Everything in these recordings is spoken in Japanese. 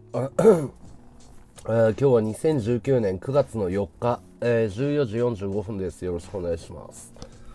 今日は2019年9月の4日、14時45分です。よろしくお願いします。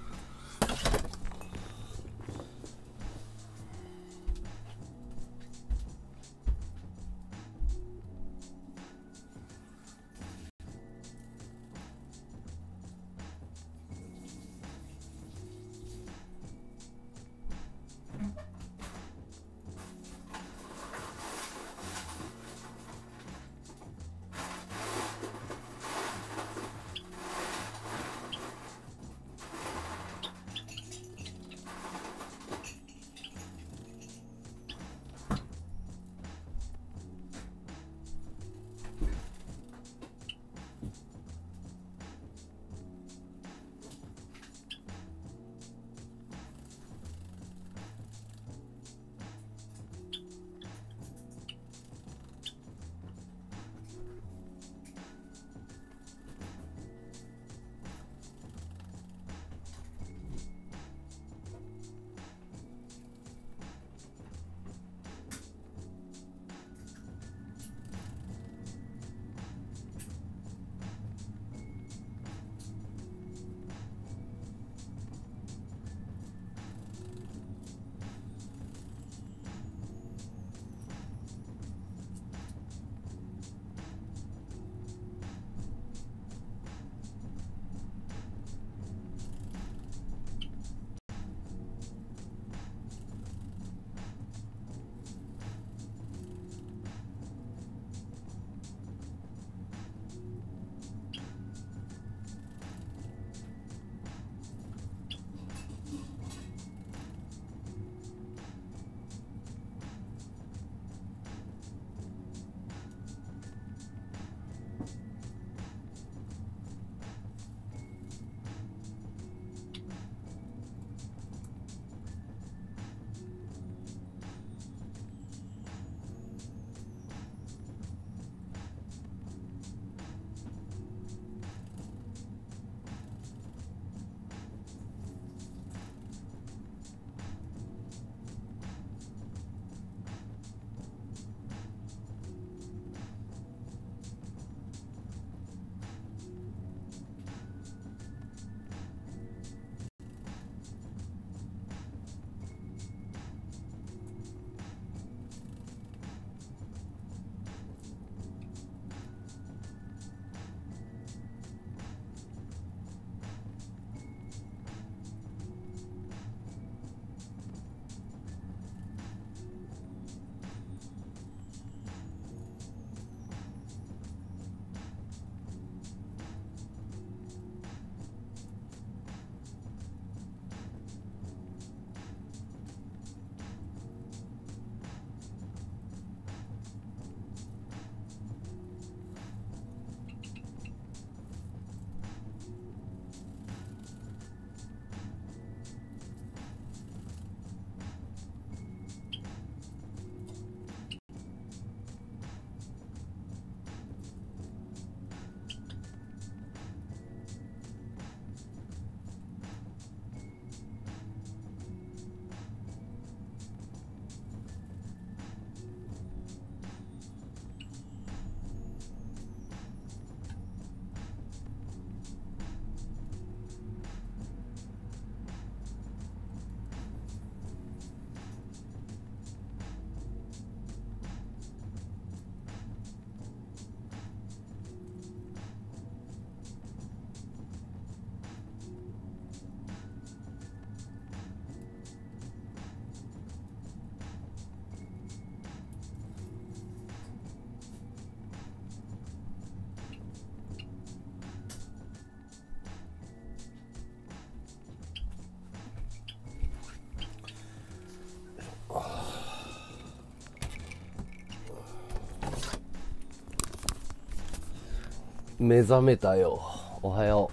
目覚めたよ。おはよ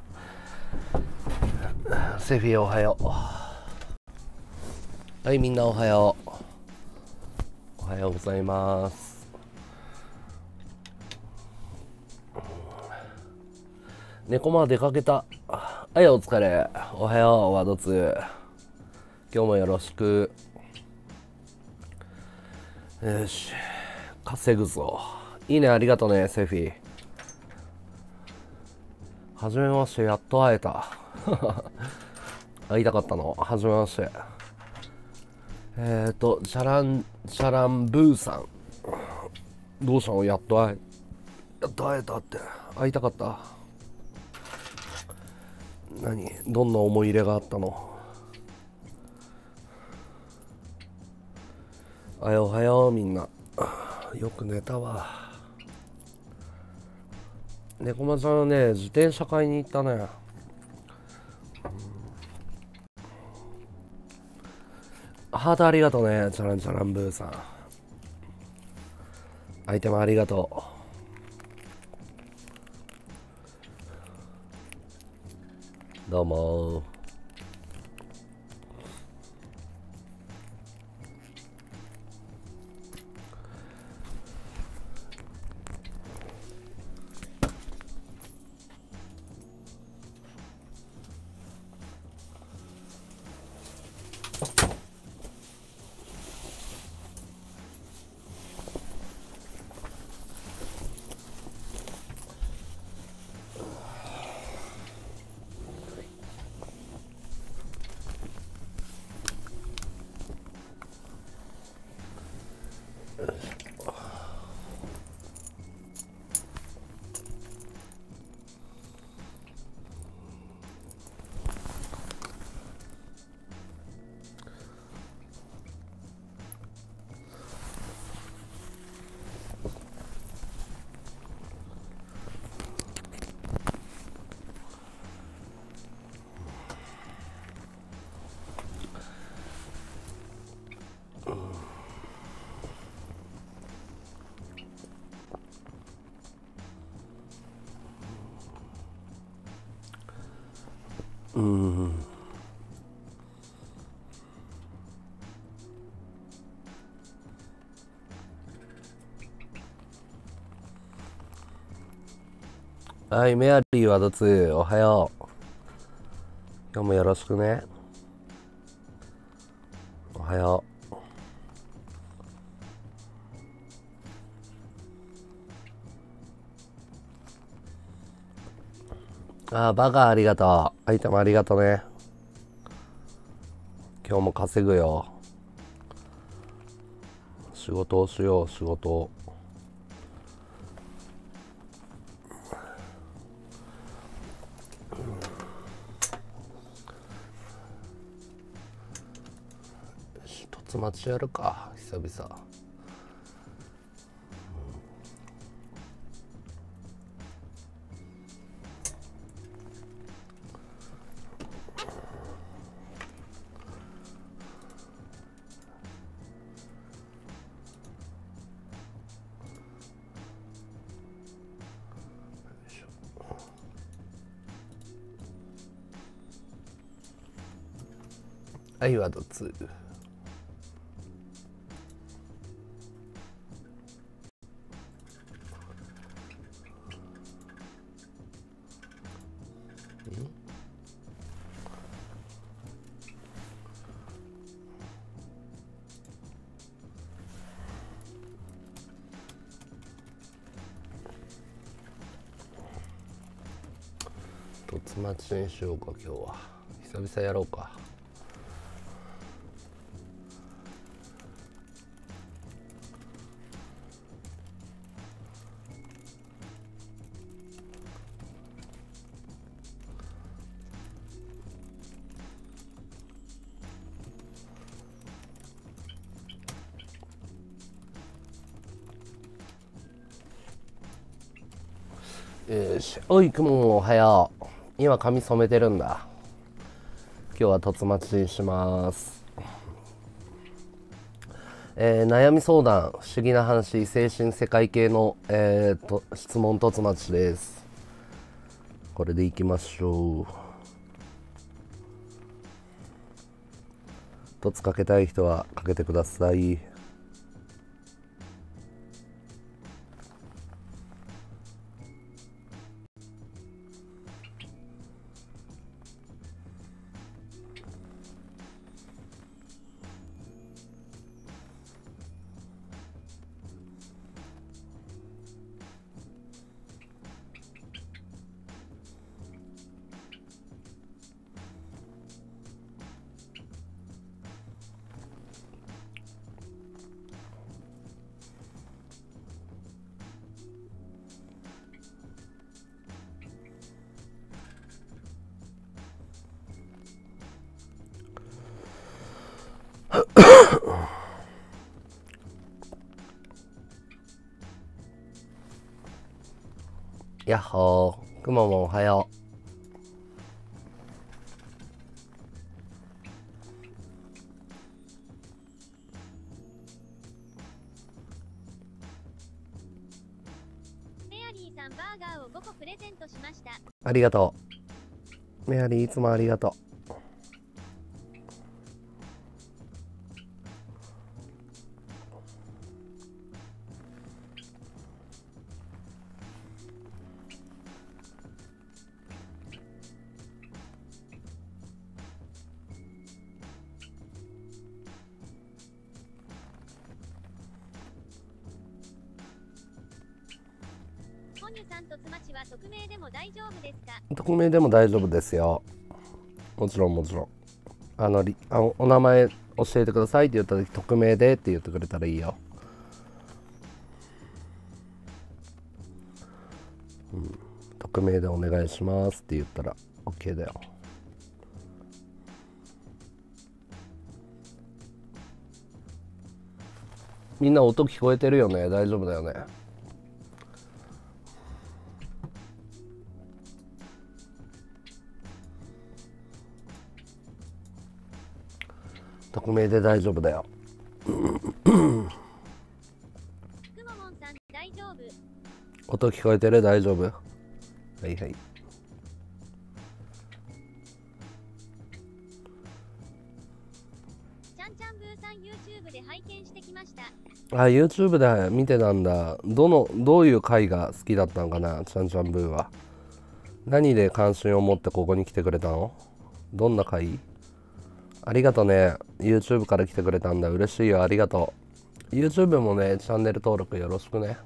う。セフィーおはよう。はい、みんなおはよう。おはようございます。猫ま出かけた。はい、お疲れ。おはよう、ワード2。今日もよろしく。よし。 稼ぐぞ。いいね、ありがとね、セフィ。はじめまして、やっと会えた。会いたかったの。はじめまして。チャランブーさん。どうしたの？やっと会えたって。会いたかった。どんな思い入れがあったの？おはようみんな。よく寝たわ。猫間ちゃんはね、自転車買いに行ったね。ハートありがとうね、チャランチャランブーさん。アイテムありがとう。どうもはい、メアリーはどつ、おはよう。今日もよろしくね。おはよう。バカありがとう。アイテムありがとうね。今日も稼ぐよ。仕事をしよう、仕事を。一つ待ちやるか、久々。はいはどつ。一つ待ちにしようか、今日は。久々やろうか。よし。おい、くもおはよう。今髪染めてるんだ。今日は凸待ちにします。悩み相談、不思議な話、精神世界系の、質問凸待ちです。これでいきましょう。凸かけたい人はかけてください。 やっほー、くももおはよメアリーさんバーガーを5個プレゼントしました。 う。ありがとう。メアリーいつもありがとう。 コニュさんとつまちは匿名でも大丈夫ですか？ 匿名でも大丈夫ですよ。もちろんもちろん。お名前教えてくださいって言った時、匿名でって言ってくれたらいいよ。匿名でお願いしますって言ったら OK だよ。みんな音聞こえてるよね。大丈夫だよね。匿名で大丈夫だよ。 くももんさん大丈夫？ 音聞こえてる？大丈夫？はいはい。 ちゃんちゃんブーさん YouTube で拝見してきました。 YouTube で見てたんだ。どういう回が好きだったのかな、ちゃんちゃんブーは。何で関心を持ってここに来てくれたの？どんな回？ありがとね。YouTube から来てくれたんだ。嬉しいよ。ありがとう。YouTube もね、チャンネル登録よろしくね。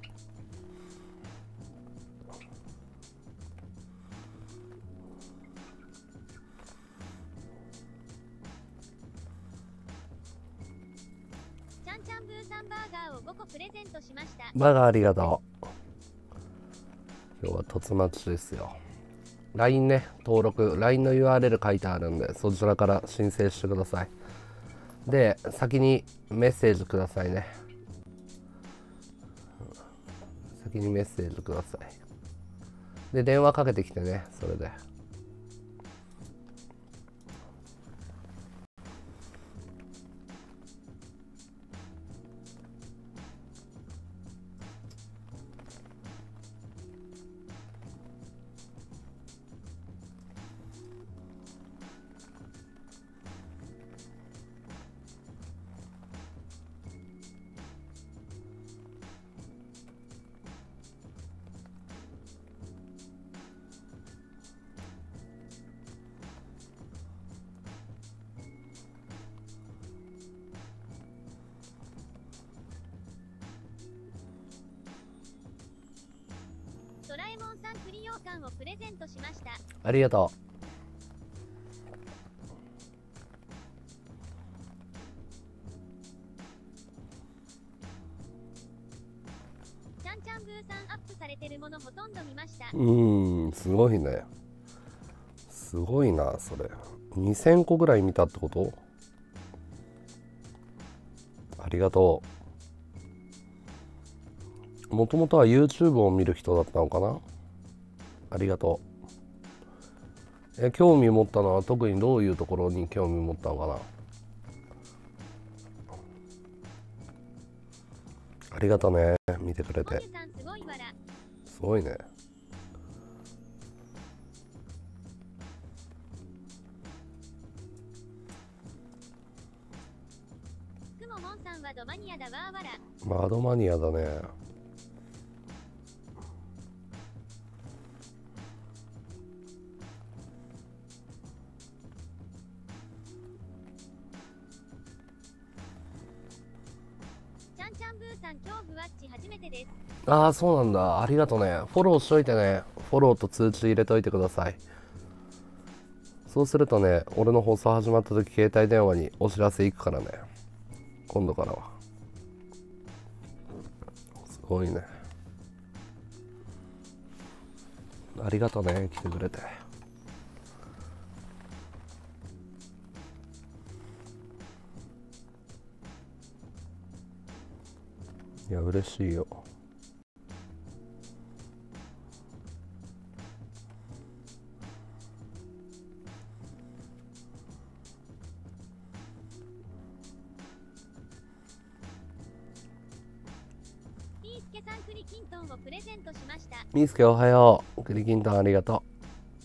ちゃんちゃんブーさんバーガーを5個プレゼントしました。 バカありがとう。今日は凸待ちですよ。LINE ね、登録、LINE の URL 書いてあるんで、そちらから申請してください。で、先にメッセージくださいね。先にメッセージください。で、電話かけてきてね、それで。 ドラえもんさん栗羊羹をプレゼントしました。 ありがとちゃんちゃんブーさんアップされてるものほとんど見ました。 う。すごいね。すごいな、それ。2000個ぐらい見たってこと？ありがとう。もともとは YouTube を見る人だったのかな？ありがとう。興味持ったのは特にどういうところに興味持ったのかな？ありがとね、見てくれて。 コニュさんすごいわら。 すごいね。 くももんさんはドマニアだわーわら。 マドマニアだね。 ちゃんちゃんブーさん今日ブワッチ初めてです。 ああ、そうなんだ。ありがとね。フォローしといてね。フォローと通知入れといてください。そうするとね、俺の放送始まった時、携帯電話にお知らせ行くからね。今度からは。すごいね。ありがとね、来てくれて。 いや嬉しいよ。 ピースケさん栗きんとんをプレゼントしました。 みーすけおはよう。栗きんとんありがとう。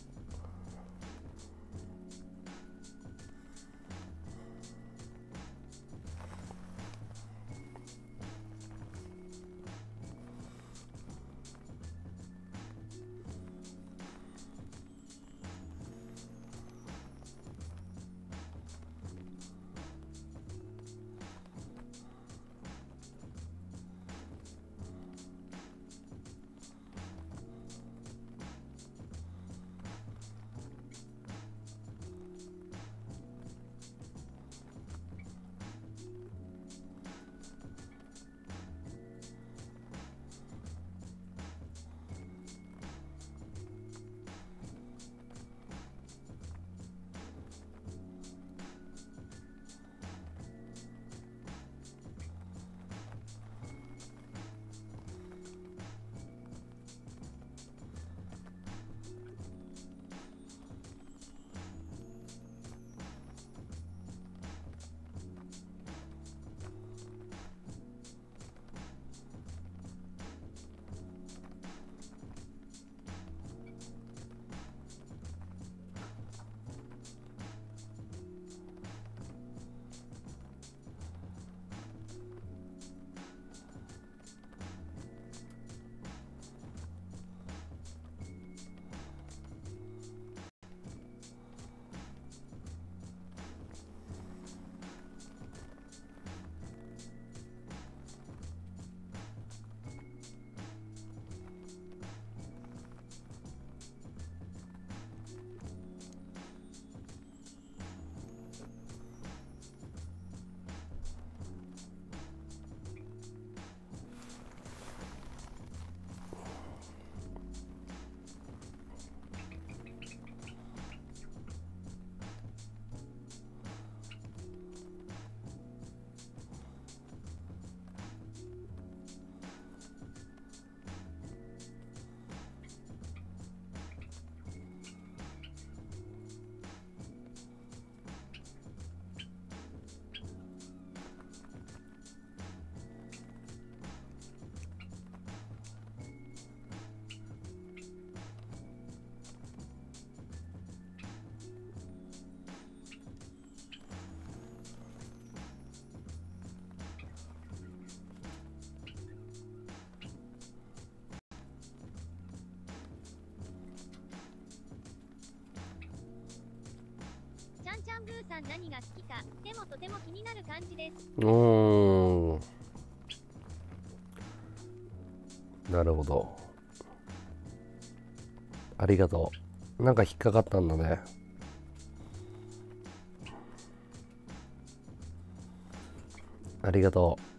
ちゃんちゃんブーさん何が好きか、でもとても気になる感じです。 なるほど。ありがとう。なんか引っかかったんだね。ありがとう。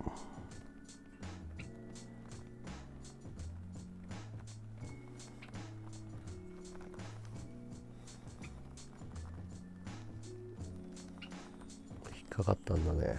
引っかかったんだね。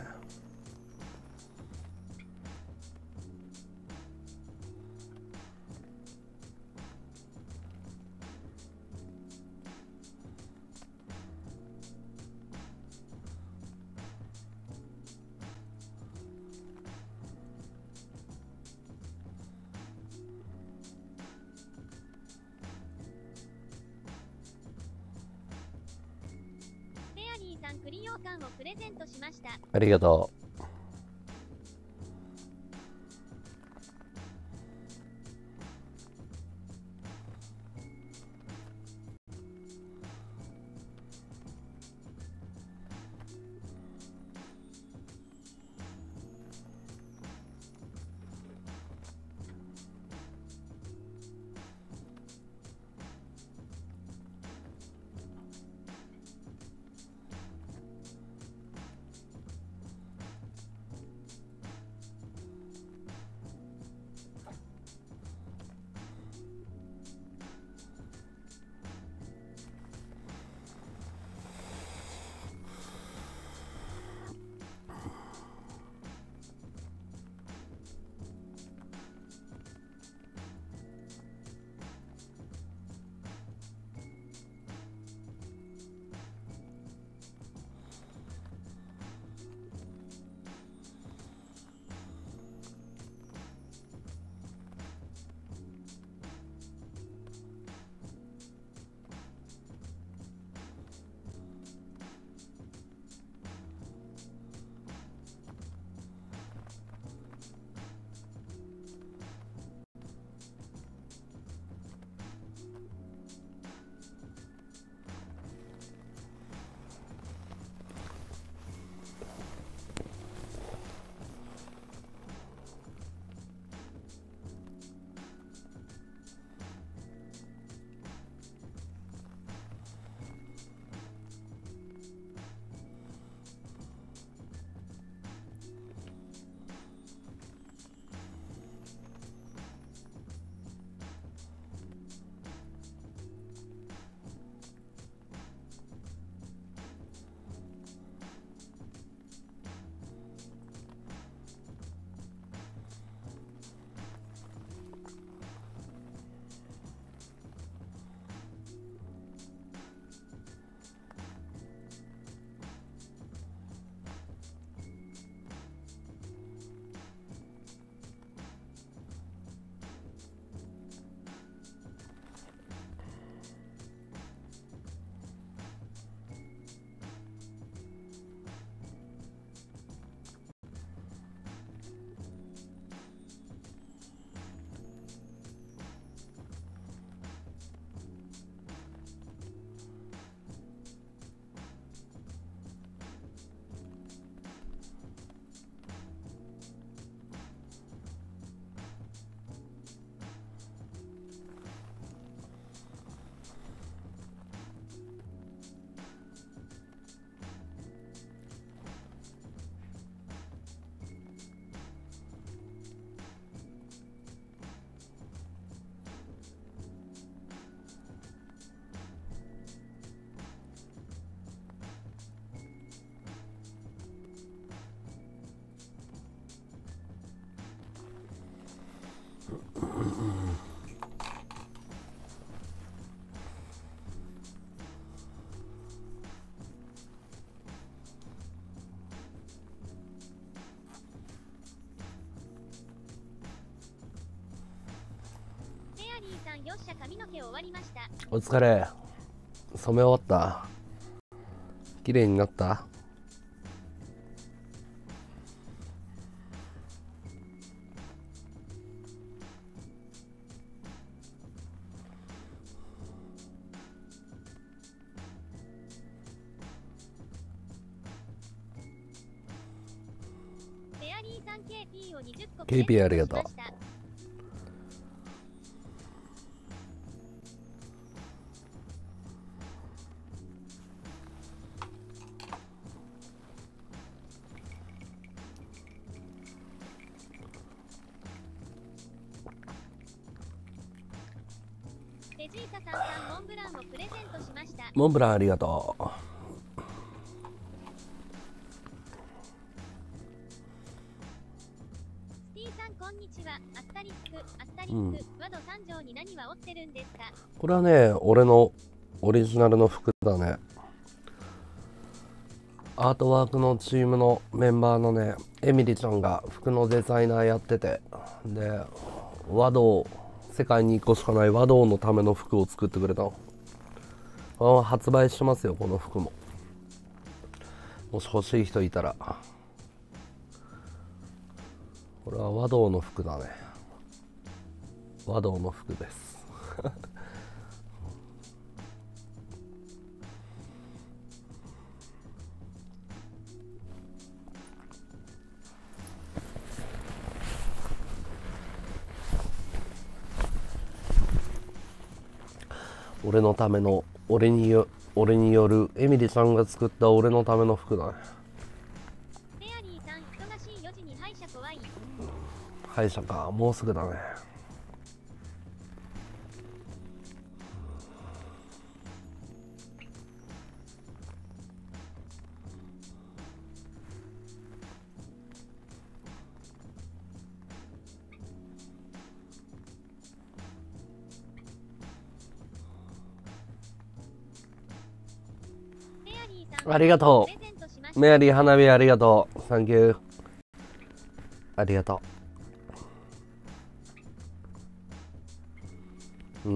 フェアリーさん栗羊羹をプレゼントしました。 ありがとう。 ん、よっしゃ、髪の毛終わりました。 お疲れ。染め終わった。綺麗になった。 フェアリーさん KP を20個 KP ありがとう。 ベジータさんさん、モンブランをプレゼントしました。 モンブランありがとう。 スティーさん、こんにちは。アスタリスク、ワド三条に何は折ってるんですか？ これはね、俺のオリジナルの服だね。アートワークのチームのメンバーのね、エミリちゃんが服のデザイナーやってて、で、和道、世界に1個しかない和道のための服を作ってくれたの。発売してますよ、この服も。もし欲しい人いたら。これは和道の服だね。和道の服です。俺のための、俺によるエミリちゃんが作った俺のための服だね。 フェアリーさん、忙しい4時に歯医者怖い。 歯医者か、もうすぐだね。ありがとう。メアリー花火ありがとう。サンキュー。ありがとう。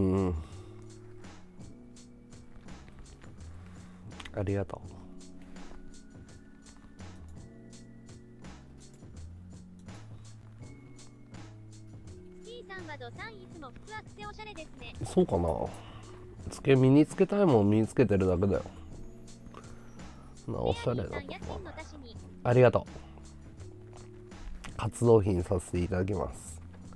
ありがとう。 スティーさんはドさん、いつも服アクセおしゃれですね。 そうかな。身につけたいもん身につけてるだけだよ。おしゃれだと思う。ありがとう。活動費にさせていただきます。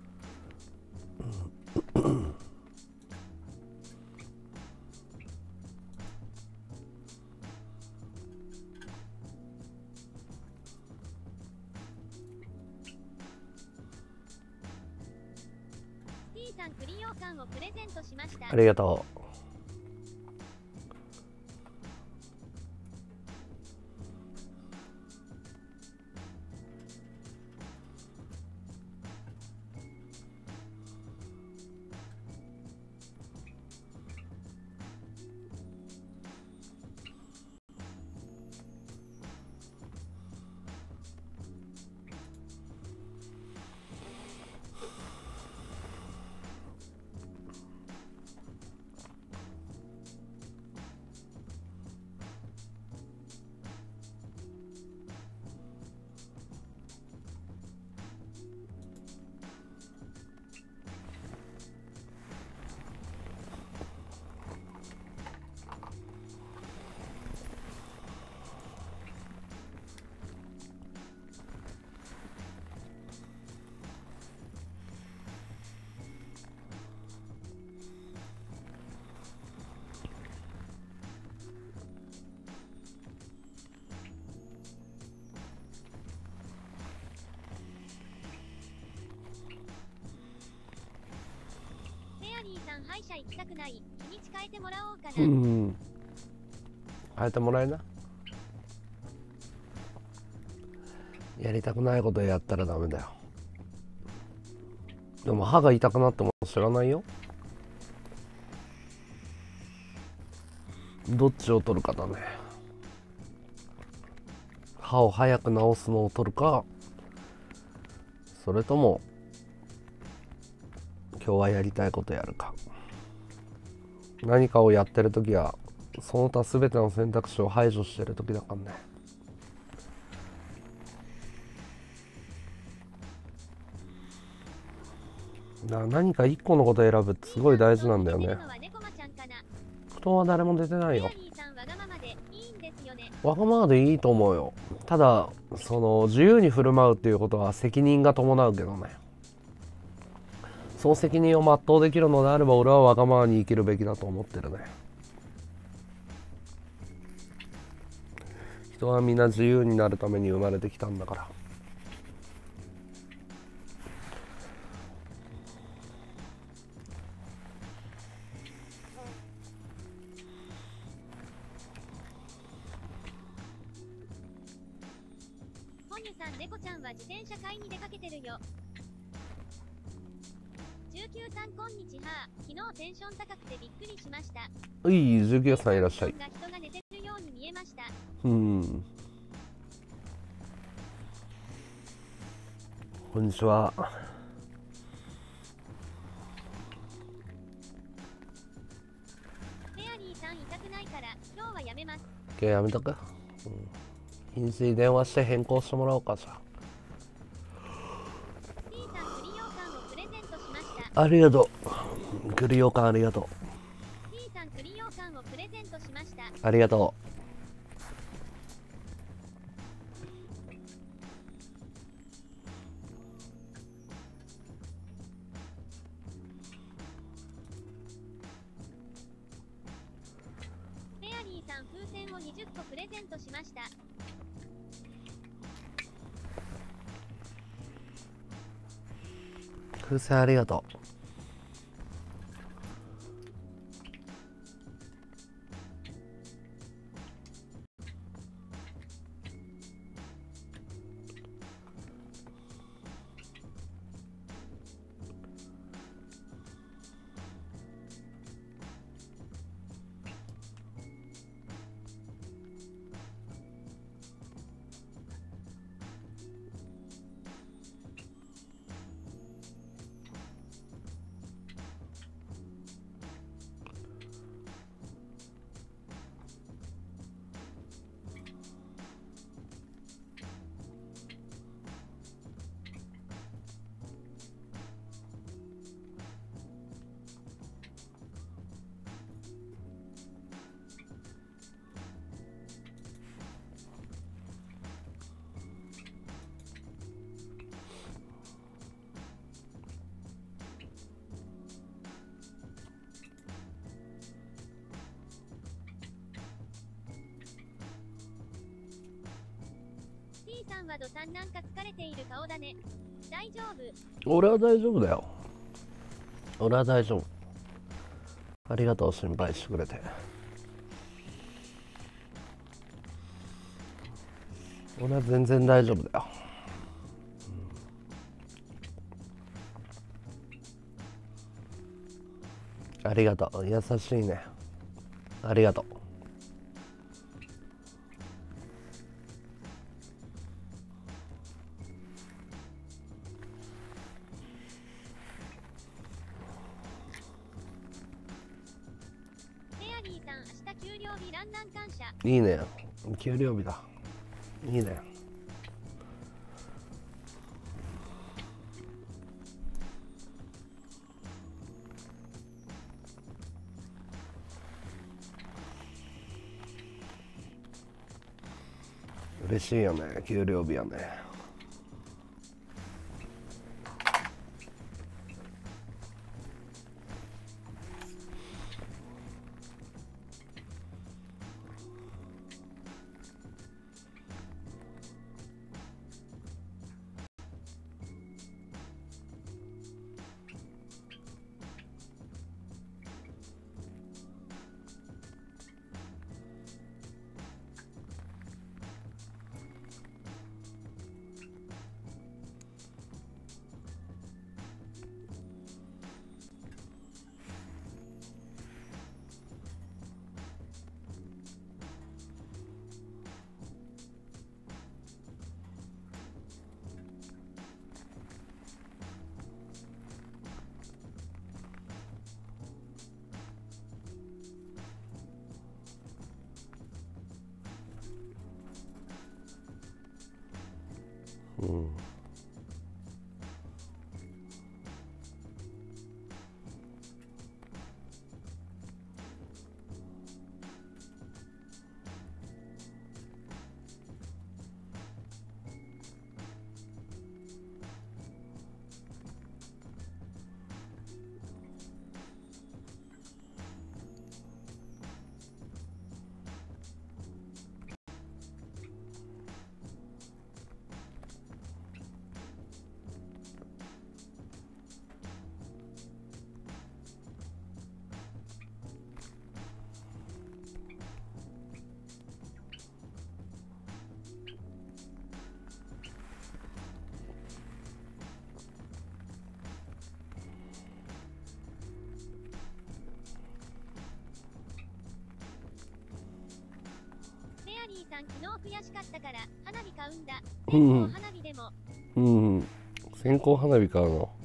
ありがとう。 歯医者行きたくない。日にち変えてもらおうかな。 変えてもらえな。やりたくないことやったらダメだよ。でも歯が痛くなっても知らないよ。どっちを取るかだね。歯を早く治すのを取るか、それとも今日はやりたいことやるか。 何かをやってるときはその他すべての選択肢を排除してるときだからね。何か一個のことを選ぶってすごい大事なんだよね。布団は誰も出てないよ。わがままでいいと思うよ。ただその自由に振る舞うっていうことは責任が伴うけどね。その責任を全うできるのであれば俺はわがままに生きるべきだと思ってるね。人はみんな自由になるために生まれてきたんだから。 ポニュさん、猫ちゃんは自転車買いに出かけてるよ。19さん、こんにちは。昨日テンション高くてびっくりしました。 いい19さんいらっしゃい。 人が寝てるように見えました。 こんにちは。 フェアリーさん、痛くないから今日はやめます。 今日やめとく。品質に電話して変更してもらおうか。じゃあ T さん、栗羊羹をプレゼントしました。 ありがとう。栗羊羹ありがとう。 T さん、栗羊羹をプレゼントしました。 ありがとフェアリーさん、風船を20個プレゼントしました。 う。風船ありがとう。 T さんはドさん、なんか疲れている顔だね。大丈夫？ 俺は大丈夫だよ。俺は大丈夫。ありがとう、心配してくれて。俺は全然大丈夫だよ。ありがとう。優しいね。ありがとう。 フェアリーさん、明日給料日、ランナン感謝。 いいね。給料日だ。いいね。嬉しいよね。給料日はね。 うん。 メアリーさん昨日悔しかったから花火買うんだ。 うん。 花火でも。 うん。線香花火買うの。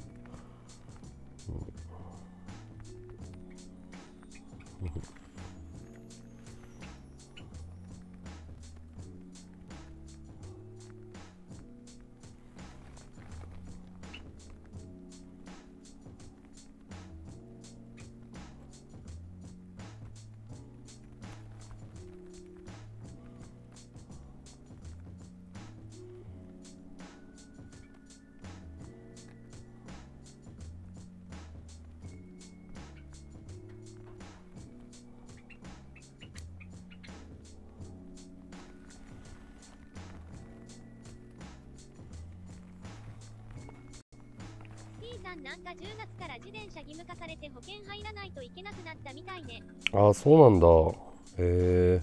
さんなんか10月から自転車義務化されて保険入らないといけなくなったみたいね。 ああ、そうなんだ。へえ。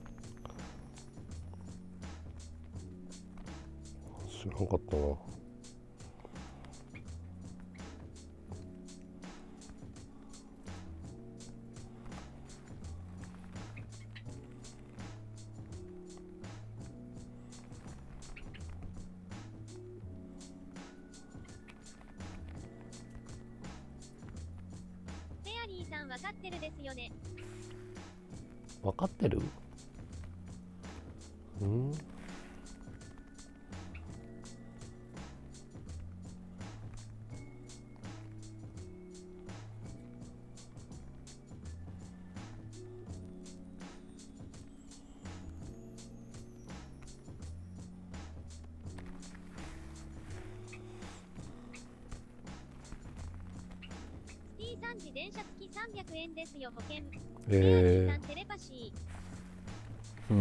知らんかったな。 メアリーさんわかってるですよね。 分かってる？うん。 T3 自転車付き300円ですよ保険。 へメアリーさえ。 んテレパシうん。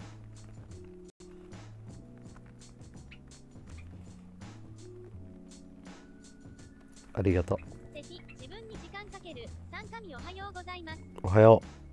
ありがとう。 ー。ぜひ自分に時間かける。参加みおはようございます。 おはよう。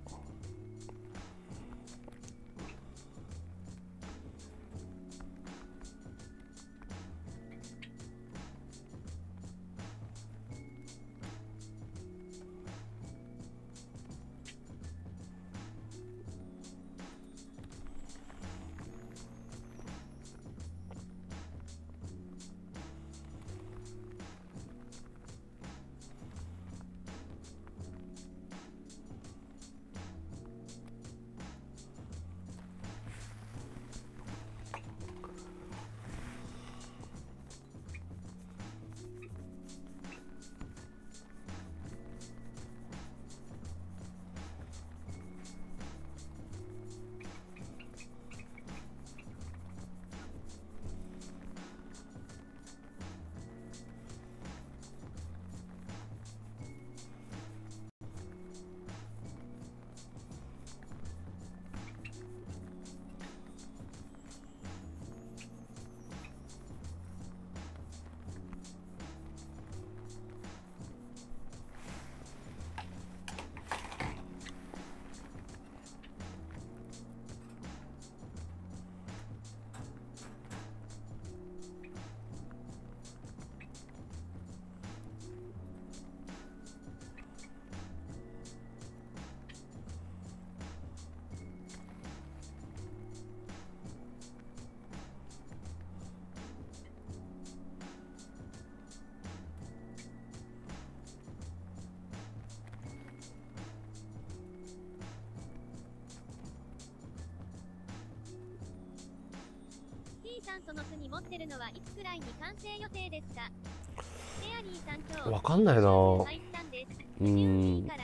T さんその巣に持ってるのはいつくらいに完成予定ですか？フェアリーさん今日わかんないな。 入ったんです。いいから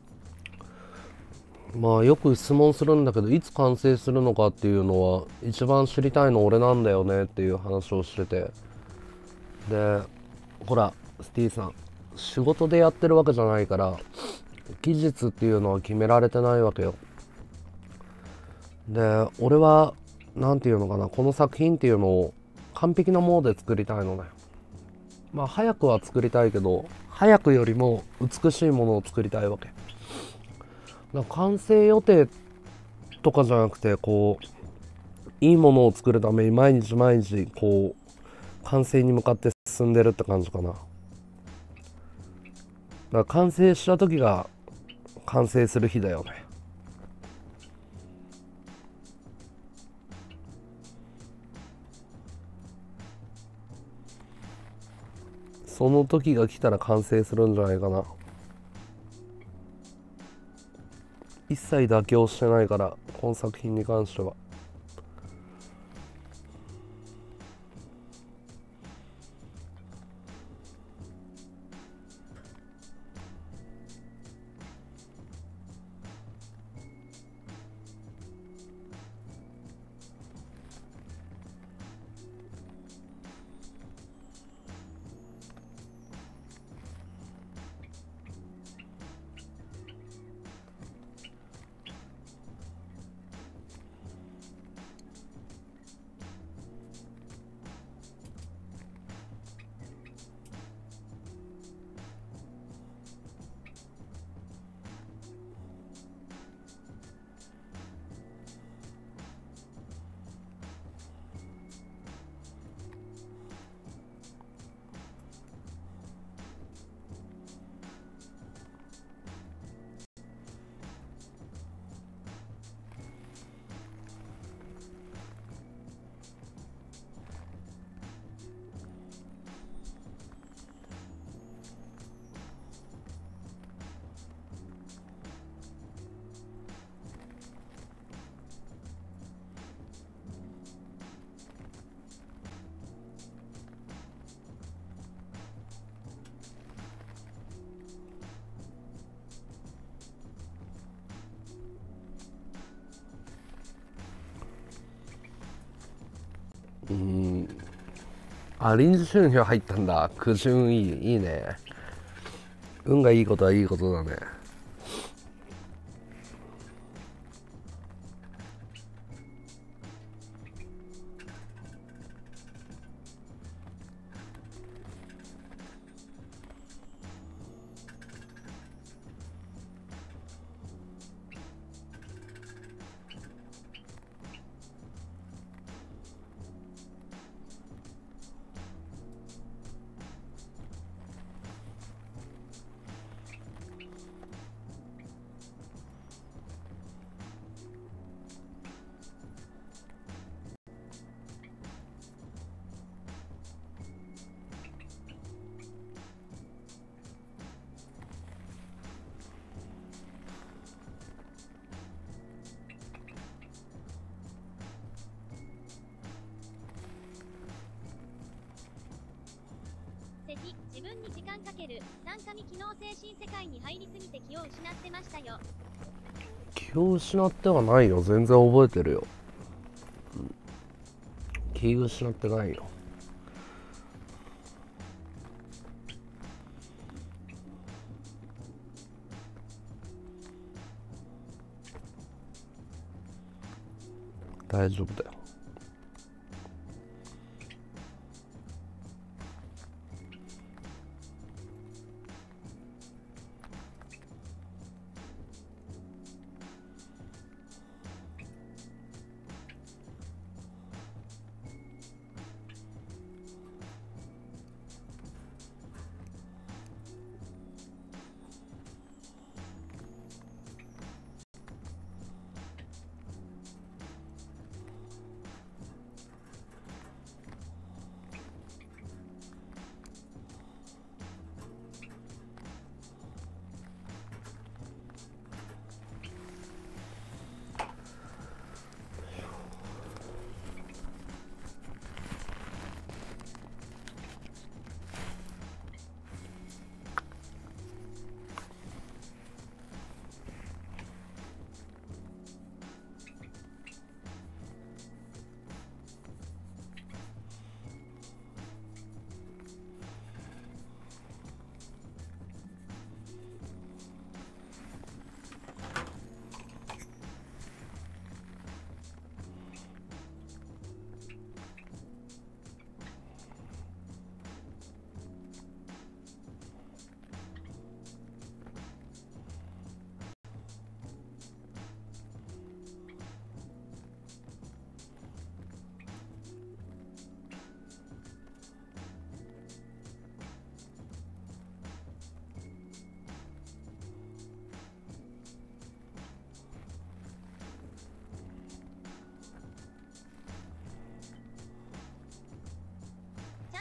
まあよく質問するんだけど、いつ完成するのかっていうのは一番知りたいの俺なんだよねっていう話をしてて、でほらスティさん仕事でやってるわけじゃないから期日っていうのは決められてないわけよ。で俺はなんていうのかな、この作品っていうのを完璧なもので作りたいのね。まあ早くは作りたいけど、早くよりも美しいものを作りたいわけだから。完成予定とかじゃなくて、こういいものを作るために毎日毎日こう完成に向かって進んでるって感じかな。だから完成した時が完成する日だよね。その時が来たら完成するんじゃないかな。一切妥協してないから、この作品に関しては。臨時収入入ったんだ。苦渋いい、いいね。運がいいことはいいことだね。 敵、自分に時間かける。三神機能精神世界に入りすぎて気を失ってましたよ。 気を失ってはないよ。全然覚えてるよ。気を失ってないよ。大丈夫だよ。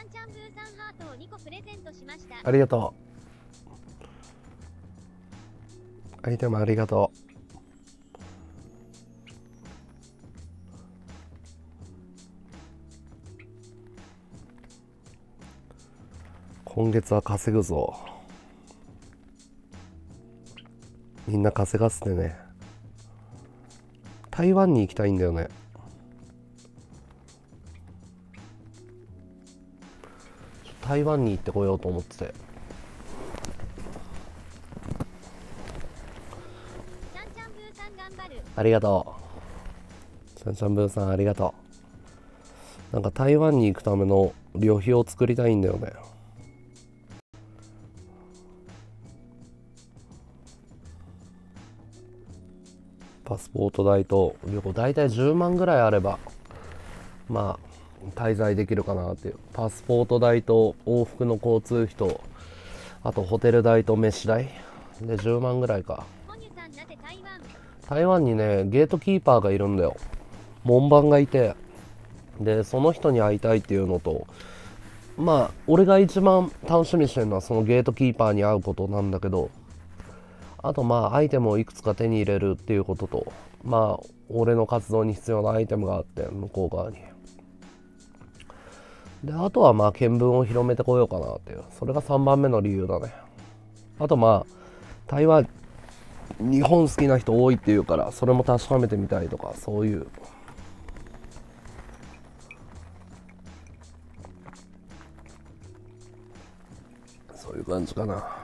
ャンチャンブーさんハートを2個プレゼントしました。 ありがとう。アイテムありがとう。今月は稼ぐぞ。みんな稼がせてね。台湾に行きたいんだよね。台湾に行ってこようと思ってて。 チャンチャンブーさん頑張る。 ありがとう。チャンチャンブーさんありがとう。なんか台湾に行くための旅費を作りたいんだよね。パスポート代と旅行大体10万ぐらいあればまあ滞在できるかなっていう。パスポート代と往復の交通費とあとホテル代と飯代で10万ぐらいか。 コニュさんなぜ台湾？ 台湾にねゲートキーパーがいるんだよ。門番がいて、でその人に会いたいっていうのと、まあ俺が一番楽しみにしてるのはそのゲートキーパーに会うことなんだけど、あとまあアイテムをいくつか手に入れるっていうことと、まあ俺の活動に必要なアイテムがあって向こう側に。であとはまあ見聞を広めてこようかなっていう、それが3番目の理由だね。あとまあ台湾日本好きな人多いっていうからそれも確かめてみたいとか、そういうそういう感じかな。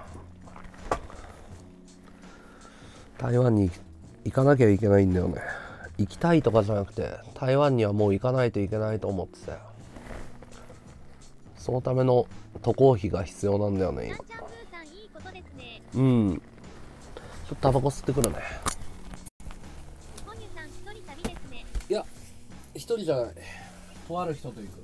台湾に行かなきゃいけないんだよね。行きたいとかじゃなくて台湾にはもう行かないといけないと思ってて、そのための渡航費が必要なんだよねチャンチャンブーさんいいことですね。 今。ちょっとタバコ吸ってくるね。 コニュさん一人旅ですね。 いや一人じゃない、とある人と行く。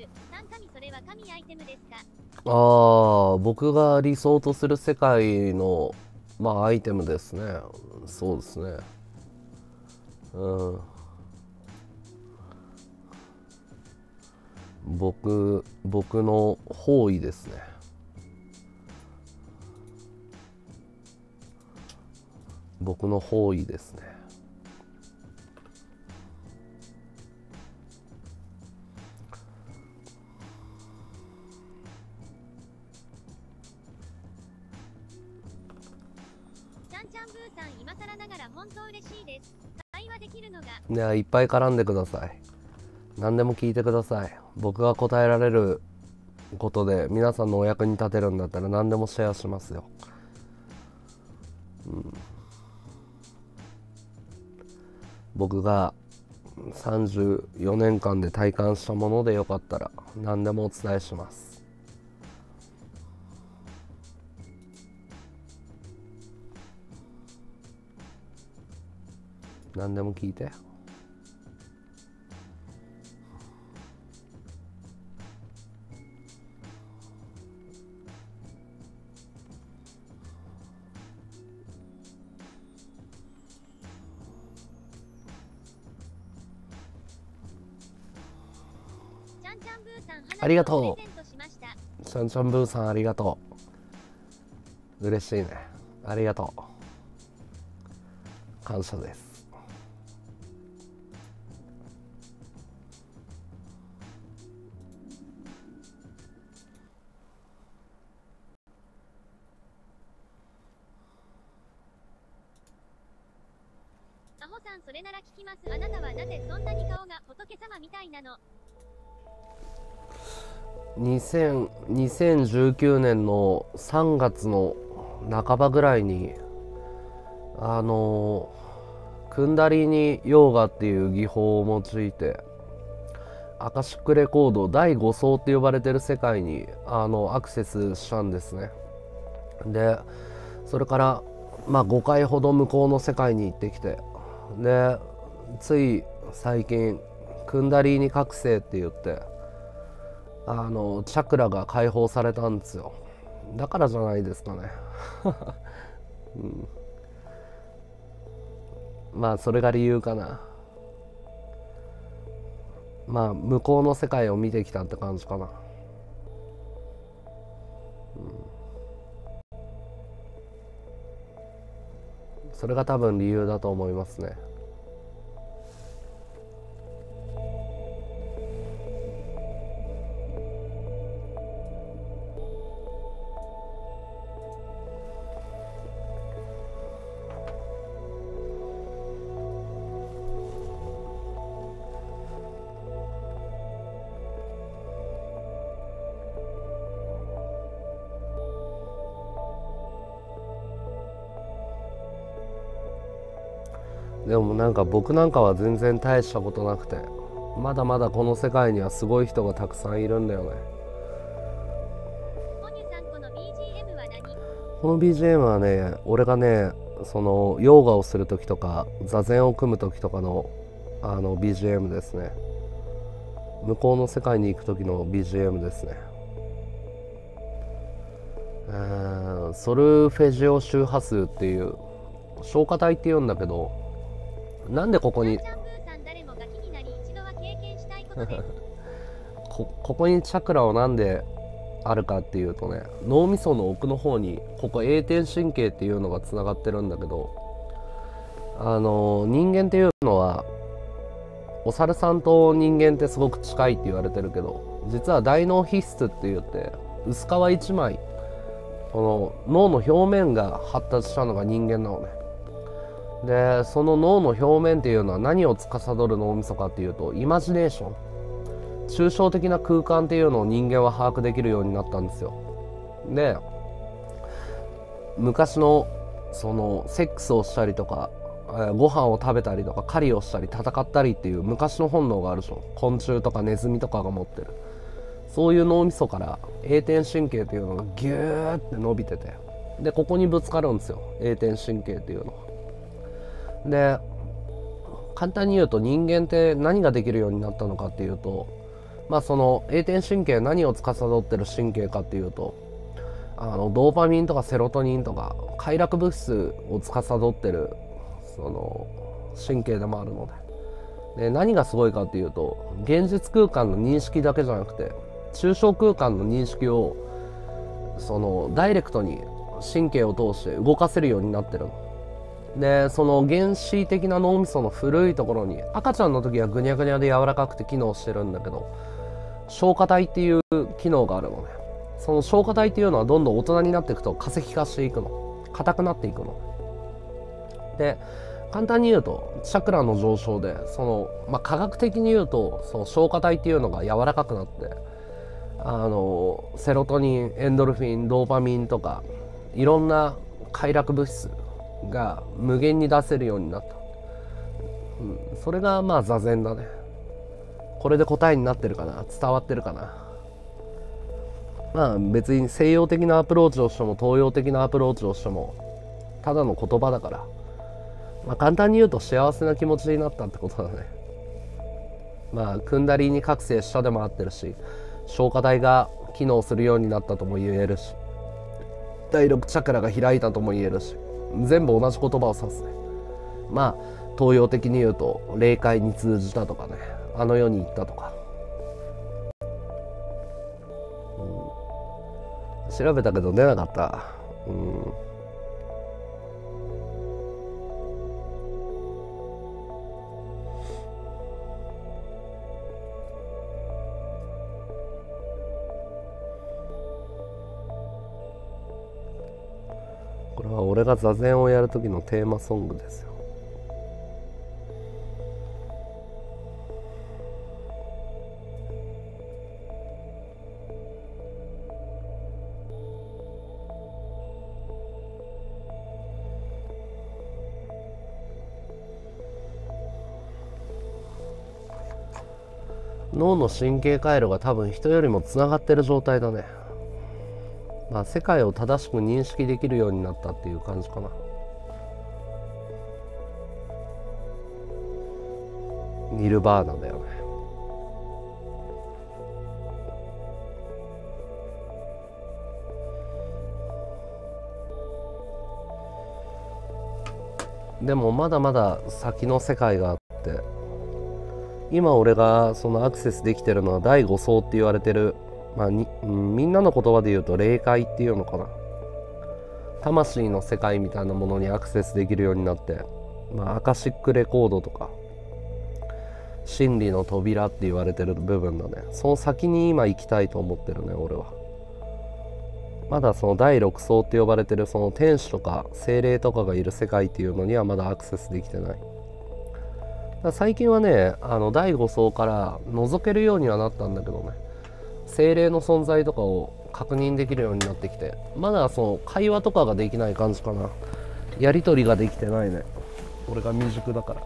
三神、それは神アイテムですか？ 僕が理想とする世界のアイテムですね。そうですね。僕の方位ですね。僕の方位ですね。 ちゃんちゃんブーさん、今更ながら本当嬉しいです。会話できるのが。 いや、いっぱい絡んでください。何でも聞いてください。僕が答えられることで皆さんのお役に立てるんだったら何でもシェアしますよ。僕が34年間で体感したものでよかったら何でもお伝えします。何でも聞いて。ありがとう。ちゃんちゃんブーさん、ありがとう。嬉しいね。ありがとう。感謝です。 アホさん、それなら聞きます。あなたはなぜそんなに顔が仏様みたいなの ？2019年の3月の半ばぐらいにクンダリーニヨーガっていう技法を用いてアカシックレコード第5層って呼ばれてる世界にアクセスしたんですね。でそれから5回ほど向こうの世界に行ってきて、でつい最近クンダリーニ覚醒って言ってチャクラが解放されたんですよ。だからじゃないですかね、それが理由かな。向こうの世界を見てきたって感じかな。それが多分理由だと思いますね。でも僕なんかは全然大したことなくて、まだまだこの世界にはすごい人がたくさんいるんだよね。この BGM はね、俺がねそのヨーガをする時とか座禅を組む時とかのBGM ですね。向こうの世界に行く時の BGM ですね。ソルフェジオ周波数っていう消化体って言うんだけど、なんでここにここにチャクラをなんであるかっていうとね、脳みその奥の方にここ栄転神経っていうのがつながってるんだけど、人間っていうのはお猿さんと人間ってすごく近いって言われてるけど、実は大脳皮質って言って薄皮一枚、この脳の表面が発達したのが人間なのね。でその脳の表面っていうのは何を司る脳みそかっていうと、イマジネーション、抽象的な空間っていうのを人間は把握できるようになったんですよ。で昔のそのセックスをしたりとか、ご飯を食べたりとか狩りをしたり戦ったりっていう昔の本能があるでしょ。昆虫とかネズミとかが持ってるそういう脳みそから栄転神経っていうのがギューって伸びてて、でここにぶつかるんですよ、栄転神経っていうのは。で簡単に言うと人間って何ができるようになったのかっていうと、 まあその栄転神経、何を司ってる神経かっていうと、ドーパミンとかセロトニンとか快楽物質を司ってるその神経でもあるので、何がすごいかっていうと、現実空間の認識だけじゃなくて抽象空間の認識をそのダイレクトに神経を通して動かせるようになってるので、その原始的な脳みその古いところに、赤ちゃんの時はぐにゃぐにゃで柔らかくて機能してるんだけど、消化体っていう機能があるのね。その消化体っていうのはどんどん大人になっていくと化石化していくの、硬くなっていくので、簡単に言うとチャクラの上昇で、その、科学的に言うとその消化体っていうのが柔らかくなって、セロトニン、エンドルフィン、ドーパミンとかいろんな快楽物質が無限に出せるようになった、それがまあ座禅だね。これで答えになってるかな、伝わってるかな。まあ別に西洋的なアプローチをしても東洋的なアプローチをしてもただの言葉だから、簡単に言うと幸せな気持ちになったってことだね。クンダリーニ覚醒したでも合ってるし、消化体が機能するようになったとも言えるし、第6チャクラが開いたとも言えるし、全部同じ言葉を指すね。東洋的に言うと霊界に通じたとかね、あの世に行ったとか、調べたけど出なかった。これは俺が座禅をやる時のテーマソングですよ。脳の神経回路が多分人よりもつながってる状態だね。世界を正しく認識できるようになったっていう感じかな。ニルバーナだよね。でもまだまだ先の世界があって、今俺がそのアクセスできてるのは第5層って言われてる、みんなの言葉で言うと霊界っていうのかな。魂の世界みたいなものにアクセスできるようになって、アカシックレコードとか真理の扉って言われてる部分だね。その先に今行きたいと思ってるね、俺は。まだその第6層って呼ばれてるその天使とか精霊とかがいる世界っていうのにはまだアクセスできてない。最近はね、第5層から覗けるようにはなったんだけどね、精霊の存在とかを確認できるようになってきて、まだその会話とかができない感じかな。やり取りができてないね、俺が未熟だから。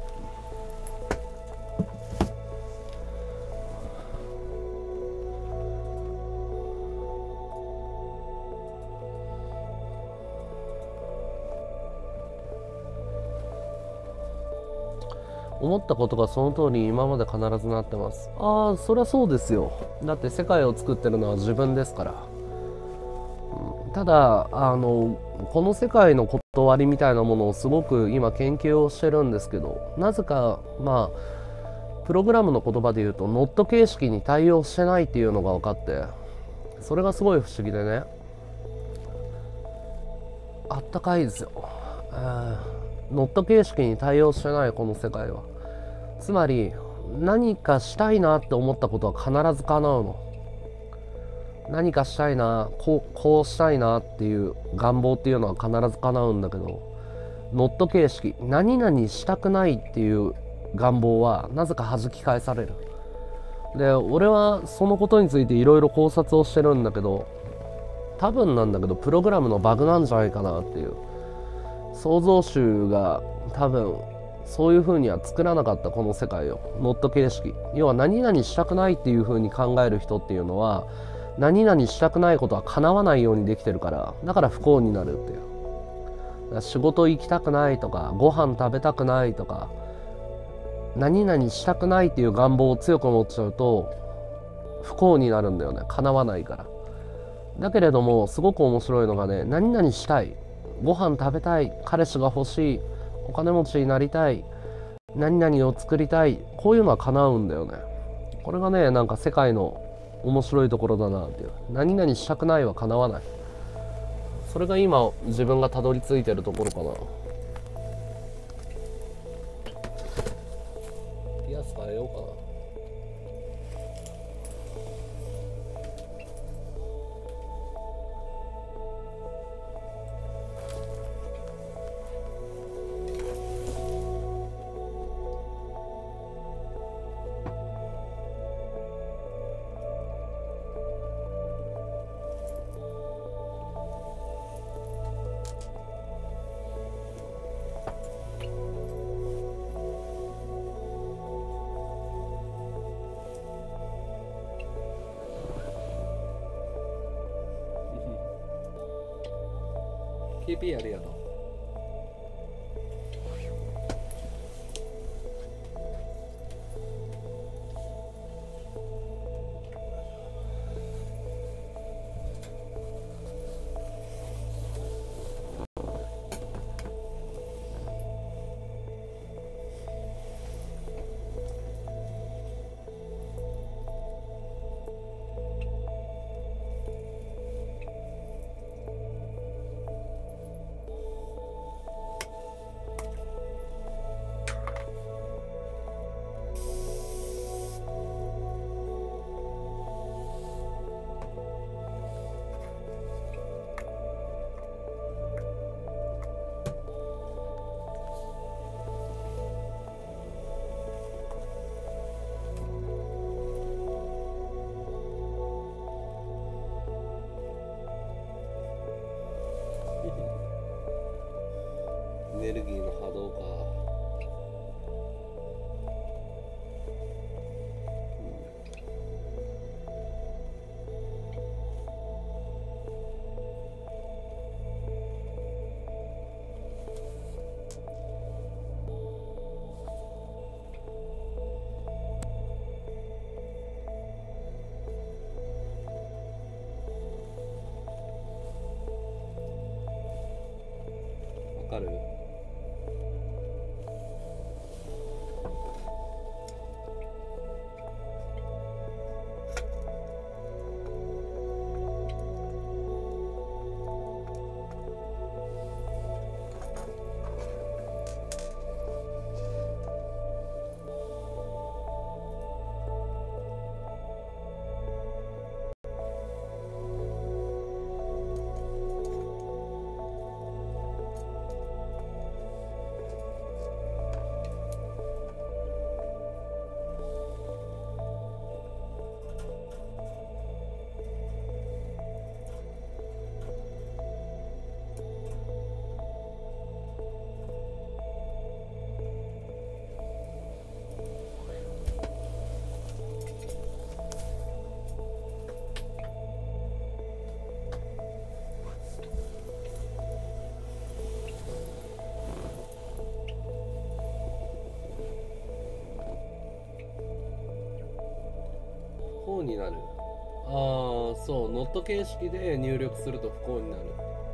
思ったことがその通り今まで必ずなってます。そりゃそうですよ。だって世界を作ってるのは自分ですから。ただこの世界の断りみたいなものをすごく今研究をしてるんですけど、なぜかプログラムの言葉で言うとノット形式に対応してないっていうのが分かって、それがすごい不思議でね、あったかいですよ。ノット形式に対応してないこの世界は。つまり何かしたいなって思ったことは必ず叶うの。何かしたいな、こうしたいなっていう願望っていうのは必ず叶うんだけど、ノット形式、何々したくないっていう願望はなぜか弾き返される。で、俺はそのことについていろいろ考察をしてるんだけど、多分なんだけどプログラムのバグなんじゃないかなっていう。創造主が多分そういう風には作らなかったこの世界を。ノット形式、要は何々したくないっていう風に考える人っていうのは、何々したくないことは叶わないようにできてるから、だから不幸になるっていう。だから仕事行きたくないとか、ご飯食べたくないとか、何々したくないっていう願望を強く持っちゃうと、 不幸になるんだよね、叶わないから。だけれどもすごく面白いのがね、何々したい、ご飯食べたい、彼氏が欲しい、お金持ちになりたい、何々を作りたい、こういうのは叶うんだよね。これがね、なんか世界の面白いところだなっていう。何々したくないは叶わない。それが今自分がたどり着いてるところかな。ピアス変えようかな。KP ありがとう。エネルギーの波動か。わかる？不幸になる。ああ、そう、ノット形式で入力すると不幸になる。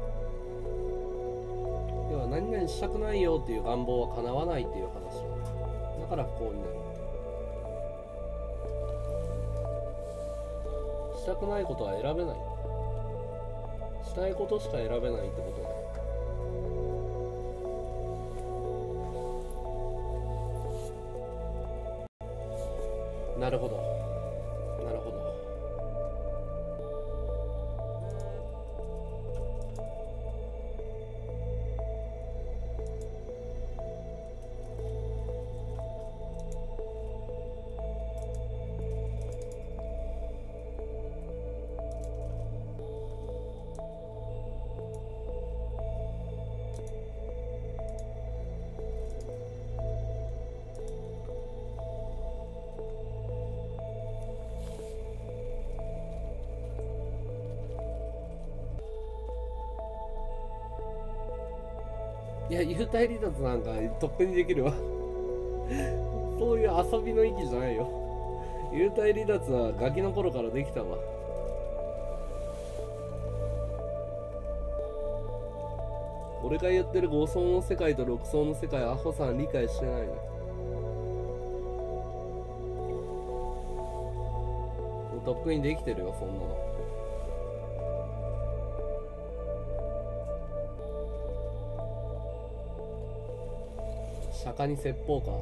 要は何々したくないよっていう願望は叶わないっていう話だから不幸になる。したくないことは選べない。したいことしか選べないってことだ。なるほど。なるほど。いや、幽体離脱なんかとっくにできるわそういう遊びの域じゃないよ。 幽体離脱はガキの頃からできたわ。俺が言ってる5層の世界と6層の世界、アホさん理解してないね。とっくにできてるよ、そんなの。釈迦に説法か。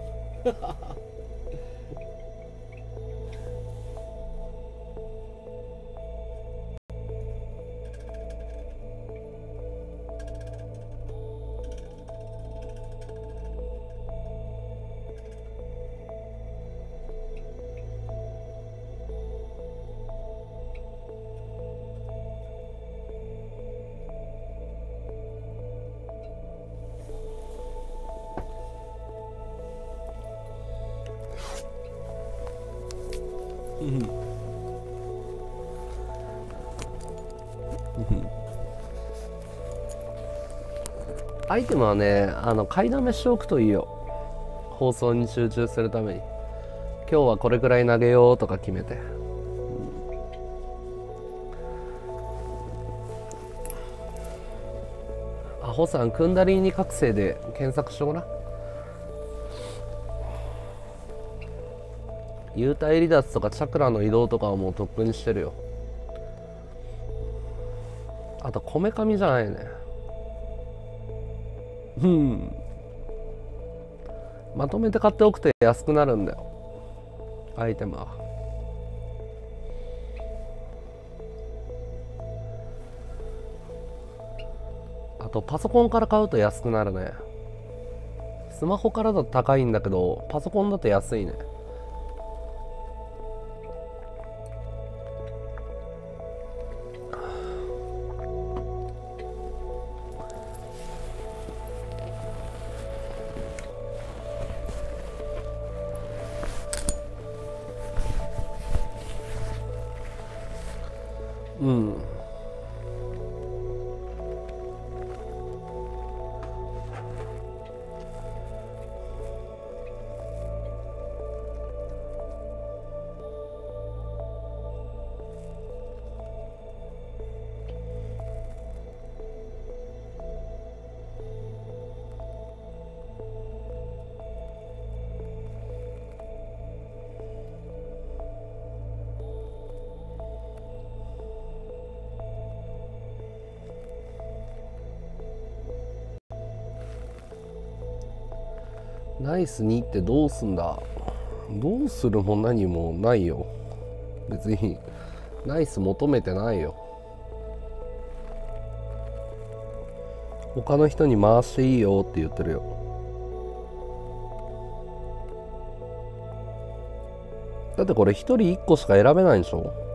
アイテムはね、買いだめしておくといいよ。放送に集中するために。今日はこれくらい投げようとか決めて。アホさん、クンダリーニ覚醒で検索してごらん。幽体離脱とかチャクラの移動とかはもうとっくにしてるよ。あとこめかみじゃないね。まとめて買っておくと安くなるんだよ、アイテムは。あとパソコンから買うと安くなるね。スマホからだと高いんだけど、パソコンだと安いね。うん。ナイス2ってどうすんだ。どうするも何もないよ。別にナイス求めてないよ。他の人に回していいよって言ってるよ。だってこれ1人1個しか選べないんでしょ。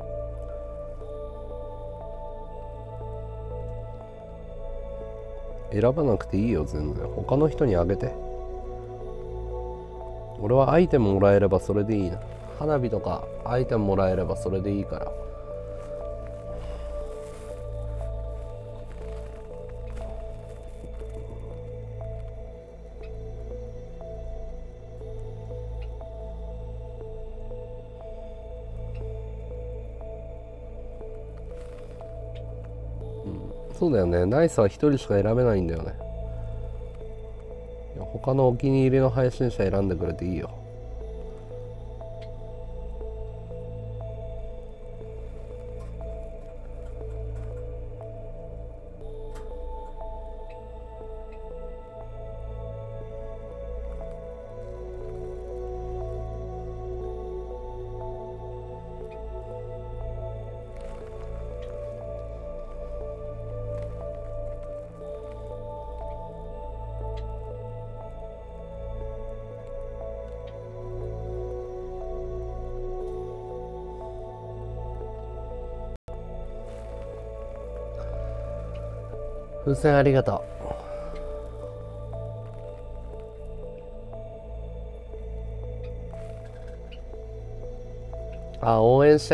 選ばなくていいよ、全然。他の人にあげて。俺はアイテムもらえればそれでいいな。花火とかアイテムもらえればそれでいいから。そうだよね、ナイスは1人しか選べないんだよね。他のお気に入りの配信者選んでくれていいよ。風船ありがとう。応援して。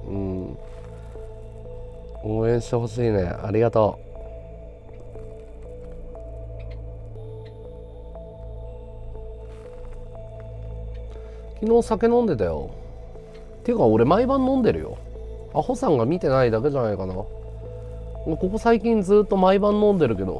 応援してほしいね。ありがとう。 昨日酒飲んでたよ。ていうか俺毎晩飲んでるよ。アホさんが見てないだけじゃないかな。ここ最近ずっと毎晩飲んでるけど。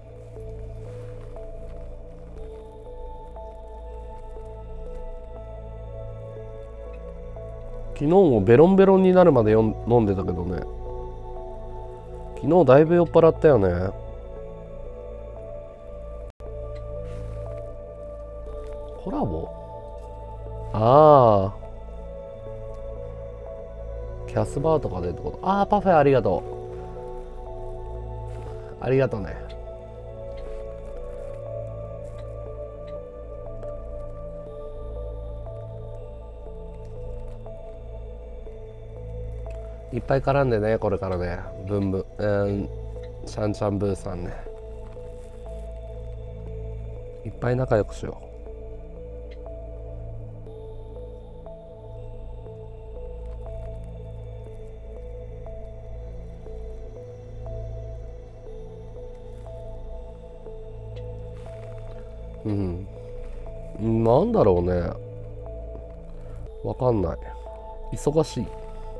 昨日もベロンベロンになるまで飲んでたけどね。昨日だいぶ酔っ払ったよね。コラボ？ああ。キャスバーとかでってこと？ああ、パフェありがとう。ありがとうね。いっぱい絡んでね、これからね。ブンブン、シャンシャンブーさんね。いっぱい仲良くしよう。うん。なんだろうね。わかんない。忙しい。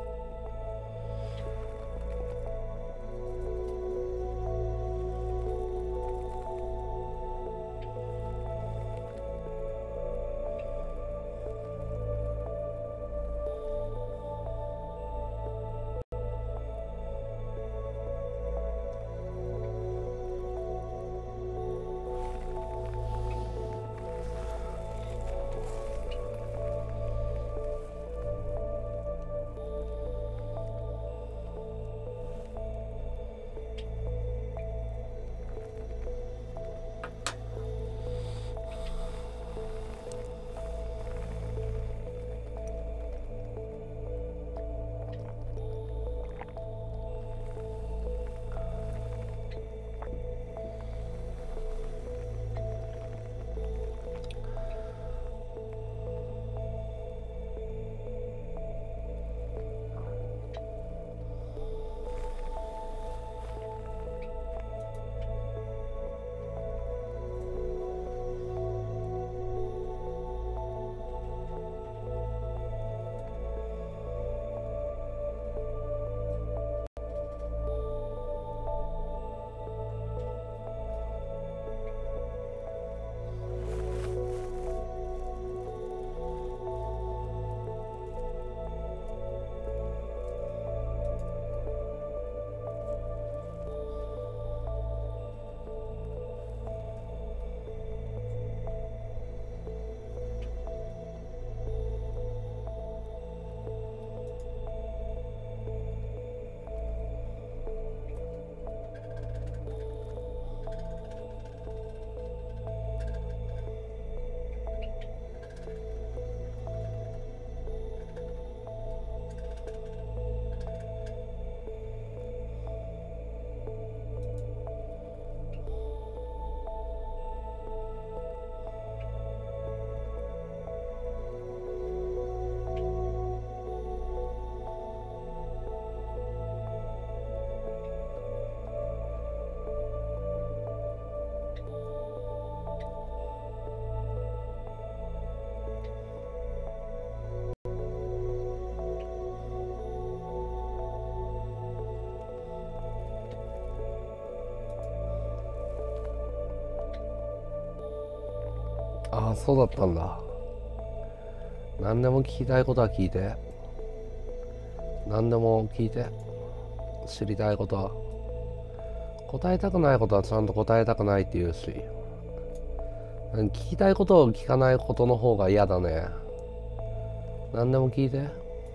ああ、そうだったんだ。何でも聞きたいことは聞いて。何でも聞いて。知りたいことは。答えたくないことはちゃんと答えたくないって言うし。聞きたいことを聞かないことの方が嫌だね。何でも聞いて。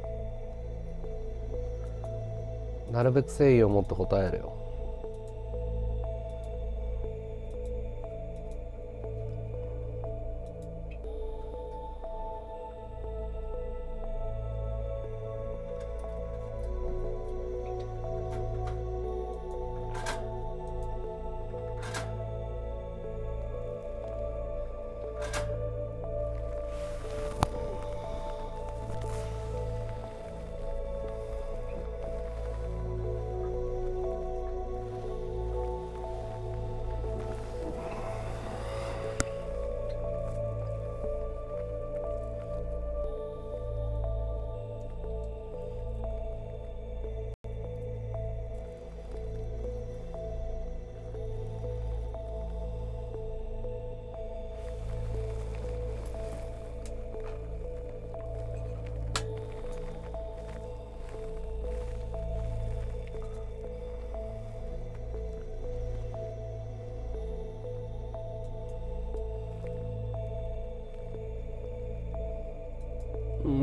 なるべく誠意を持って答えるよ。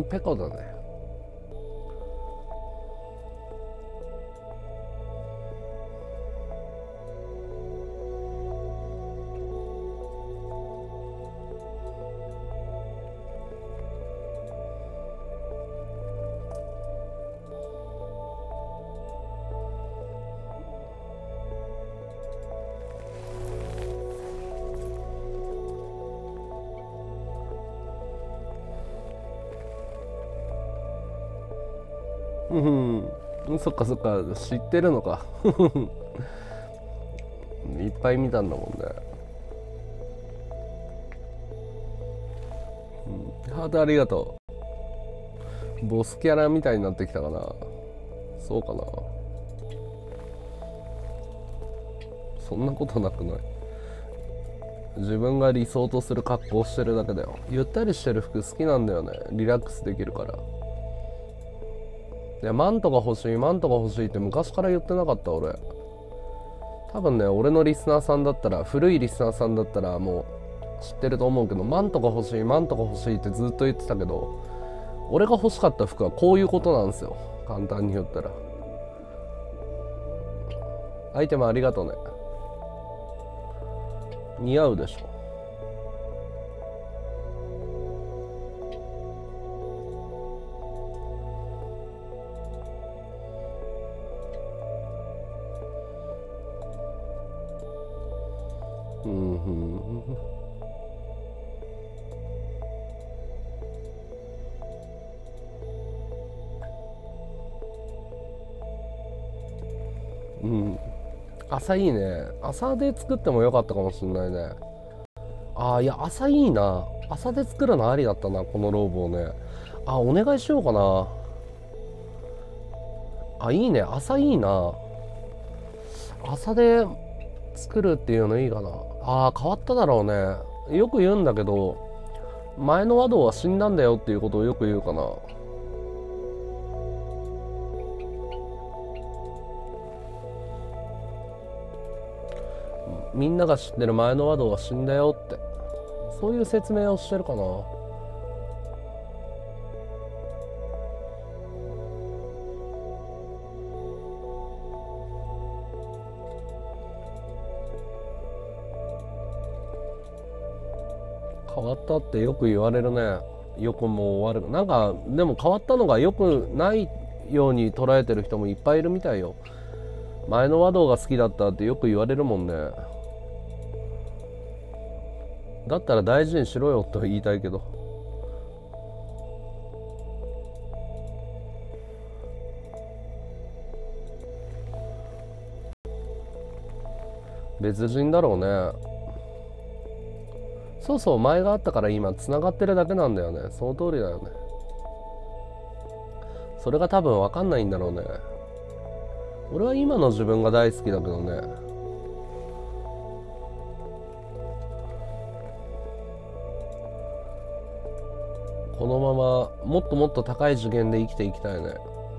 ペコだね。そっかそっか、知ってるのか。いっぱい見たんだもんね。ハートありがとう。ボスキャラみたいになってきたかな。そうかな。そんなことなくない？自分が理想とする格好をしてるだけだよ。ゆったりしてる服好きなんだよね。リラックスできるから。いや、マントが欲しいマントが欲しいって昔から言ってなかった俺。多分ね、俺のリスナーさんだったら、古いリスナーさんだったらもう知ってると思うけど、マントが欲しいマントが欲しいってずっと言ってたけど、俺が欲しかった服はこういうことなんですよ。簡単に言ったら。アイテムありがとうね。似合うでしょ。朝いいね。朝で作ってもよかったかもしんないね。いや、朝いいな。朝で作るのありだったな、このローブをね。お願いしようかな。いいね。朝いいな。朝で作るっていうのいいかな。変わっただろうね。よく言うんだけど、前の和道は死んだんだよっていうことをよく言うかな。みんなが知ってる前の和道は死んだよって、そういう説明をしてるかな。変わったってよく言われるね。よくも悪く、なんかでも変わったのがよくないように捉えてる人もいっぱいいるみたいよ。前の和道が好きだったってよく言われるもんね。だったら大事にしろよと言いたいけど。別人だろうね。そうそう、前があったから今つながってるだけなんだよね。その通りだよね。それが多分分かんないんだろうね。俺は今の自分が大好きだけどね。このままもっともっと高い次元で生きていきたいね。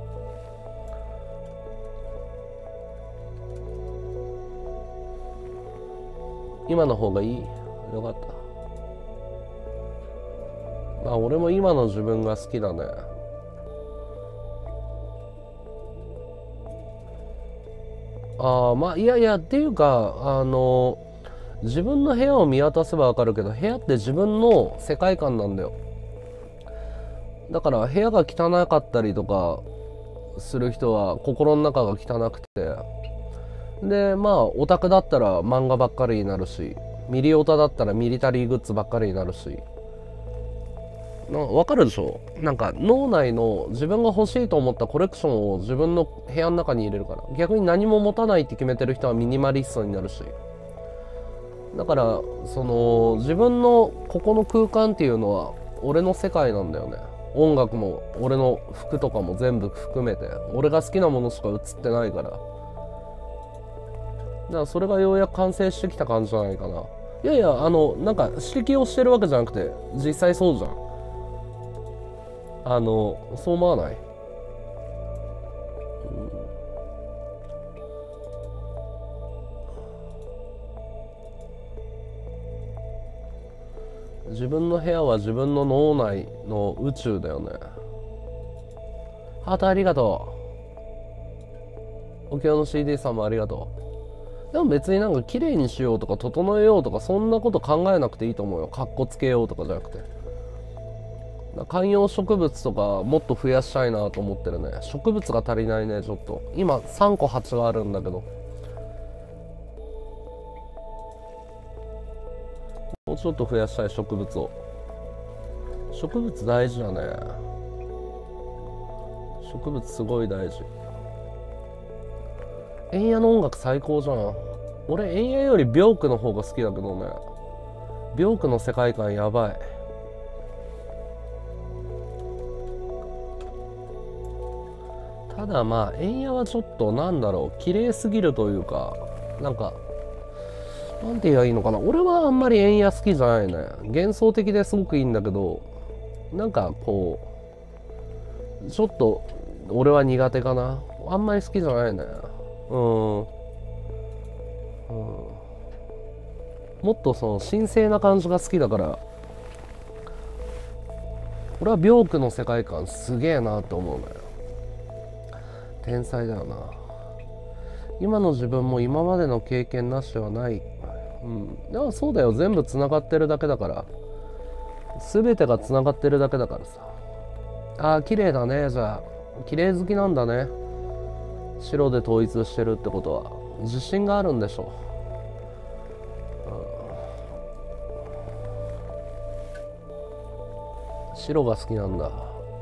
今の方がいい？よかった。俺も今の自分が好きだね。いやいやっていうか、自分の部屋を見渡せば分かるけど、部屋って自分の世界観なんだよ。だから部屋が汚かったりとかする人は心の中が汚くて、でオタクだったら漫画ばっかりになるし、ミリオタだったらミリタリーグッズばっかりになるし、分かるでしょ。なんか脳内の自分が欲しいと思ったコレクションを自分の部屋の中に入れるから。逆に何も持たないって決めてる人はミニマリストになるし、だからその自分のここの空間っていうのは俺の世界なんだよね。音楽も俺の服とかも全部含めて俺が好きなものしか映ってないから、だからそれがようやく完成してきた感じじゃないかな。いやいや、なんか指摘をしてるわけじゃなくて実際そうじゃん。そう思わない？自分の部屋は自分の脳内の宇宙だよね。 ハートありがとう。お経の CD さんもありがとう。でも別になんか綺麗にしようとか整えようとかそんなこと考えなくていいと思うよ。かっこつけようとかじゃなくて。観葉植物とかもっと増やしたいなと思ってるね。植物が足りないね。ちょっと今3個鉢があるんだけど、もうちょっと増やしたい植物を。植物大事だね。植物すごい大事。エンヤの音楽最高じゃん。俺エンヤよりビョークの方が好きだけどね。ビョークの世界観やばい。ただまあエンヤはちょっとなんだろう、綺麗すぎるというか、なんかなんて言えばいいのかな。俺はあんまりエンヤ好きじゃないね。幻想的ですごくいいんだけど、なんかこうちょっと俺は苦手かな。あんまり好きじゃないね。もっとその神聖な感じが好きだから、俺はビョークの世界観すげえなって思うね。天才だよな。今の自分も今までの経験なしではない。でもそうだよ。全部つながってるだけだから、全てがつながってるだけだからさ。ああ綺麗だね。じゃあ綺麗好きなんだね。白で統一してるってことは自信があるんでしょう。白が好きなんだ。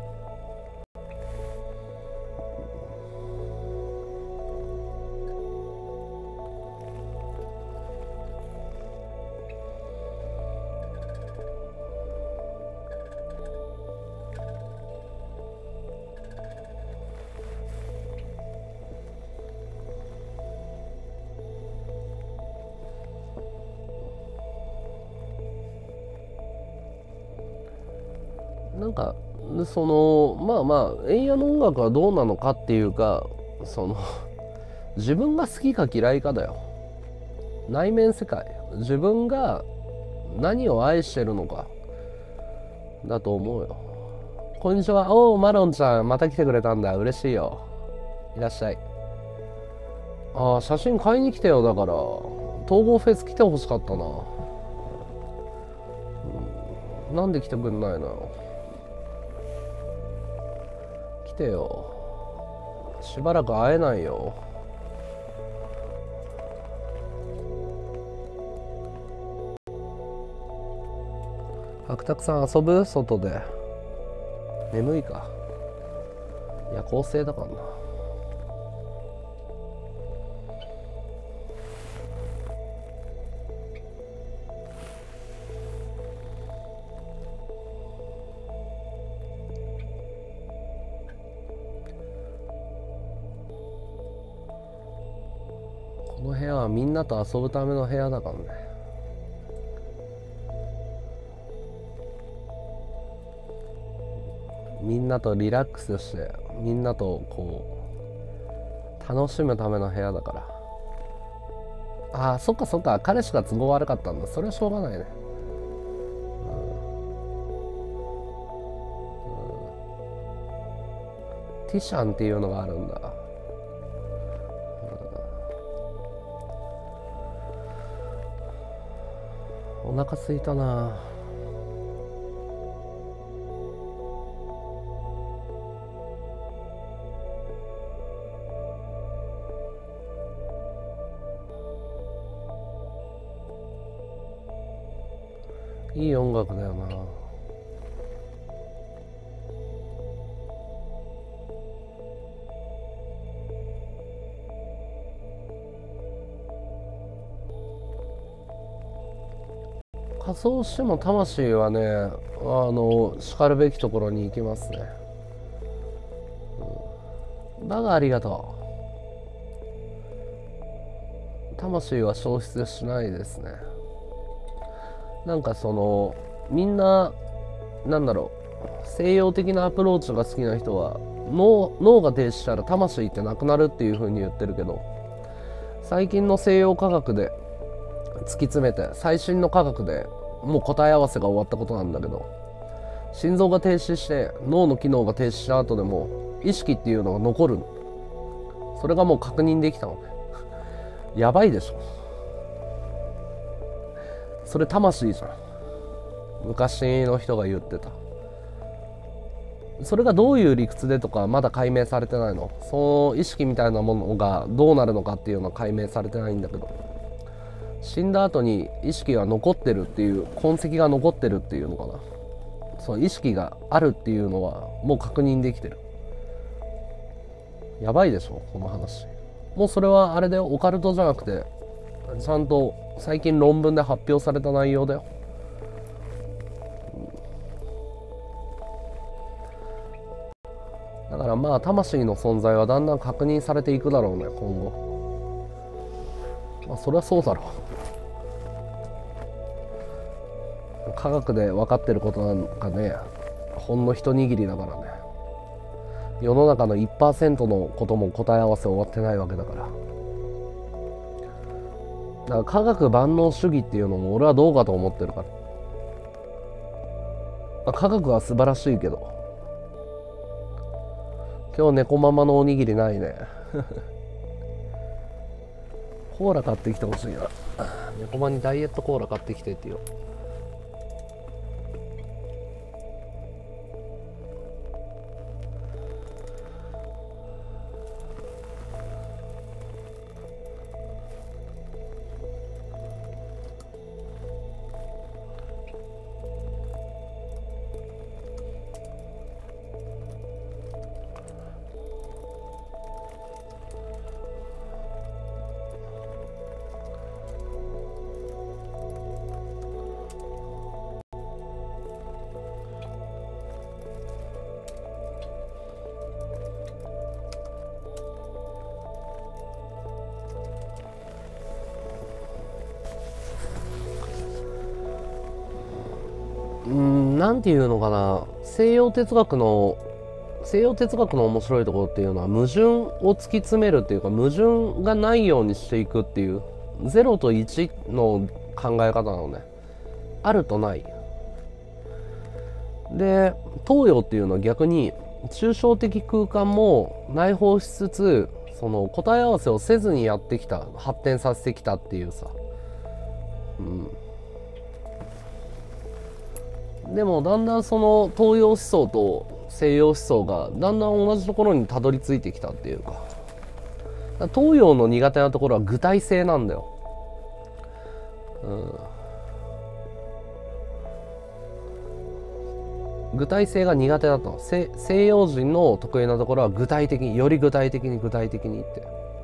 なんかそのまあまあエンヤの音楽はどうなのかっていうか、その自分が好きか嫌いかだよ。内面世界、自分が何を愛してるのかだと思うよ。こんにちは。おおマロンちゃんまた来てくれたんだ。嬉しいよ。いらっしゃい。ああ写真買いに来てよ。だから統合フェス来てほしかったな。なんで来てくんないのよ。来てよ。しばらく会えないよ。白沢さん遊ぶ？外で。眠いか。夜行性だからな。この部屋はみんなと遊ぶための部屋だからね。みんなとリラックスして、みんなとこう楽しむための部屋だから。ああそっかそっか。彼氏が都合悪かったんだ。それはしょうがないね。ティシャンっていうのがあるんだ。お腹すいたな。いい音楽だよな。仮装しても魂はね、しかるべきところに行きますね。だがありがとう。魂は消失しないですね。なんかそのみんななんだろう、西洋的なアプローチが好きな人は脳が停止したら魂ってなくなるっていう風に言ってるけど、最近の西洋科学で突き詰めて最新の科学でもう答え合わせが終わったことなんだけど、心臓が停止して脳の機能が停止した後でも意識っていうのが残る。それがもう確認できたのね。やばいでしょ。それ魂じゃん。昔の人が言ってた。それがどういう理屈でとかまだ解明されてないの。その意識みたいなものがどうなるのかっていうのは解明されてないんだけど、死んだ後に意識が残ってるっていう痕跡が残ってるっていうのかな。その意識があるっていうのはもう確認できてる。やばいでしょこの話。もうそれはあれだよ、オカルトじゃなくてちゃんと最近論文で発表された内容だよ。だからまあ魂の存在はだんだん確認されていくだろうね今後。まあそれはそうだろう。科学で分かってることなんかね、ほんの一握りだからね。世の中の 1% のことも答え合わせ終わってないわけだから。だから科学万能主義っていうのも俺はどうかと思ってるから。科学は素晴らしいけど、今日猫ママのおにぎりないね。コーラ買ってきてほしいな。猫ママにダイエットコーラ買ってきてってよ。なんていうのかな、西洋哲学の面白いところっていうのは矛盾を突き詰めるっていうか、矛盾がないようにしていくっていう0と1の考え方なのね。あるとない。で東洋っていうのは逆に抽象的空間も内包しつつ、その答え合わせをせずにやってきた、発展させてきたっていうさ、でもだんだんその東洋思想と西洋思想がだんだん同じところにたどり着いてきたっていうか、東洋の苦手なところは具体性なんだよ。具体性が苦手だったの。西洋人の得意なところは具体的に、より具体的にって、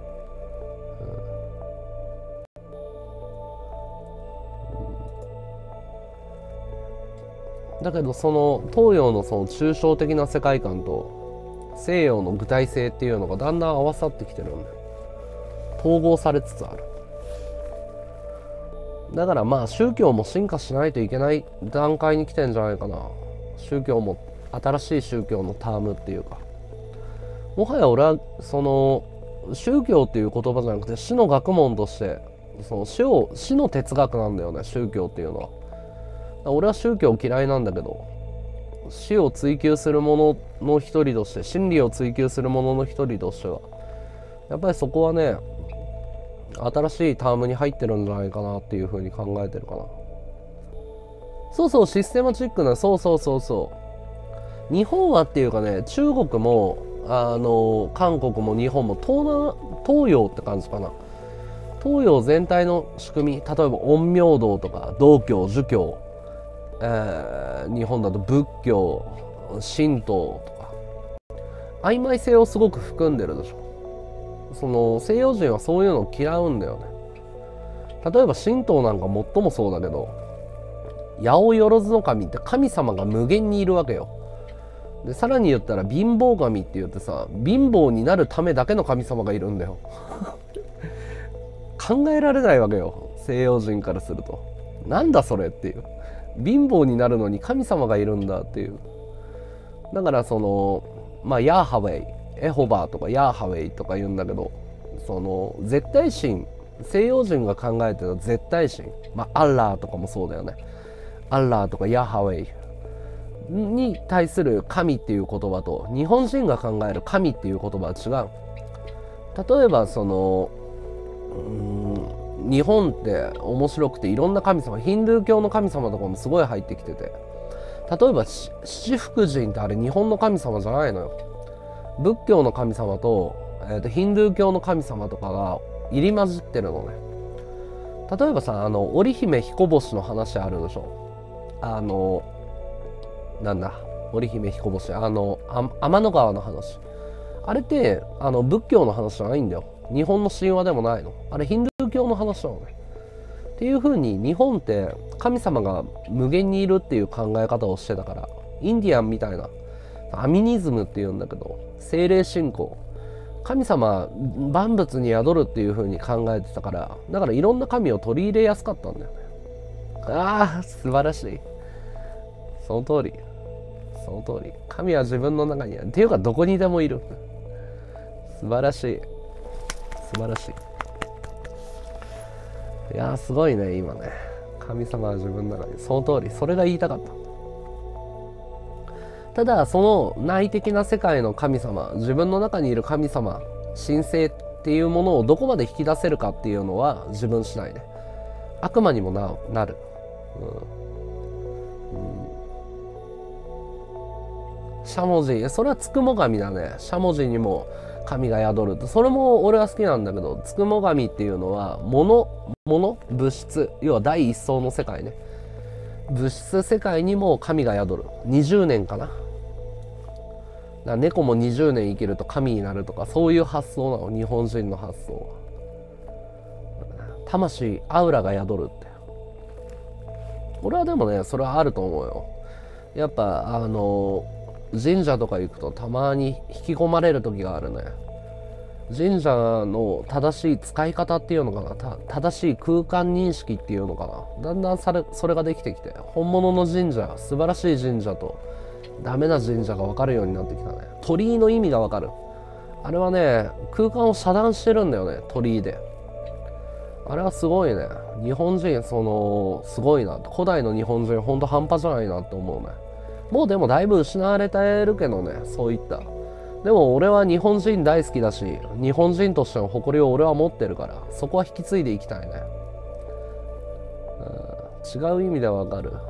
だけどその東洋のその抽象的な世界観と西洋の具体性っていうのがだんだん合わさってきてるんだよ。統合されつつある。だからまあ宗教も進化しないといけない段階に来てんじゃないかな。宗教も新しい宗教のタームっていうか、もはや俺はその宗教っていう言葉じゃなくて死の学問として、その死の哲学なんだよね、宗教っていうのは。俺は宗教嫌いなんだけど、死を追求するものの一人として、真理を追求するものの一人としてはやっぱりそこはね、新しいタームに入ってるんじゃないかなっていうふうに考えてるかな。そうそう、システマチックな、そう日本はっていうかね、中国も韓国も日本も東洋って感じかな。東洋全体の仕組み、例えば陰陽道とか道教、儒教、日本だと仏教、神道とか曖昧性をすごく含んでるでしょ。その西洋人はそういうのを嫌うんだよね。例えば神道なんか最もそうだけど、八百万の神って神様が無限にいるわけよ。でさらに言ったら貧乏神って言ってさ、貧乏になるためだけの神様がいるんだよ。考えられないわけよ、西洋人からすると。なんだそれっていう。貧乏になるのに神様がいるんだっていう。だからそのまあヤーハウェイ、エホバーとかヤーハウェイとか言うんだけど、その絶対神、西洋人が考えてる絶対神、まあアッラーとかもそうだよね。アッラーとかヤーハウェイに対する神っていう言葉と日本人が考える神っていう言葉は違う。例えばその日本って面白くていろんな神様、ヒンドゥー教の神様とかもすごい入ってきてて、例えば七福神ってあれ日本の神様じゃないのよ。仏教の神様と、ヒンドゥー教の神様とかが入り混じってるのね。例えばさ、織姫彦星の話あるでしょ。なんだ織姫彦星、天の川の話、あれって仏教の話じゃないんだよ。日本の神話でもないの。あれヒンドゥー教の話なのね。っていう風に日本って神様が無限にいるっていう考え方をしてたから、インディアンみたいなアミニズムっていうんだけど、精霊信仰、神様万物に宿るっていう風に考えてたから、だからいろんな神を取り入れやすかったんだよね。ああ素晴らしい。その通り、その通り。神は自分の中にあるっていうか、どこにでもいる。素晴らしい、素晴らしい。いやーすごいね今ね。神様は自分の中に、その通り、それが言いたかった。ただその内的な世界の神様、自分の中にいる神様、神聖っていうものをどこまで引き出せるかっていうのは自分次第ね。悪魔にもなる、しゃもじ、それはつくも神だね。しゃもじにも神が宿るって、それも俺は好きなんだけど、つくも神っていうのは物、物質、要は第一層の世界ね。物質世界にも神が宿る。20年かな。だから猫も20年生きると神になるとか、そういう発想なの、日本人の発想は。魂、アウラが宿るって。俺はでもね、それはあると思うよ。やっぱ神社とか行くとたまに引き込まれる時があるね。神社の正しい使い方っていうのかな、正しい空間認識っていうのかな、だんだんそれができてきて、本物の神社、素晴らしい神社とダメな神社が分かるようになってきたね。鳥居の意味が分かる。あれはね、空間を遮断してるんだよね、鳥居で。あれはすごいね。日本人すごいな。古代の日本人ほんと半端じゃないなって思うね。もうでもだいぶ失われてるけどね、そういった。でも俺は日本人大好きだし、日本人としての誇りを俺は持ってるから、そこは引き継いでいきたいね。違う意味でわかる。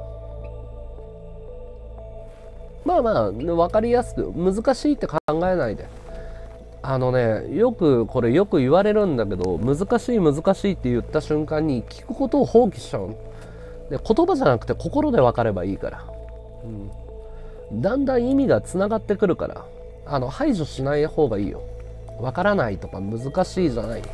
まあまあ分かりやすく、難しいって考えないで。よく言われるんだけど、難しい難しいって言った瞬間に聞くことを放棄しちゃうので、言葉じゃなくて心で分かればいいから、だんだん意味がつながってくるから、排除しない方がいいよ。分からないとか難しいじゃない。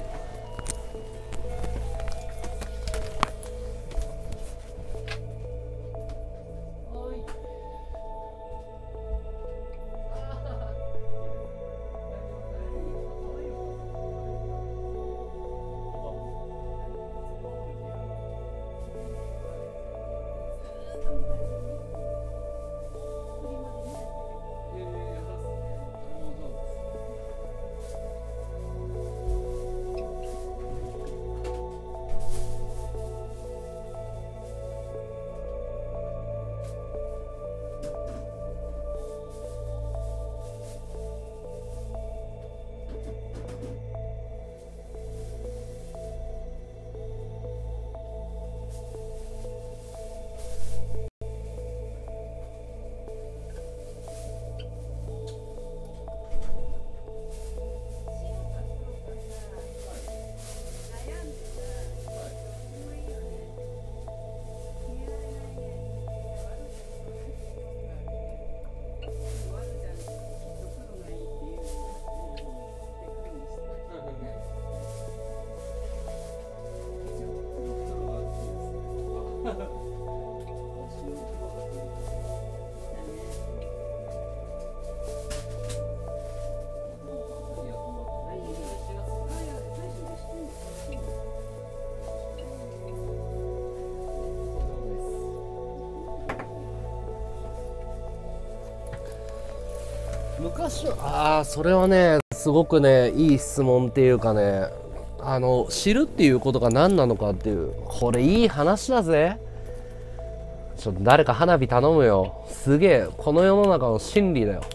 昔はそれはね、すごくねいい質問っていうかね、知るっていうことが何なのかっていう、これいい話だぜ。 ちょっと誰か花火頼むよ。すげえ、この世の中の真理だよ。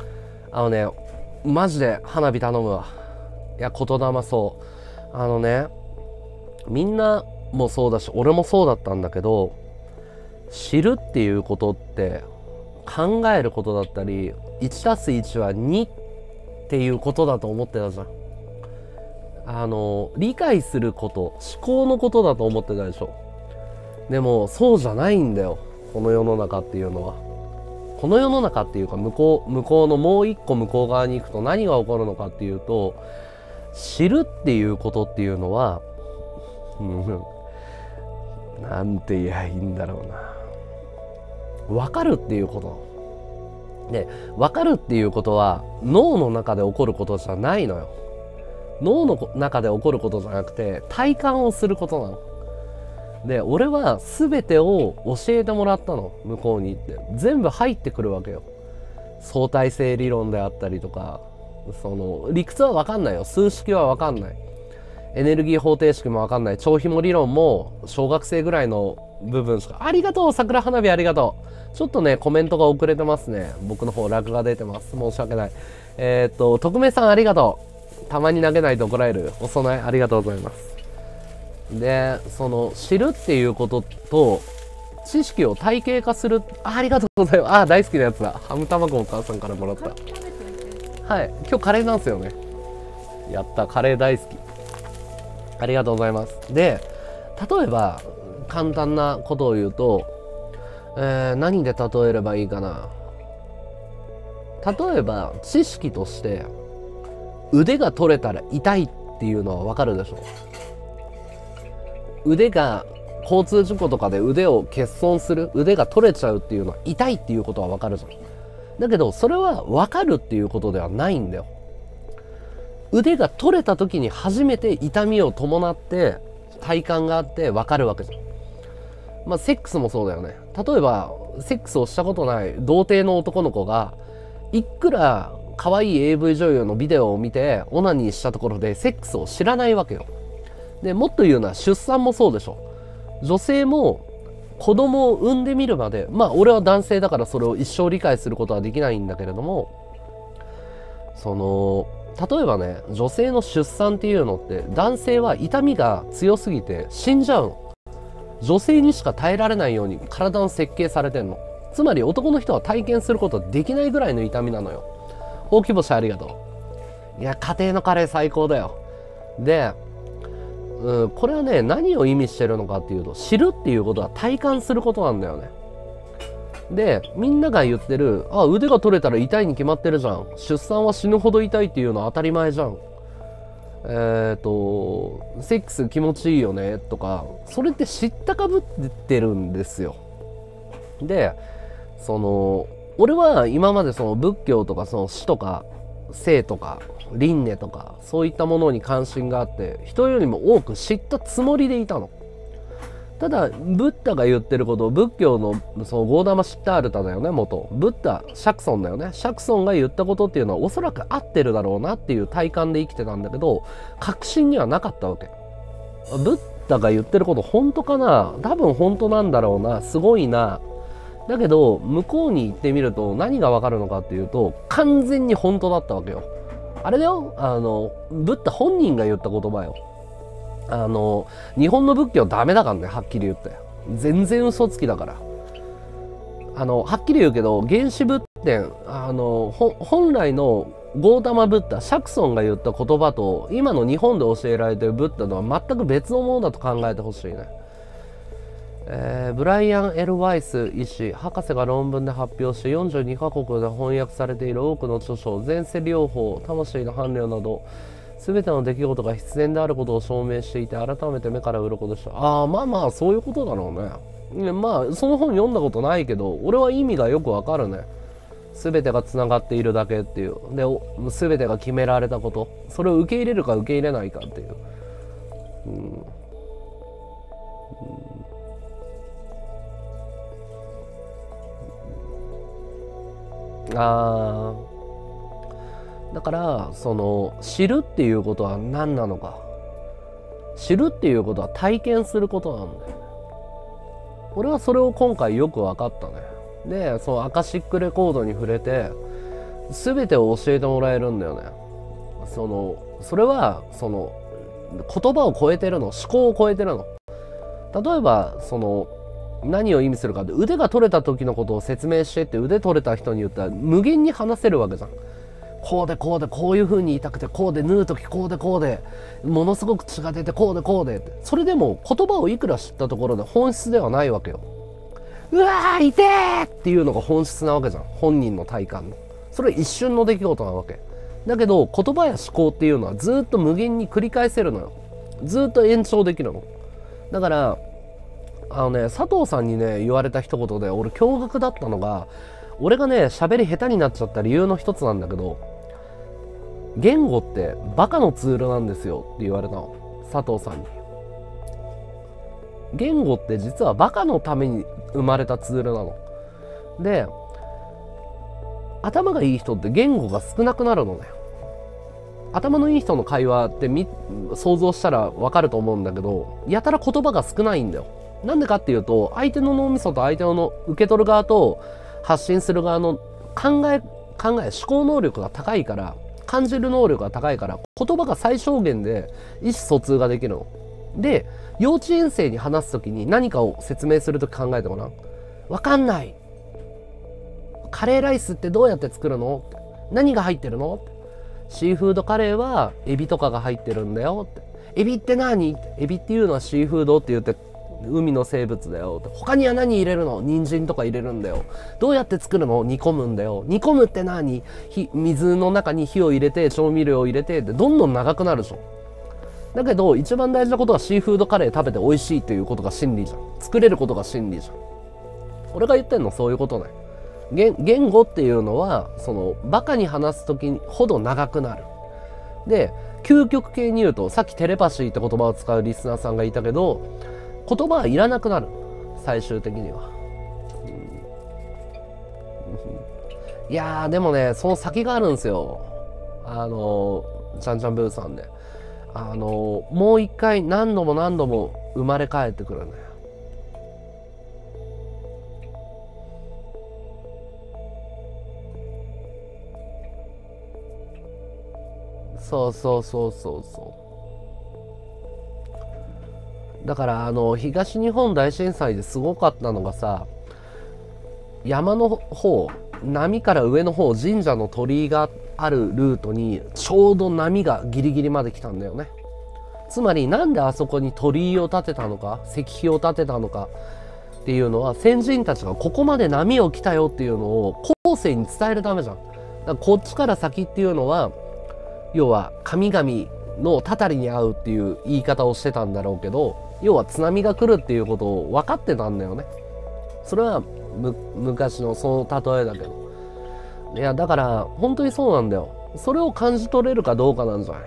マジで花火頼むわ。いや、言霊そう。みんなもそうだし、俺もそうだったんだけど、知るっていうことって考えることだったり、1+1 は2っていうことだと思ってたじゃん。理解すること、思考のことだと思ってたでしょ。でもそうじゃないんだよ、この世の中っていうのは。この世の中っていうか、向こうのもう一個向こう側に行くと何が起こるのかっていうと、知るっていうことっていうのは、なんて言えばいいんだろうな。分かるっていうことで、分かるっていうことは脳の中で起こることじゃないのよ。脳の中で起こることじゃなくて、体感をすることなの。で、俺は全てを教えてもらったの。向こうに行って全部入ってくるわけよ。相対性理論であったりとか、理屈は分かんないよ。数式は分かんない。エネルギー方程式も分かんない。超紐理論も小学生ぐらいの部分しか。ありがとう、桜花火ありがとう。ちょっとね、コメントが遅れてますね。僕の方ラグが出てます。申し訳ない。匿名さんありがとう。たまに投げないと怒られる。お供えありがとうございます。で、知るっていうことと知識を体系化する。ありがとうございます。大好きなやつだ。ハム卵お母さんからもらった。はい、今日カレーなんですよね。やった、カレー大好き。ありがとうございます。で、例えば簡単なことを言うと、何で例えればいいかな。例えば知識として腕が取れたら痛いっていうのは分かるでしょ。腕が交通事故とかで腕を欠損する、腕が取れちゃうっていうのは痛いっていうことは分かるじゃん。だけどそれは分かるっていうことではないんだよ。腕が取れた時に初めて痛みを伴って体感があって分かるわけじゃん。まあセックスもそうだよね。例えばセックスをしたことない童貞の男の子がいくら可愛い AV 女優のビデオを見てオナニーしたところでセックスを知らないわけよ。でもっと言うのは出産もそうでしょ。女性も子供を産んでみるまで、まあ俺は男性だからそれを一生理解することはできないんだけれども、例えばね、女性の出産っていうのって男性は痛みが強すぎて死んじゃうの。女性にしか耐えられないように体の設計されてんの。つまり男の人は体験することできないぐらいの痛みなのよ。ほうき星ありがとう。いや、家庭のカレー最高だよ。で、これはね、何を意味してるのかっていうと、知るっていうことは体感することなんだよね。で、みんなが言ってる、腕が取れたら痛いに決まってるじゃん。出産は死ぬほど痛いっていうのは当たり前じゃん。セックス気持ちいいよねとか、それって知ったかぶってるんですよ。で、俺は今まで仏教とか死とか生とか輪廻とかそういったものに関心があって人よりも多く知ったつもりでいたの。ただブッダが言ってること、仏教のゴーダマ・シッタールタだよね、元ブッダ釈尊だよね。釈尊が言ったことっていうのはおそらく合ってるだろうなっていう体感で生きてたんだけど、確信にはなかったわけ。ブッダが言ってること本当かな、多分本当なんだろうな、すごいな。だけど向こうに行ってみると何が分かるのかっていうと、完全に本当だったわけよ。あれだよ、ブッダ本人が言った言葉よ。日本の仏教ダメだからね、はっきり言って。全然嘘つきだから。はっきり言うけど、原始仏典、本来のゴータマブッダ、釈尊が言った言葉と、今の日本で教えられてるブッダとは全く別のものだと考えてほしいね。ブライアン・エル・ワイス医師、博士が論文で発表し、42カ国で翻訳されている多くの著書、前世療法、魂の伴侶など、全ての出来事が必然であることを証明していて、改めて目から鱗でした。まあまあそういうことだろうね。まあその本読んだことないけど、俺は意味がよくわかるね。全てがつながっているだけっていう。で、全てが決められたこと、それを受け入れるか受け入れないかっていう。だから知るっていうことは何なのか。知るっていうことは体験することなんだよ。 俺はそれを今回よく分かったね。でそのアカシックレコードに触れて全てを教えてもらえるんだよね。それはその言葉を超えてるの、思考を超えてるの。例えば何を意味するかって、腕が取れた時のことを説明してって腕取れた人に言ったら無限に話せるわけじゃん。こうでこうでこういう風に言いたくて、こうで縫う時こうでこうでものすごく血が出てこうでこうでって、それでも言葉をいくら知ったところで本質ではないわけよ。うわー痛えっていうのが本質なわけじゃん、本人の体感の。それは一瞬の出来事なわけだけど、言葉や思考っていうのはずっと無限に繰り返せるのよ。ずっと延長できるの。だから佐藤さんにね言われた一言で俺驚愕だったのが、俺がね喋り下手になっちゃった理由の一つなんだけど、言語ってバカのツールなんですよって言われたの、佐藤さんに。言語って実はバカのために生まれたツールなので、頭がいい人って言語が少なくなるのね。頭のいい人の会話って想像したら分かると思うんだけど、やたら言葉が少ないんだよ。なんでかっていうと、相手の脳みそと相手の受け取る側と発信する側の考え思考能力が高いから、感じる能力が高いから、言葉が最小限で意思疎通ができるので、幼稚園生に話すときに何かを説明するとき考えてごらん。分かんない、カレーライスってどうやって作るの、何が入ってるの、シーフードカレーはエビとかが入ってるんだよって。エビって何、エビっていうのはシーフードって言って海の生物だよって。他には何入れるの、人参とか入れるんだよ。どうやって作るの、煮込むんだよ。煮込むって何、水の中に火を入れて調味料を入れてって、どんどん長くなるでしょ。だけど一番大事なことはシーフードカレー食べて美味しいということが真理じゃん。作れることが真理じゃん。俺が言ってんのそういうことね。言語っていうのはバカに話す時ほど長くなる。で究極系に言うと、さっきテレパシーって言葉を使うリスナーさんがいたけど、言葉はいらなくなる、最終的には。いやーでもね、その先があるんですよ。ちゃんちゃんブーさんで、もう一回何度も何度も生まれ変えてくるね。そうそうそうそうそう。だから東日本大震災ですごかったのがさ、山の方、波から上の方、神社の鳥居があるルートにちょうど波がギリギリまで来たんだよね。つまりなんであそこに鳥居を建てたのか、石碑を建てたのかっていうのは、先人たちがここまで波を来たよっていうのを後世に伝えるためじゃん。だからこっちから先っていうのは、要は神々のたたりに合うっていう言い方をしてたんだろうけど、要は津波が来るっていうことを分かってたんだよね。それは昔のその例えだけど、いやだから本当にそうなんだよ。それを感じ取れるかどうかなんじゃない。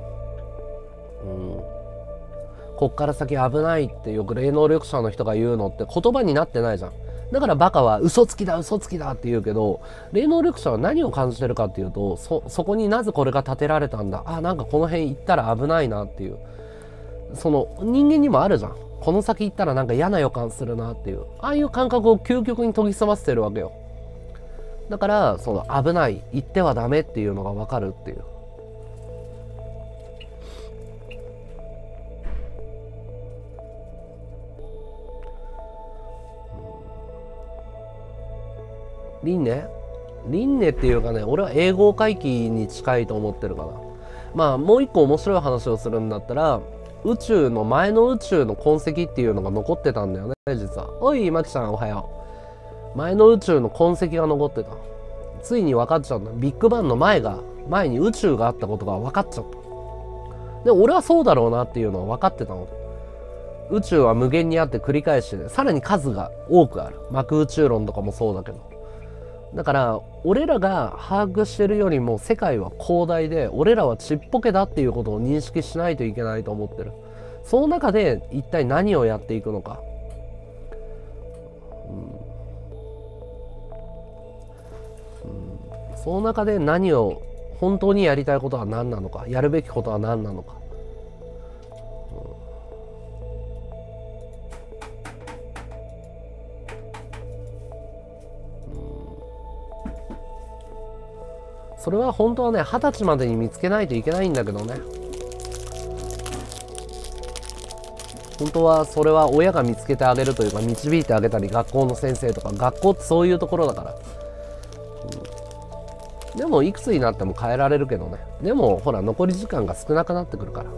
こっから先危ないってよく霊能力者の人が言うのって言葉になってないじゃん。だからバカは嘘つきだ嘘つきだって言うけど、霊能力者は何を感じてるかっていうと、そこになぜこれが建てられたんだ、なんかこの辺行ったら危ないなっていう、その人間にもあるじゃん。この先行ったらなんか嫌な予感するなっていう、ああいう感覚を究極に研ぎ澄ませてるわけよ。だから危ない、行ってはダメっていうのが分かるっていう。輪廻っていうかね、俺は英語回帰に近いと思ってるかな。まあもう一個面白い話をするんだったら、宇宙の前の宇宙の痕跡っていうのが残ってたんだよね、実は。おいマキちゃんおはよう。前の宇宙の痕跡が残ってた。ついに分かっちゃった。ビッグバンの前に宇宙があったことが分かっちゃった。で俺はそうだろうなっていうのは分かってたの。宇宙は無限にあって繰り返して、ね、さらに数が多くある。膜宇宙論とかもそうだけど、だから俺らが把握してるよりも世界は広大で、俺らはちっぽけだっていうことを認識しないといけないと思ってる。その中で一体何をやっていくのか、その中で何を本当にやりたいことは何なのか、やるべきことは何なのか、 それは本当はね、20歳までに見つけないといけないんだけどね。本当はそれは親が見つけてあげるというか、導いてあげたり、学校の先生とか、学校ってそういうところだから。でもいくつになっても変えられるけどね。でもほら、残り時間が少なくなってくるから。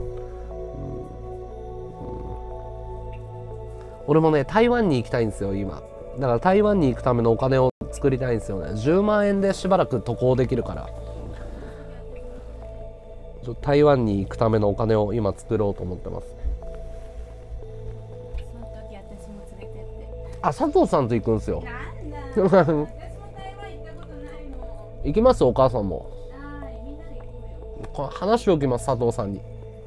俺もね、台湾に行きたいんですよ今。だから台湾に行くためのお金を作りたいんですよね。10万円でしばらく渡航できるから、台湾に行くためのお金を今作ろうと思ってます。 その時私も連れてって。 あ、佐藤さんと行くんですよ。 なんだ。私も台湾行ったことないもん。 行きます、お母さんも。 はい、みんなで行こうよ。 これ話しておきます、佐藤さんに。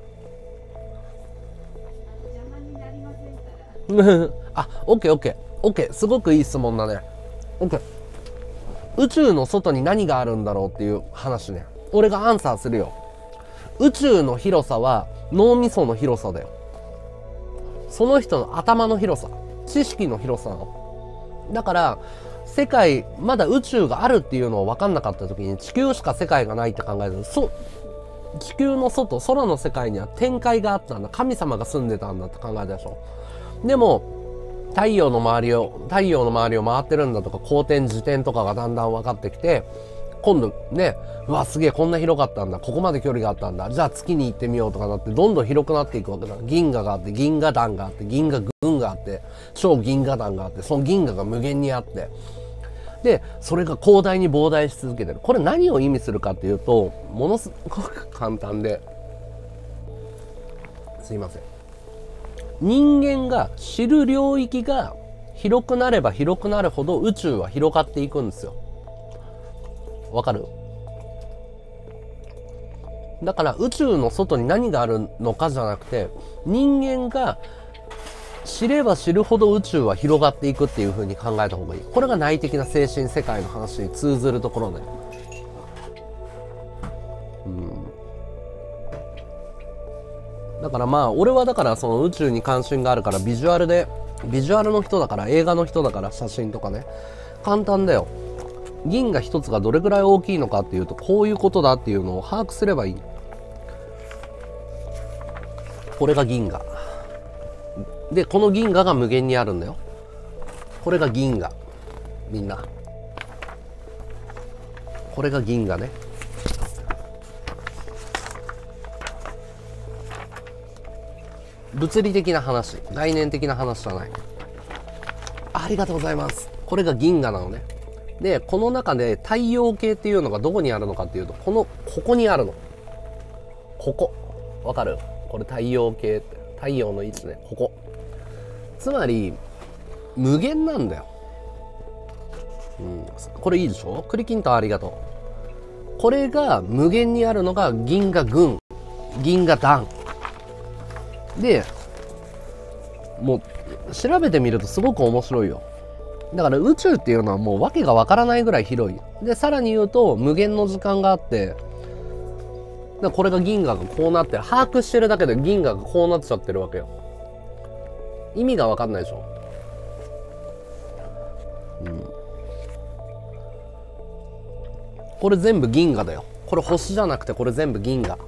邪魔になりませんから。 あ、オッケーオッケーオッケー、すごくいい質問だね。オッケー。宇宙の外に何があるんだろうっていう話ね。俺がアンサーするよ。宇宙の広さは脳みその広さだよ。その人の頭の広さ、知識の広さなの。だから世界、まだ宇宙があるっていうのを分かんなかった時に、地球しか世界がないって考えると、地球の外、空の世界には天界があったんだ、神様が住んでたんだって考えたでしょ。でも太陽の周りを回ってるんだとか、公転自転とかがだんだん分かってきて、今度ね、うわすげえ、こんな広かったんだ、ここまで距離があったんだ、じゃあ月に行ってみようとかなって、どんどん広くなっていくわけだ。銀河があって、銀河団があって、銀河群があって、超銀河団があって、その銀河が無限にあって、でそれが広大に膨大し続けてる。これ何を意味するかっていうと、ものすごく簡単で、すいません、人間が知る領域が広くなれば広くなるほど宇宙は広がっていくんですよ。わかる？だから宇宙の外に何があるのかじゃなくて、人間が知れば知るほど宇宙は広がっていくっていう風に考えた方がいい。これが内的な精神世界の話に通ずるところね。だからまあ俺はだからその宇宙に関心があるから、ビジュアルの人だから、映画の人だから、写真とかね、簡単だよ。銀河一つがどれぐらい大きいのかっていうと、こういうことだっていうのを把握すればいい。これが銀河で、この銀河が無限にあるんだよ。これが銀河。みんなこれが銀河ね。物理的な話、概念的な話じゃない。ありがとうございます。これが銀河なのね。でこの中で太陽系っていうのがどこにあるのかっていうと、ここにあるの。ここわかる？これ太陽系って、太陽の位置ね。ここ、つまり無限なんだよ。これいいでしょ？クリキントンありがとう。これが無限にあるのが銀河群、銀河団で、もう調べてみるとすごく面白いよ。だから宇宙っていうのはもう訳がわからないぐらい広い。でさらに言うと無限の時間があって、これが銀河がこうなってる、把握してるだけで銀河がこうなっちゃってるわけよ。意味がわかんないでしょ。これ全部銀河だよ。これ星じゃなくて、これ全部銀河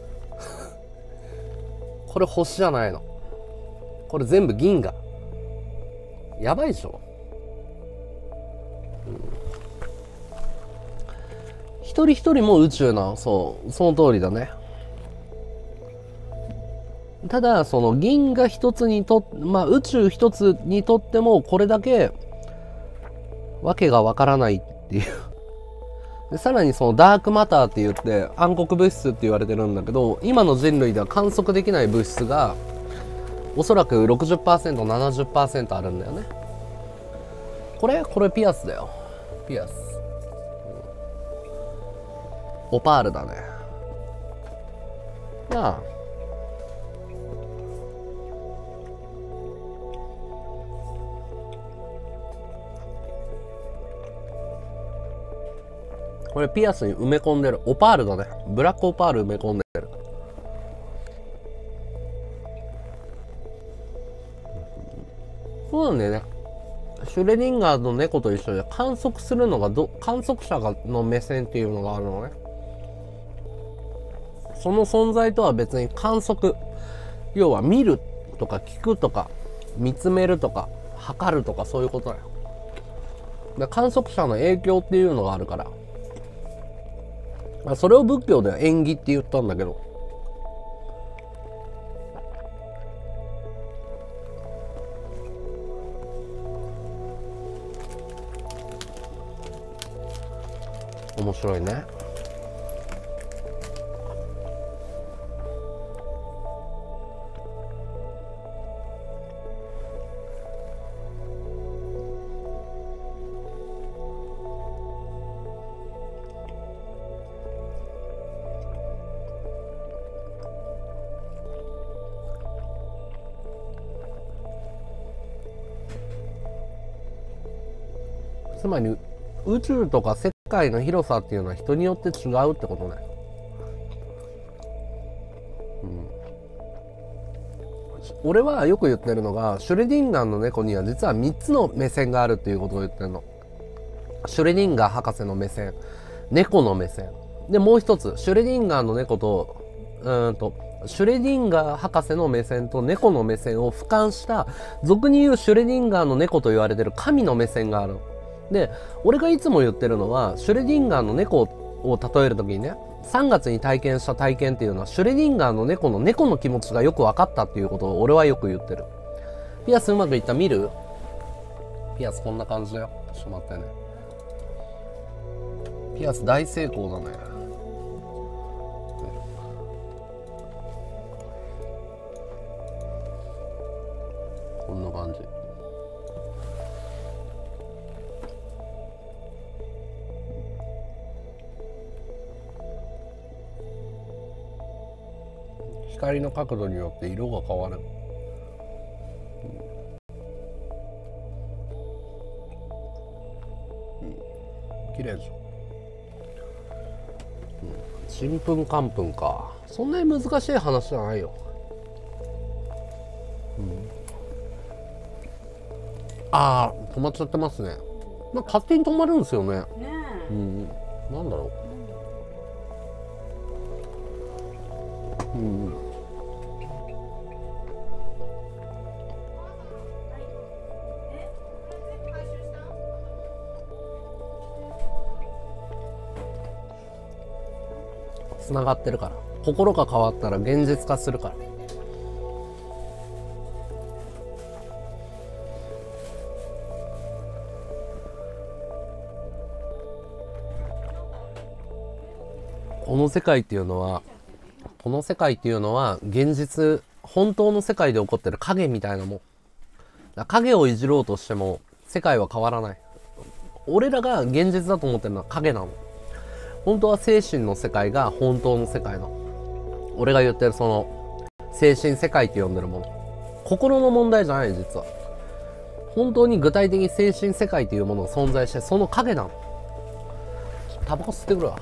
これ星じゃないの。これ全部銀河。やばいでしょ。一人一人も宇宙なの。そう、その通りだね。ただその銀河一つに宇宙一つにとってもこれだけわけがわからないっていうで、さらにそのダークマターって言って暗黒物質って言われてるんだけど、今の人類では観測できない物質がおそらく 60%、70% あるんだよね。これピアスだよ。ピアス、オパールだね。なあ、これピアスに埋め込んでるオパールだね。ブラックオパール埋め込んでる。そうなんだよね。 シュレディンガーの猫と一緒で観測するのが観測者の目線っていうのがあるのね。その存在とは別に観測、要は見るとか聞くとか見つめるとか測るとかそういうことだよ。で観測者の影響っていうのがあるから、それを仏教では縁起って言ったんだけど、面白いね。つまり宇宙とか世界の広さっていうのは人によって違うってことね。俺はよく言ってるのが、シュレディンガーの猫には実は3つの目線があるっていうことを言ってるの。シュレディンガー博士の目線、猫の目線で、もう一つシュレディンガーの猫とシュレディンガー博士の目線と猫の目線を俯瞰した俗に言うシュレディンガーの猫と言われてる神の目線がある。で、俺がいつも言ってるのは、シュレディンガーの猫を例えるときにね、3月に体験した体験っていうのはシュレディンガーの猫の気持ちがよく分かったっていうことを俺はよく言ってる。ピアスうまくいった？見る？ピアスこんな感じだよ。ちょっと待ってね。ピアス大成功だね。こんな感じ。光の角度によって色が変わる。綺麗でしょ。ちんぷんかんぷんか。そんなに難しい話じゃないよ。ああ、止まっちゃってますね。勝手に止まるんですよね。なんだろう。つながってるから。心が変わったら現実化するから。この世界っていうのは現実、本当の世界で起こってる影みたいなもん。影をいじろうとしても世界は変わらない。俺らが現実だと思ってるのは影なの。本当は精神の世界が本当の世界なの。俺が言ってるその精神世界って呼んでるもの、心の問題じゃない。実は本当に具体的に精神世界っていうものが存在して、その影なの。タバコ吸ってくるわ。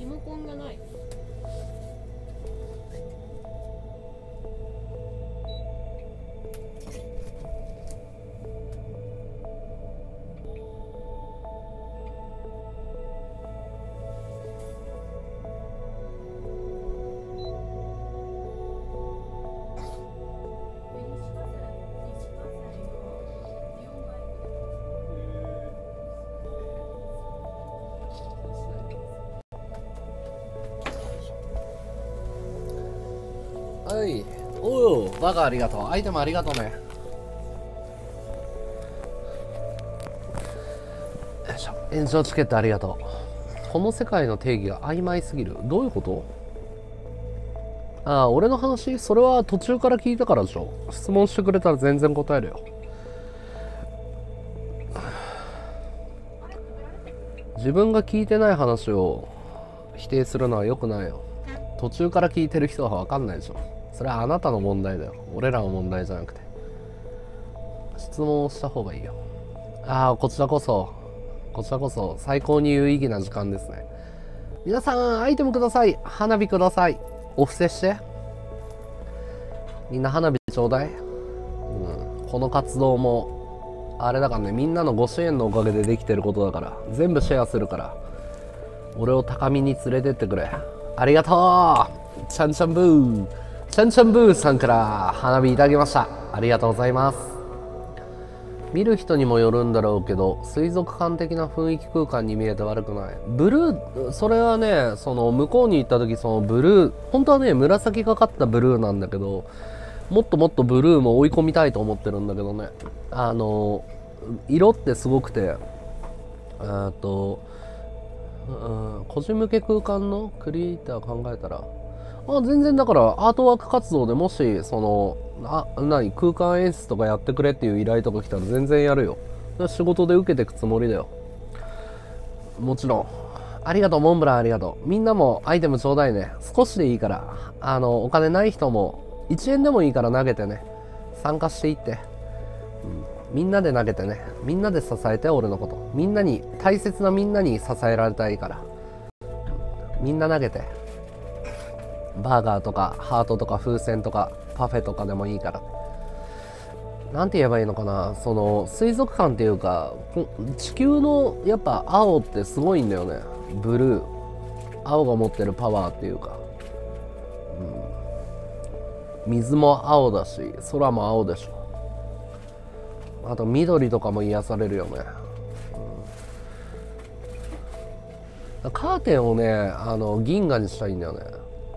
リモコンがない。 はい。おう、バカありがとう。アイテムありがとうね。よいしょ。延長チケットありがとう。この世界の定義が曖昧すぎる。どういうこと？ああ、俺の話？それは途中から聞いたからでしょ。質問してくれたら全然答えるよ。自分が聞いてない話を否定するのは良くないよ。途中から聞いてる人は分かんないでしょ。それはあなたの問題だよ。俺らの問題じゃなくて。質問をした方がいいよ。ああ、こちらこそ最高に有意義な時間ですね。皆さんアイテムください。花火ください。お布施して。みんな花火ちょうだい。この活動もあれだからね、みんなのご支援のおかげでできてることだから、全部シェアするから、俺を高みに連れてってくれ。ありがとう。ちゃんちゃんブーちゃんちゃんブーさんから花火いただきました。ありがとうございます。見る人にもよるんだろうけど、水族館的な雰囲気空間に見えて悪くない。ブルー、それはね、その向こうに行った時、そのブルー、本当はね紫がかったブルーなんだけど、もっともっとブルーも追い込みたいと思ってるんだけどね、色ってすごくて、個人向け空間のクリエイター考えたら、全然だからアートワーク活動でもしその空間演出とかやってくれっていう依頼とか来たら全然やるよ。仕事で受けてくつもりだよ。もちろん。ありがとう、モンブランありがとう。みんなもアイテムちょうだいね。少しでいいから。お金ない人も1円でもいいから投げてね。参加していって。みんなで投げてね。みんなで支えて、俺のこと。みんなに、大切なみんなに支えられたいから。みんな投げて。バーガーとかハートとか風船とかパフェとかでもいいから。なんて言えばいいのかな、その水族館っていうか、地球のやっぱ青ってすごいんだよね。ブルー、青が持ってるパワーっていうか、水も青だし空も青でしょ。あと緑とかも癒されるよね。カーテンをね、銀河にしたいんだよね。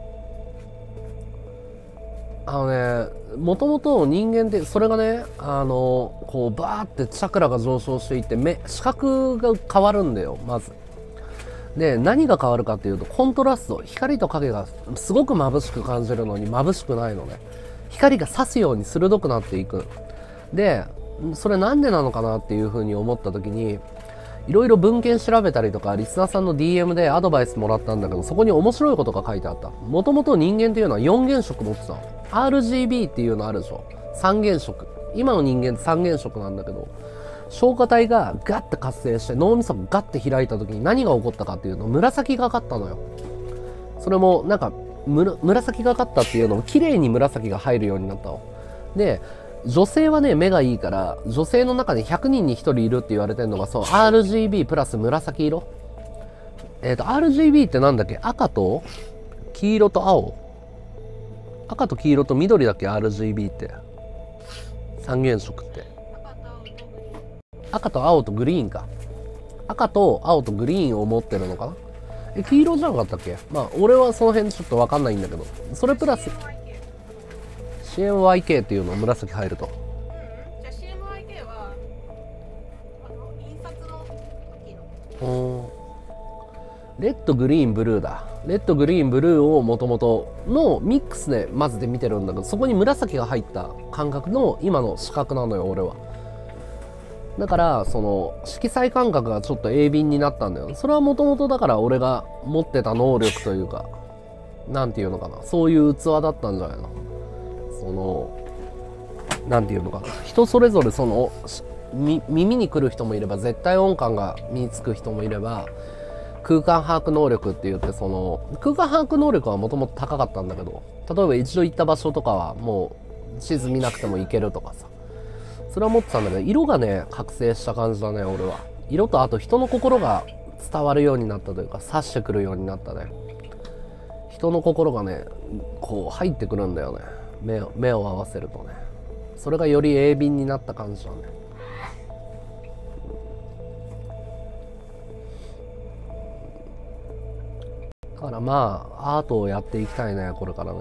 もともと人間ってそれがね、こうバーってチャクラが上昇していって視覚が変わるんだよ、まず。で、何が変わるかっていうと、コントラスト、光と影がすごく眩しく感じるのに眩しくないのね。光が差すように鋭くなっていく。で、それなんでなのかなっていうふうに思った時に、いろいろ文献調べたりとか、リスナーさんの DM でアドバイスもらったんだけど、そこに面白いことが書いてあった。もともと人間っていうのは4原色持ってたの。RGB っていうのあるでしょ。3原色。今の人間って3原色なんだけど、消化体がガッて活性して脳みそがガッて開いた時に何が起こったかっていうと、紫がかったのよ。それもなんか紫がかったっていうのも綺麗に紫が入るようになったの。で、女性はね、目がいいから、女性の中で100人に1人いるって言われてるのが、そう、RGB プラス紫色。RGB ってなんだっけ？赤と黄色と青。赤と黄色と緑だっけ？ RGB って。三原色って。赤と青とグリーンか。赤と青とグリーンを持ってるのかな？黄色じゃなかったっけ？まあ、俺はその辺ちょっとわかんないんだけど、それプラス、CMYK っていうの紫入ると。 じゃあ CMYK は印刷の時のレッドグリーンブルーだ。レッドグリーンブルーをもともとのミックスで混ぜて見てるんだけど、そこに紫が入った感覚の今の視覚なのよ、俺は。だからその色彩感覚がちょっと鋭敏になったんだよ。それはもともとだから俺が持ってた能力というか、なんていうのかな、そういう器だったんじゃないの。そのなんていうのかな、人それぞれその耳に来る人もいれば、絶対音感が身につく人もいれば、 空間把握能力って言って、その空間把握能力はもともと高かったんだけど、例えば一度行った場所とかはもう地図見なくても行けるとかさ、それは持ってたんだけど、色がね覚醒した感じだね俺は。色とあと人の心が伝わるようになったというか、察してくるようになったね。人の心がねこう入ってくるんだよね、目を合わせるとね。それがより鋭敏になった感じだね。だからまあアートをやっていきたいねこれからね。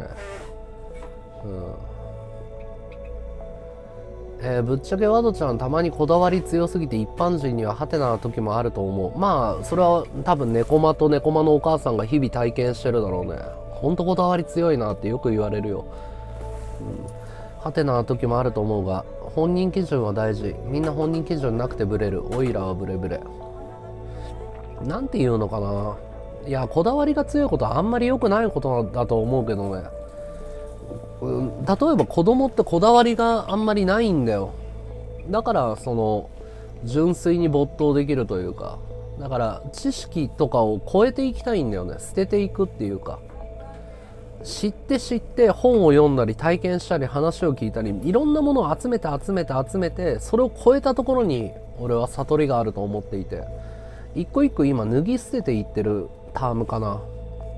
ぶっちゃけワドちゃんたまにこだわり強すぎて一般人にはハテナな時もあると思う。まあそれは多分猫間と猫間のお母さんが日々体験してるだろうね。ほんとこだわり強いなってよく言われるよ。ハテナな時もあると思うが、本人基準は大事。みんな本人基準なくてブレる。オイラはブレブレ。なんて言うのかな。いやこだわりが強いことはあんまり良くないことだと思うけどね。例えば子供ってこだわりがあんまりないんだよ。だからその純粋に没頭できるというか、だから知識とかを超えていきたいんだよね。捨てていくっていうか、知って本を読んだり体験したり話を聞いたり、いろんなものを集めてそれを超えたところに俺は悟りがあると思っていて、一個一個今脱ぎ捨てていってるタームかな。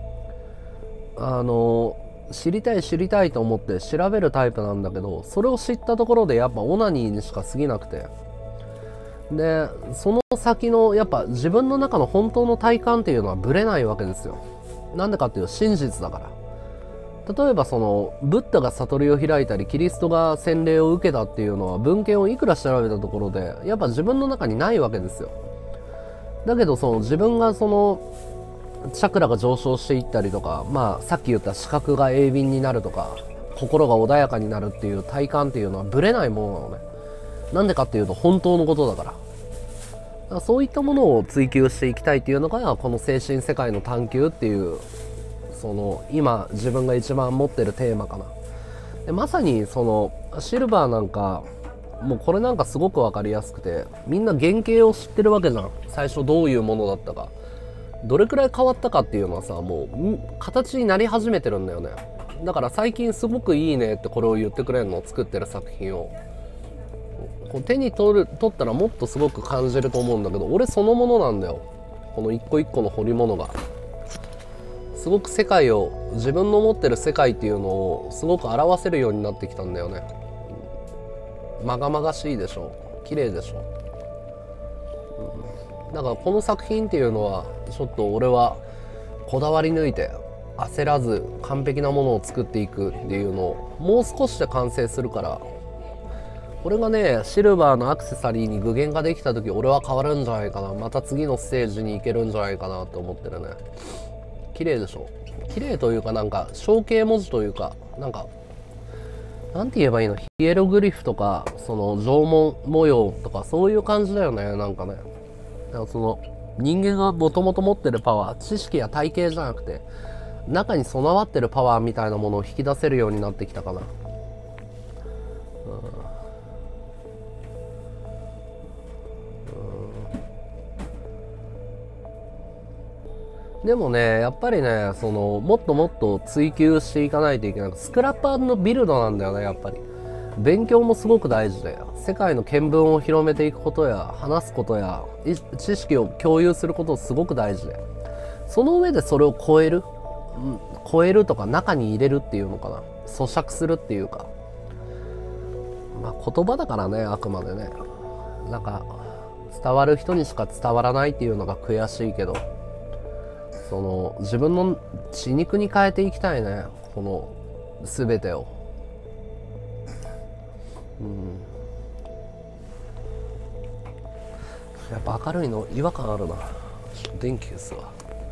知りたいと思って調べるタイプなんだけど、それを知ったところでやっぱオナニーにしか過ぎなくて、でその先のやっぱ自分の中の本当の体感っていうのはブレないわけですよ。なんでかっていうと真実だから。例えばそのブッダが悟りを開いたりキリストが洗礼を受けたっていうのは文献をいくら調べたところでやっぱ自分の中にないわけですよ。だけどその自分がそのチャクラが上昇していったりとか、まあさっき言った視覚が鋭敏になるとか心が穏やかになるっていう体感っていうのはブレないものなのね。なんでかっていうと本当のことだから。だからそういったものを追求していきたいっていうのがこの精神世界の探求っていう、その今自分が一番持ってるテーマかな。でまさにそのシルバーなんかもうこれなんかすごく分かりやすくて、みんな原型を知ってるわけじゃん。最初どういうものだったか、どれくらい変わったかっていうのはさ、もう形になり始めてるんだよね。だから最近すごくいいねってこれを言ってくれるの、作ってる作品をこう手に取ったらもっとすごく感じると思うんだけど、俺そのものなんだよ。この一個一個の彫り物がすごく世界を、自分の持ってる世界っていうのをすごく表せるようになってきたんだよね。まがまがしいでしょ、綺麗でしょ。だからこの作品っていうのはちょっと俺はこだわり抜いて焦らず完璧なものを作っていくっていうのをもう少しで完成するから、これがねシルバーのアクセサリーに具現ができた時俺は変わるんじゃないかな。また次のステージに行けるんじゃないかなと思ってるね。綺麗でしょ。綺麗というかなんか象形文字というか、なんかなんて言えばいいの、ヒエログリフとかその縄文模様とかそういう感じだよね。なんかね、だからその人間がもともと持ってるパワー、知識や体系じゃなくて中に備わってるパワーみたいなものを引き出せるようになってきたかな。でもねやっぱりね、そのもっともっと追求していかないといけない。スクラッパービルドなんだよね。やっぱり勉強もすごく大事で、世界の見聞を広めていくことや話すことや知識を共有することすごく大事で、その上でそれを超えるとか中に入れるっていうのかな、咀嚼するっていうか、まあ言葉だからね、あくまでね。なんか伝わる人にしか伝わらないっていうのが悔しいけど、その自分の血肉に変えていきたいね、この全てを。やっぱ明るいの違和感あるな。電気消すわ。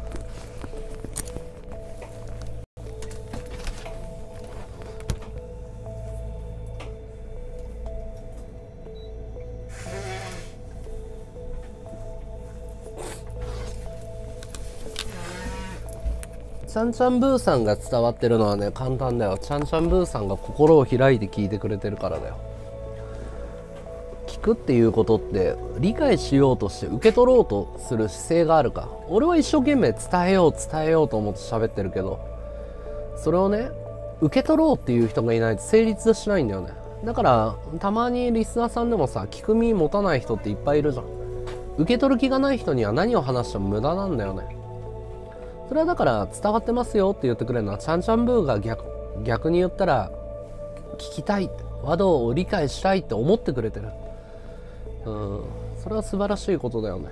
ちゃんちゃんブーさんが伝わってるのはね簡単だよ。ちゃんちゃんブーさんが心を開いて聞いてくれてるからだよ。 聞くっていうことって理解しようとして受け取ろうとする姿勢があるか。俺は一生懸命伝えようと思って喋ってるけど、それをね受け取ろうっていう人がいないと成立しないんだよね。だからたまにリスナーさんでもさ、聞く耳持たない人っていっぱいいるじゃん。受け取る気がない人には何を話しても無駄なんだよね。それはだから伝わってますよって言ってくれるのはちゃんちゃんブーが逆に言ったら聞きたい、和道を理解したいって思ってくれてる。それは素晴らしいことだよね。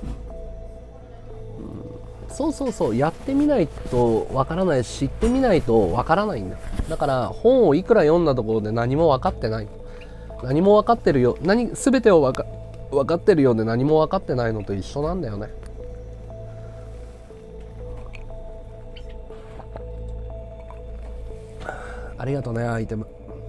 そうやってみないとわからないし、知ってみないとわからないんだ。だから本をいくら読んだところで何も分かってない、何も分かってるよ、全てを分かってるようで何も分かってないのと一緒なんだよね。ありがとうね、アイテム。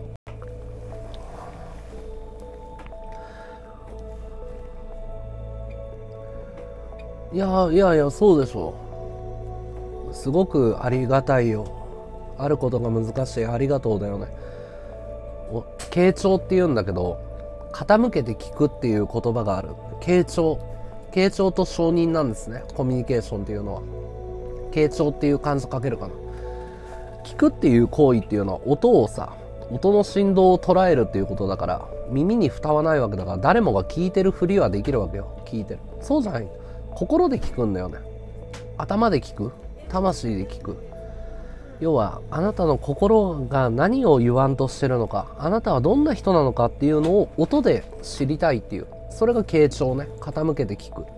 いやそうでしょう。すごくありがたいよ。あることが難しい、ありがとうだよね。傾聴って言うんだけど、傾けて聞くっていう言葉がある。傾聴と承認なんですね、コミュニケーションっていうのは。傾聴っていう漢字書けるかな。聞くっていう行為っていうのは音の振動を捉えるっていうことだから、耳に蓋はないわけだから、誰もが聞いてるふりはできるわけよ。聞いてる、そうじゃない、心で聞くんだよね。頭で聞く、魂で聞く。要はあなたの心が何を言わんとしてるのか、あなたはどんな人なのかっていうのを音で知りたいっていう、それが傾聴ね。傾けて聞く。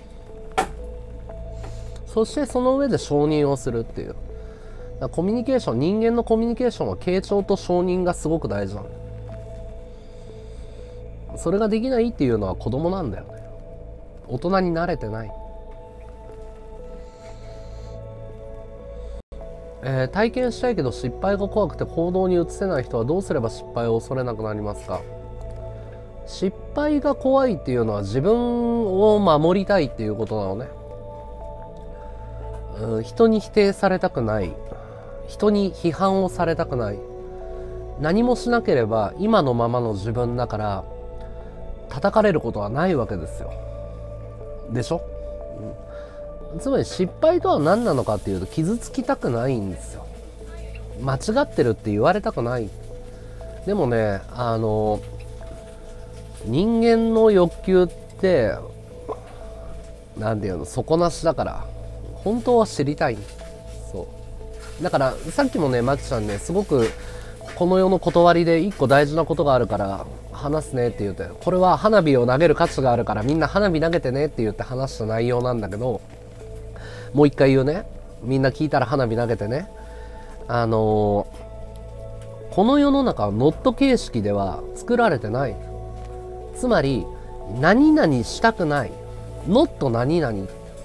そしてその上で承認をするっていう。コミュニケーション、人間のコミュニケーションは傾聴と承認がすごく大事なの。それができないっていうのは子供なんだよね。大人に慣れてない。体験したいけど失敗が怖くて行動に移せない人はどうすれば失敗を恐れなくなりますか？失敗が怖いっていうのは自分を守りたいっていうことなのね。人に否定されたくない、人に批判をされたくない。何もしなければ今のままの自分だから叩かれることはないわけですよ。でしょ？つまり失敗とは何なのかっていうと、傷つきたくないんですよ。間違ってるって言われたくない。でもね、人間の欲求ってなんていうの、底なしだから、本当は知りたい。そうだからさっきもね、マキちゃんね、すごくこの世の断りで一個大事なことがあるから話すねって言って、これは花火を投げる価値があるからみんな花火投げてねって言って話した内容なんだけど、もう一回言うね。みんな聞いたら花火投げてね。この世の中はノット形式では作られてない。つまり何々したくない、ノット何々、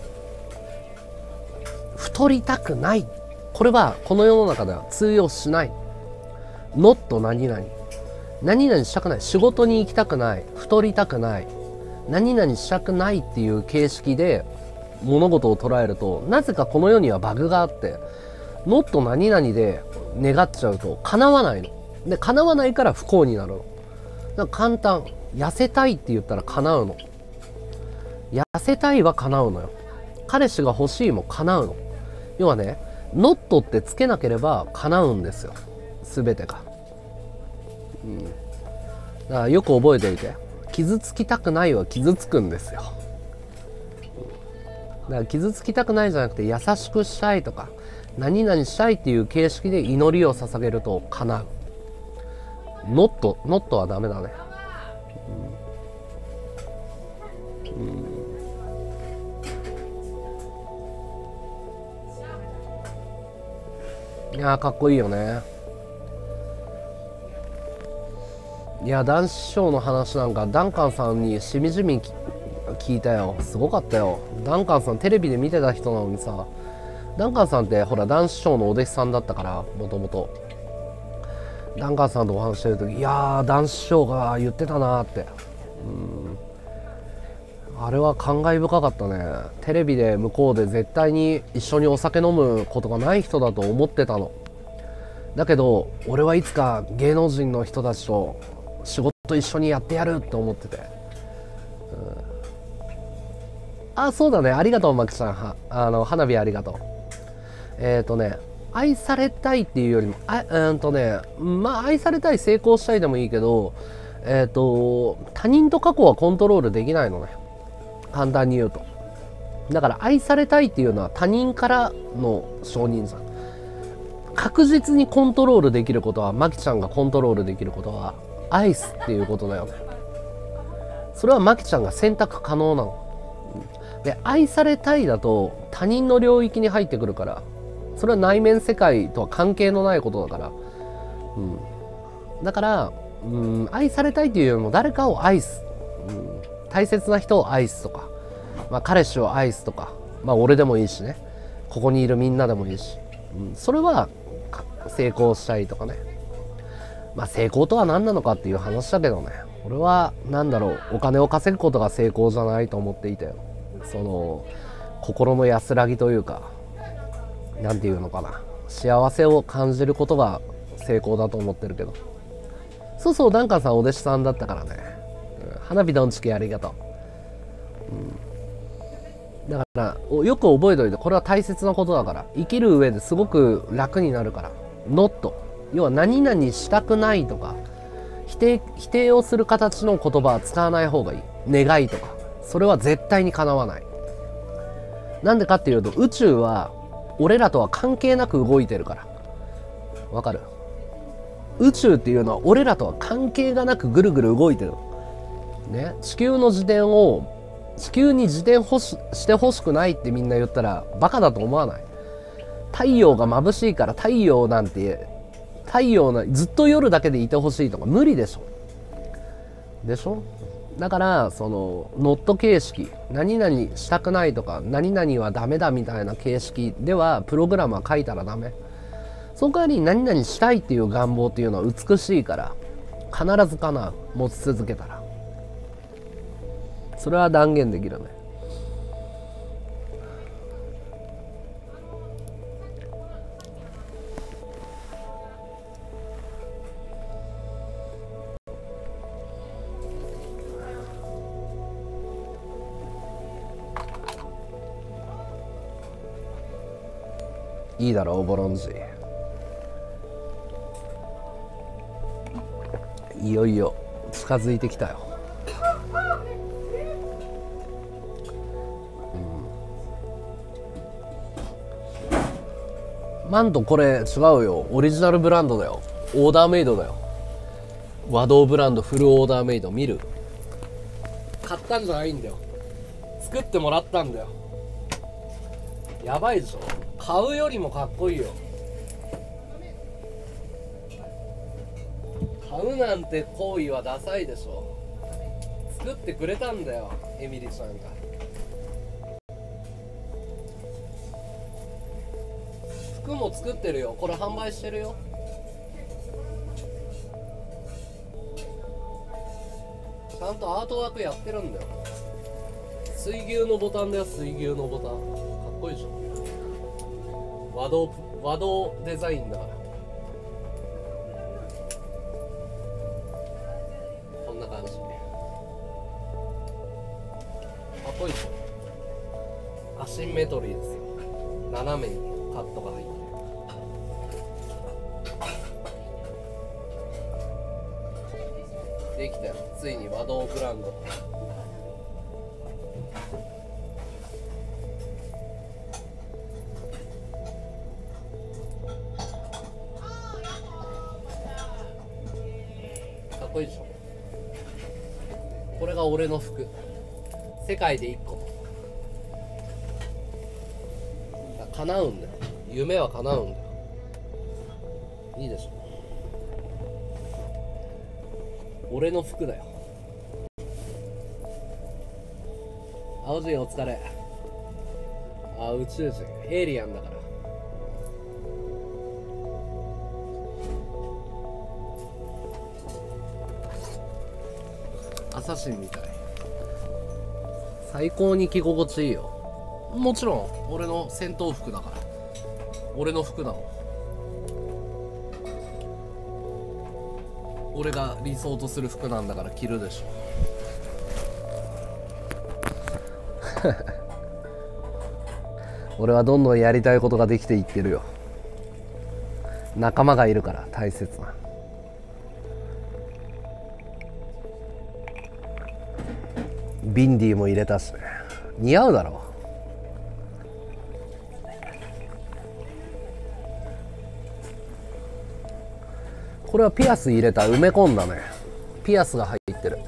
太りたくない、これはこの世の中では通用しない。ノット何々、何々したくない、仕事に行きたくない、太りたくない、何々したくないっていう形式で物事を捉えると、なぜかこの世にはバグがあって、ノット何々で願っちゃうと叶わないの。で、叶わないから不幸になるの。だから簡単。痩せたいって言ったら叶うの。痩せたいは叶うのよ。彼氏が欲しいも叶うの。要はね、ノットってつけなければ叶うんですよ。全てが。だからよく覚えておいて。傷つきたくないは傷つくんですよ。だから傷つきたくないじゃなくて、優しくしたいとか何々したいっていう形式で祈りを捧げると叶う。ノットはダメだね。いやー、かっこいいよね。いや、男子師匠の話なんかダンカンさんにしみじみ聞いたよ。すごかったよ。ダンカンさんテレビで見てた人なのにさ、ダンカンさんってほら男子師匠のお弟子さんだったから、もともとダンカンさんとお話してる時、いやー、男子師匠が言ってたなーって。あれは感慨深かったね。テレビで向こうで絶対に一緒にお酒飲むことがない人だと思ってたの。だけど俺はいつか芸能人の人たちと仕事と一緒にやってやるって思ってて、あ、そうだね、ありがとうマキちゃん、花火ありがとう。愛されたいっていうよりもまあ愛されたい、成功したいでもいいけど、他人と過去はコントロールできないのね、簡単に言うと。だから愛されたいっていうのは他人からの承認さ。確実にコントロールできることは、マキちゃんがコントロールできることは愛すっていうことだよね。それはマキちゃんが選択可能なの。で、愛されたいだと他人の領域に入ってくるから、それは内面世界とは関係のないことだから、だから、愛されたいっていうよりも誰かを愛す、大切な人を愛すとか、まあ、彼氏を愛すとか、まあ俺でもいいしね、ここにいるみんなでもいいし、それは成功したいとかね。まあ成功とは何なのかっていう話だけどね、俺はなんだろう、お金を稼ぐことが成功じゃないと思っていて、その心の安らぎというか、なんていうのかな、幸せを感じることが成功だと思ってるけど。そうそう、ダンカンさんお弟子さんだったからね、花火どんちきありがとう。だからよく覚えておいて、これは大切なことだから、生きる上ですごく楽になるから。not、 要は何々したくないとか否定をする形の言葉は使わない方がいい。願いとかそれは絶対に叶わない。なんでかっていうと、宇宙は俺らとは関係なく動いてるから。わかる？宇宙っていうのは俺らとは関係がなくぐるぐる動いてるね。地球の自転を地球に自転してほしくないってみんな言ったらバカだと思わない？太陽が眩しいから太陽ずっと夜だけでいてほしいとか無理でしょ。でしょ？だからそのノット形式、何々したくないとか何々はダメだみたいな形式ではプログラムは書いたらダメ。その代わりに何々したいっていう願望っていうのは美しいから必ず叶う。持ち続けたらそれは断言できるね。いいだろう、ボロンジ。いよいよ近づいてきたよ。マントこれ違うよ、オリジナルブランドだよ、オーダーメイドだよ。和道ブランドフルオーダーメイド。見る？買ったんじゃないんだよ、作ってもらったんだよ。やばいでしょ、買うよりもかっこいいよ。買うなんて行為はダサいでしょ。作ってくれたんだよ、エミリちゃんが。服も作ってるよ、これ販売してるよ。ちゃんとアートワークやってるんだよ。水牛のボタンだよ、水牛のボタン。かっこいいでしょ。和道デザインだから。こんな感じ。かっこいいでしょ。アシンメトリーですよ。斜めにカットが入ってできたよ、ついに和道ブランド。かっこいいでしょ。これが俺の服、世界で1個。叶うんだよ、夢は叶うんだよ。いいでしょ、俺の服だよ。青人お疲れ。宇宙人、エイリアンだから。アサシンみたい。最高に着心地いいよ。もちろん俺の戦闘服だから、俺の服だもん。 俺が理想とする服なんだから着るでしょ。俺はどんどんやりたいことができていってるよ。仲間がいるから大切な。ビンディも入れたしね。似合うだろ。これはピアス入れた、埋め込んだね。ピアスが入ってる。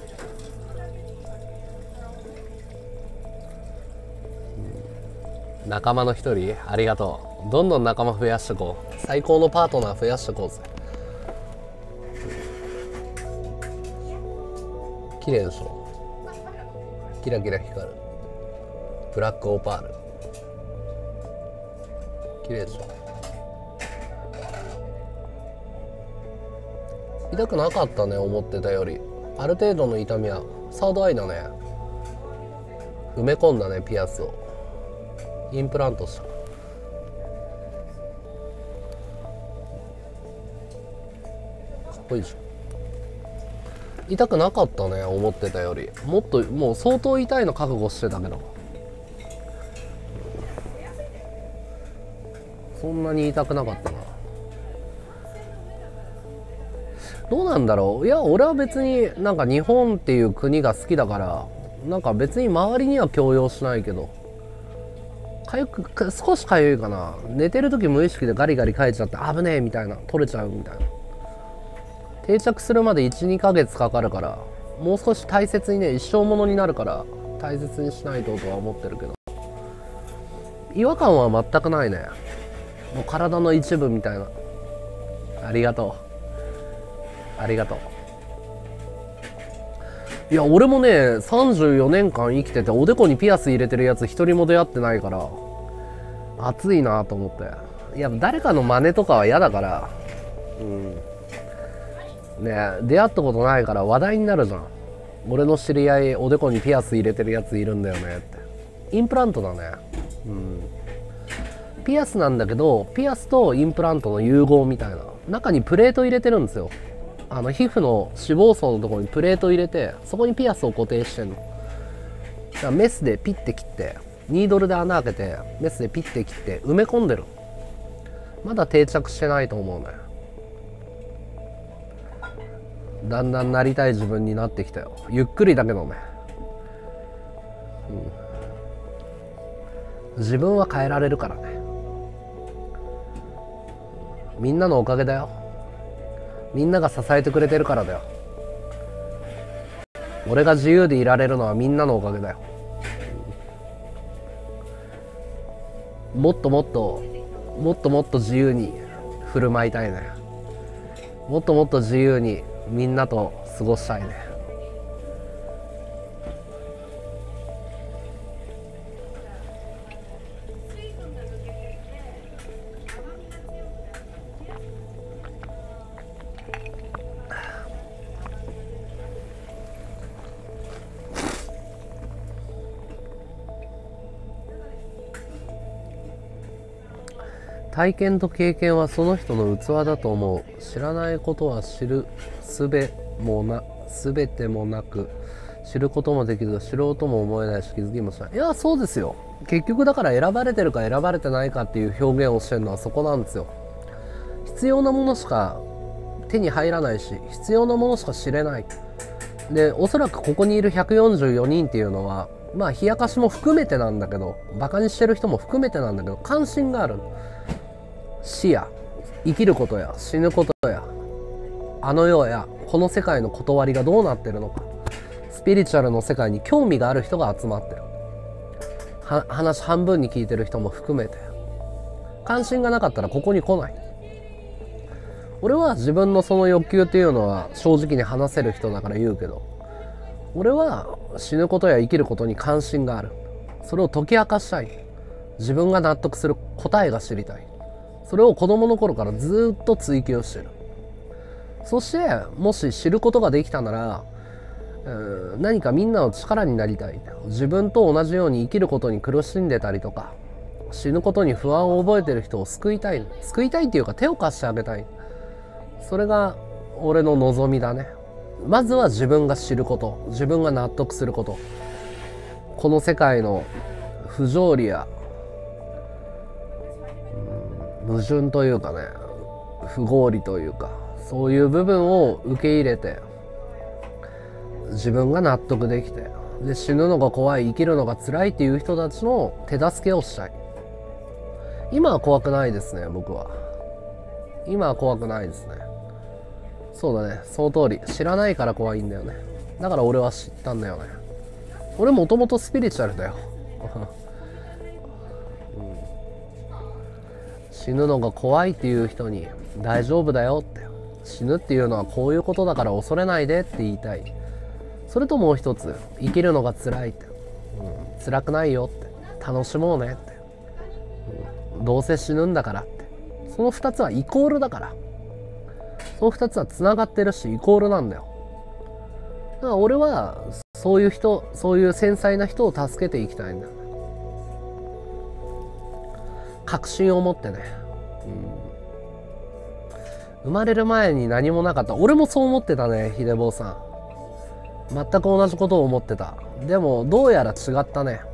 仲間の一人ありがとう。どんどん仲間増やしてこう。最高のパートナー増やしてこうぜ。綺麗でしょ。キラキラ光るブラックオパール、綺麗でしょ。痛くなかったね、思ってたより。ある程度の痛みは。サードアイだね。埋め込んだね、ピアスを。インプラントした。かっこいいでしょ。痛くなかったね、思ってたより。もっともう相当痛いの覚悟してたけど、そんなに痛くなかったな。どうなんだろう。いや、俺は別になんか日本っていう国が好きだから、なんか別に周りには強要しないけど、少しかゆいかな。寝てる時無意識でガリガリかいちゃって危ねえみたいな、取れちゃうみたいな。定着するまで 1,2 ヶ月かかるから、もう少し大切にね、一生ものになるから大切にしないととは思ってるけど、違和感は全くないね。もう体の一部みたいな。ありがとうありがとう。いや、俺もね34年間生きてておでこにピアス入れてるやつ一人も出会ってないから、熱いなと思って。いや、誰かの真似とかは嫌だから。ね、出会ったことないから話題になるじゃん。俺の知り合いおでこにピアス入れてるやついるんだよねって。インプラントだね。ピアスなんだけど、ピアスとインプラントの融合みたいな。中にプレート入れてるんですよ。皮膚の脂肪層のところにプレート入れて、そこにピアスを固定してんの。だからメスでピッて切って、ニードルで穴開けてメスでピッて切って埋め込んでる。まだ定着してないと思うね。だんだんなりたい自分になってきたよ。ゆっくりだけどね。自分は変えられるからね。みんなのおかげだよ。みんなが支えてくれてるからだよ。俺が自由でいられるのはみんなのおかげだよ。もっともっともっともっと自由に振る舞いたいね。もっともっと自由にみんなと過ごしたいね。体験と経験はその人の器だと思う。知らないことは知るすべてもなく、知ることもできず知ろうとも思えないし気づきもしない。いや、そうですよ。結局だから選ばれてるか選ばれてないかっていう表現をしてるのはそこなんですよ。必要なものしか手に入らないし、必要なものしか知れない。で、おそらくここにいる144人っていうのは、まあ冷やかしも含めてなんだけど、バカにしてる人も含めてなんだけど、関心がある。死や生きることや死ぬことやあの世やこの世界の断りがどうなってるのか、スピリチュアルの世界に興味がある人が集まってる。話半分に聞いてる人も含めて、関心がなかったらここに来ない。俺は自分のその欲求っていうのは正直に話せる人だから言うけど、俺は死ぬことや生きることに関心がある。それを解き明かしたい。自分が納得する答えが知りたい。それを子供の頃からずっと追求してる。そしてもし知ることができたなら、何かみんなの力になりたい。自分と同じように生きることに苦しんでたりとか、死ぬことに不安を覚えてる人を救いたい。救いたいっていうか手を貸してあげたい。それが俺の望みだね。まずは自分が知ること、自分が納得すること、この世界の不条理や、矛盾というかね、不合理というか、そういう部分を受け入れて、自分が納得できて、で死ぬのが怖い、生きるのが辛いっていう人たちの手助けをしたい。今は怖くないですね、僕は。今は怖くないですね。そうだね、その通り。知らないから怖いんだよね。だから俺は知ったんだよね。俺もともとスピリチュアルだよ、死ぬのが怖いっていう人に大丈夫だよって、死ぬっていうのはこういうことだから恐れないでって言いたい。それともう一つ、生きるのが辛いって、辛くないよって、楽しもうねって、どうせ死ぬんだからって。その2つはイコールだから、その2つはつながってるしイコールなんだよ。だから俺はそういう人、そういう繊細な人を助けていきたいんだよね。確信を持ってね、生まれる前に何もなかった。俺もそう思ってたね、ひでぼうさん。全く同じことを思ってた。でもどうやら違ったね。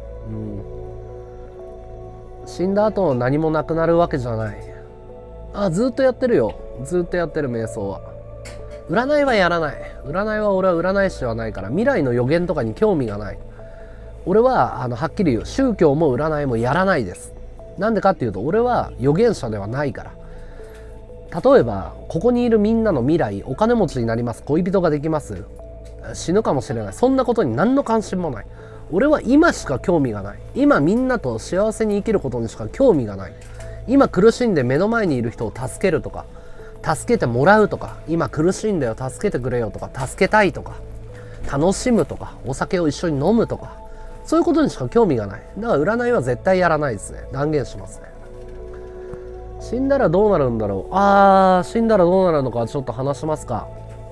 死んだ後何もなくなるわけじゃない。ずっとやってるよ。ずっとやってる、瞑想は。占いはやらない。占いは俺は占い師ではないから、未来の予言とかに興味がない。俺ははっきり言う、宗教も占いもやらないです。なんでかっていうと、俺は預言者ではないから。例えばここにいるみんなの未来、お金持ちになります、恋人ができます、死ぬかもしれない、そんなことに何の関心もない。俺は今しか興味がない。今みんなと幸せに生きることにしか興味がない。今苦しんで目の前にいる人を助けるとか、助けてもらうとか、今苦しんだよ助けてくれよとか、助けたいとか、楽しむとか、お酒を一緒に飲むとか、そういうことにしか興味がない。だから占いは絶対やらないですね。断言しますね。死んだらどうなるんだろう。死んだらどうなるのかちょっと話しますか。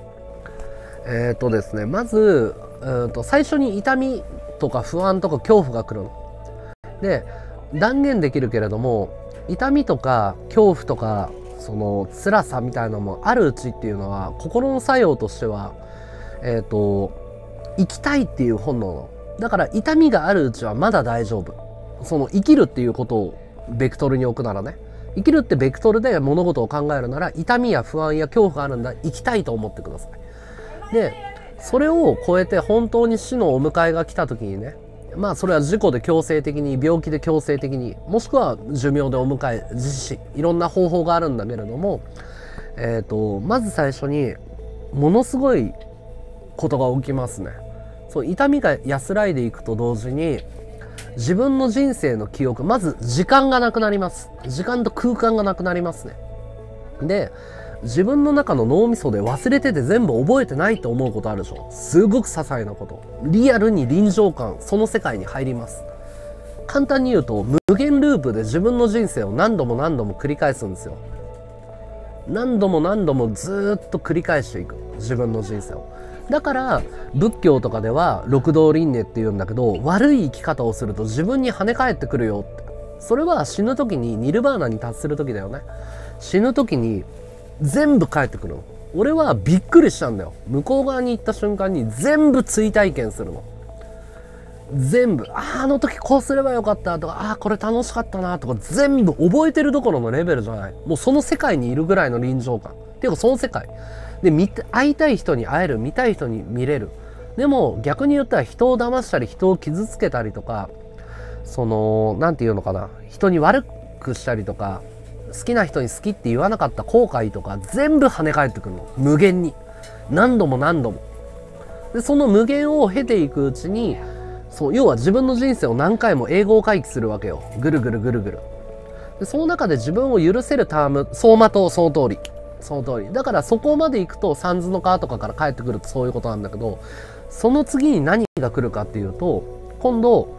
ですね、まず最初に痛みとか不安とか恐怖が来るので、断言できるけれども、痛みとか恐怖とかその辛さみたいなのもあるうちっていうのは、心の作用としては生きたいっていう本能だから、痛みがあるうちはまだ大丈夫。その生きるっていうことをベクトルに置くならね、生きるってベクトルで物事を考えるなら、痛みや不安や恐怖があるんだ、生きたいと思ってください。でそれを超えて本当に死のお迎えが来た時にね、それは事故で強制的に、病気で強制的に、もしくは寿命でお迎え、自死、いろんな方法があるんだけれども、まず最初にものすごいことが起きますね。そう、痛みが安らいでいくと同時に、自分の人生の記憶、まず時間がなくなります。時間と空間がなくなりますね。で自分の中の脳みそで忘れてて全部覚えてないと思うことあるでしょ。すごく些細なこと、リアルに臨場感、その世界に入ります。簡単に言うと、無限ループで自分の人生を何度も何度も繰り返すんですよ。何度も何度もずっと繰り返していく、自分の人生を。だから仏教とかでは六道輪廻って言うんだけど、悪い生き方をすると自分に跳ね返ってくるよって。それは死ぬ時にニルバーナに達する時だよね。死ぬ時に全部返ってくるの。俺はびっくりしたんだよ。向こう側に行った瞬間に全部追体験するの。全部、あの時こうすればよかったとか、これ楽しかったなとか、全部覚えてるどころのレベルじゃない。もうその世界にいるぐらいの臨場感っていうか、その世界で会いたい人に会える、見たい人に見れる。でも逆に言ったら、人を騙したり人を傷つけたりとか、そのなんていうのかな、人に悪くしたりとか、好きな人に好きって言わなかった後悔とか、全部跳ね返ってくるの、無限に、何度も何度も。でその無限を経ていくうちに、そう、要は自分の人生を何回も英語回帰するわけよ。ぐるぐるぐるぐる。でその中で自分を許せるターム、走馬灯、その通り、その通り。だからそこまで行くと、三途の川とかから帰ってくるとそういうことなんだけど、その次に何が来るかっていうと、今度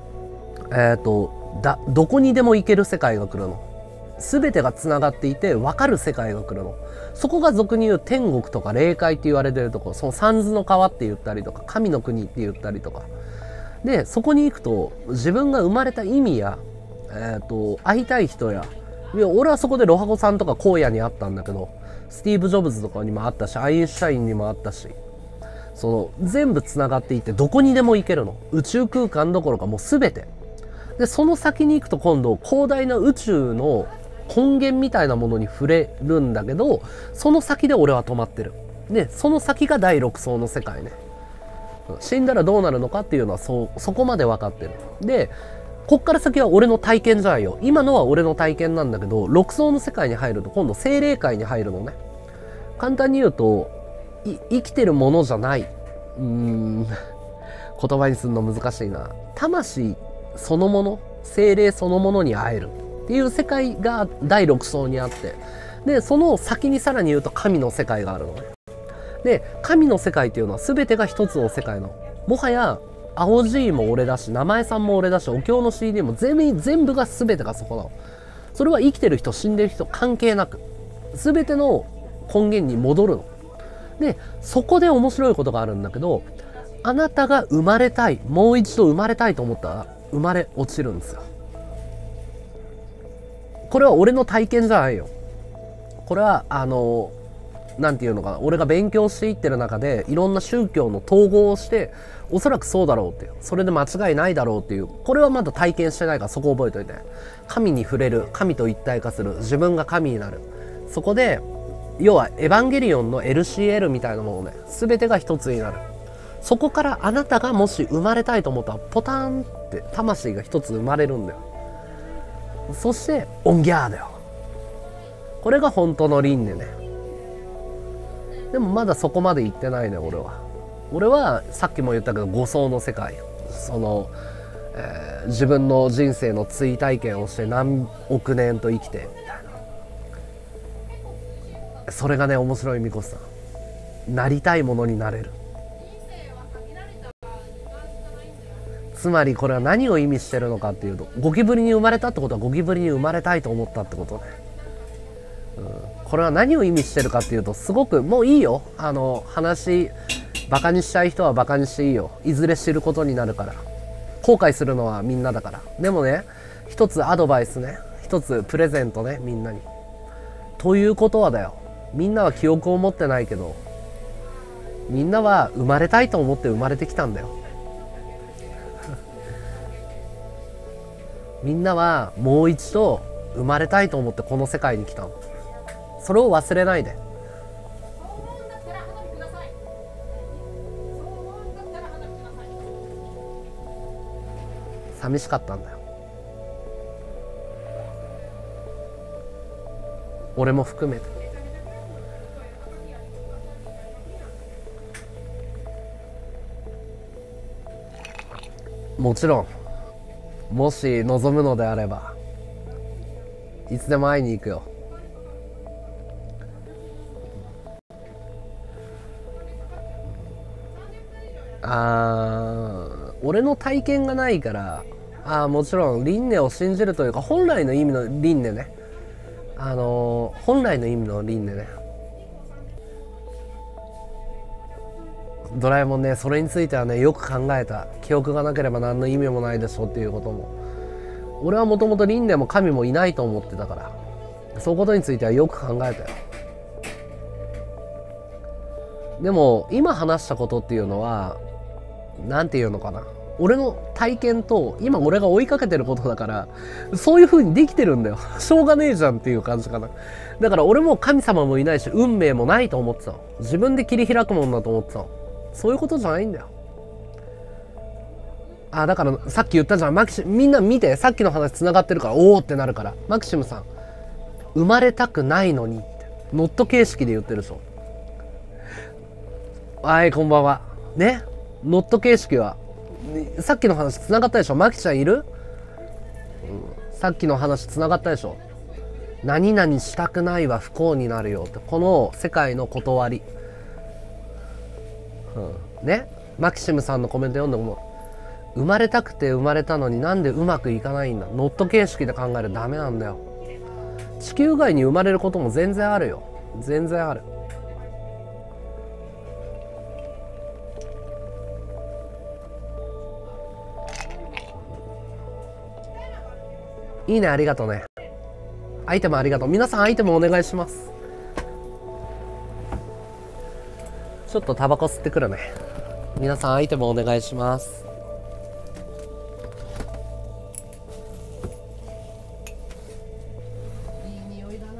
どこにでも行ける世界が来るの。全てがつながっていて分かる世界が来るの。そこが俗に言う天国とか霊界って言われてるところ、その三途の川って言ったりとか、神の国って言ったりとかで、そこに行くと自分が生まれた意味や、会いたい人や、俺はそこでロハゴさんとか荒野に会ったんだけど、 スティーブ・ジョブズとかにもあったし、アインシュタインにもあったし、その全部つながっていてどこにでも行けるの。宇宙空間どころかもう全てで、その先に行くと今度広大な宇宙の根源みたいなものに触れるんだけど、その先で俺は止まってる。でその先が第6層の世界ね。死んだらどうなるのかっていうのはそこまで分かってる。でこっから先は俺の体験じゃないよ。今のは俺の体験なんだけど、6層の世界に入ると今度精霊界に入るのね。簡単に言うと生きてるものじゃない、言葉にするの難しいな。魂そのもの、精霊そのものに会えるっていう世界が第6層にあって、でその先にさらに言うと神の世界があるのね。で神の世界っていうのは全てが一つの世界の、もはや青 G も俺だし、名前さんも俺だし、お経の CD も全部が全てがそこなの。それは生きてる人死んでる人関係なく全ての根源に戻るの。でそこで面白いことがあるんだけど、あなたが生まれたい、もう一度生まれたいと思ったら生まれ落ちるんですよ。これは俺の体験じゃないよ。これはなんていうのかな、俺が勉強していってる中でいろんな宗教の統合をして、おそらくそうだろうっていう、それで間違いないだろうっていう、これはまだ体験してないからそこ覚えといて。神に触れる、神と一体化する、自分が神になる。そこで要はエヴァンゲリオンの LCL みたいなものね、全てが一つになる。そこからあなたがもし生まれたいと思ったらポタンって魂が一つ生まれるんだよ。そしてオンギャーだよ。これが本当の輪廻ね。でもまだそこまで行ってないね。俺はさっきも言ったけど5層の世界、その、自分の人生の追体験をして何億年と生きてみたいな、それがね面白い。みこさん、なりたいものになれる。つまりこれは何を意味してるのかっていうと、ゴキブリに生まれたってことはゴキブリに生まれたいと思ったってことね。これは何を意味してるかっていうと、すごくもういいよ、話バカにしたい人はバカにしていいよ。いずれ知ることになるから。後悔するのはみんなだから。でもね、一つアドバイスね、一つプレゼントね、みんなに。ということはだよ、みんなは記憶を持ってないけど、みんなは生まれたいと思って生まれてきたんだよ。みんなはもう一度生まれたいと思ってこの世界に来たの。それを忘れないで。寂しかったんだよ、俺も含めて。もちろんもし望むのであればいつでも会いに行くよ。俺の体験がないから、もちろん輪廻を信じるというか、本来の意味の輪廻ね、本来の意味の輪廻ね。ドラえもんね、それについてはねよく考えた。記憶がなければ何の意味もないでしょっていうことも。俺はもともと輪廻も神もいないと思ってたから、そういうことについてはよく考えたよ。でも今話したことっていうのはなんていうのかな、俺の体験と今俺が追いかけてることだから、そういう風にできてるんだよ。しょうがねえじゃんっていう感じかな。だから俺も神様もいないし運命もないと思ってたの。自分で切り開くもんだと思ってたの。そういうことじゃないんだよ。だからさっき言ったじゃん、みんな見て、さっきの話つながってるからおおってなるから。マキシムさん、生まれたくないのにってノット形式で言ってるでしょ。はい、こんばんはね。ノット形式はさっきの話つながったでしょ。マキちゃんいる？さっきの話つながったでしょ。何々したくないは不幸になるよって、この世界の断り、ね。マキシムさんのコメント読んでも、生まれたくて生まれたのになんでうまくいかないんだ。ノット形式で考えるとダメなんだよ。地球外に生まれることも全然あるよ。全然ある。いいね、ありがとうね。アイテムありがとう。皆さんアイテムお願いします。 ちょっとタバコ吸ってくるね。皆さんアイテムお願いします。いい匂いだな。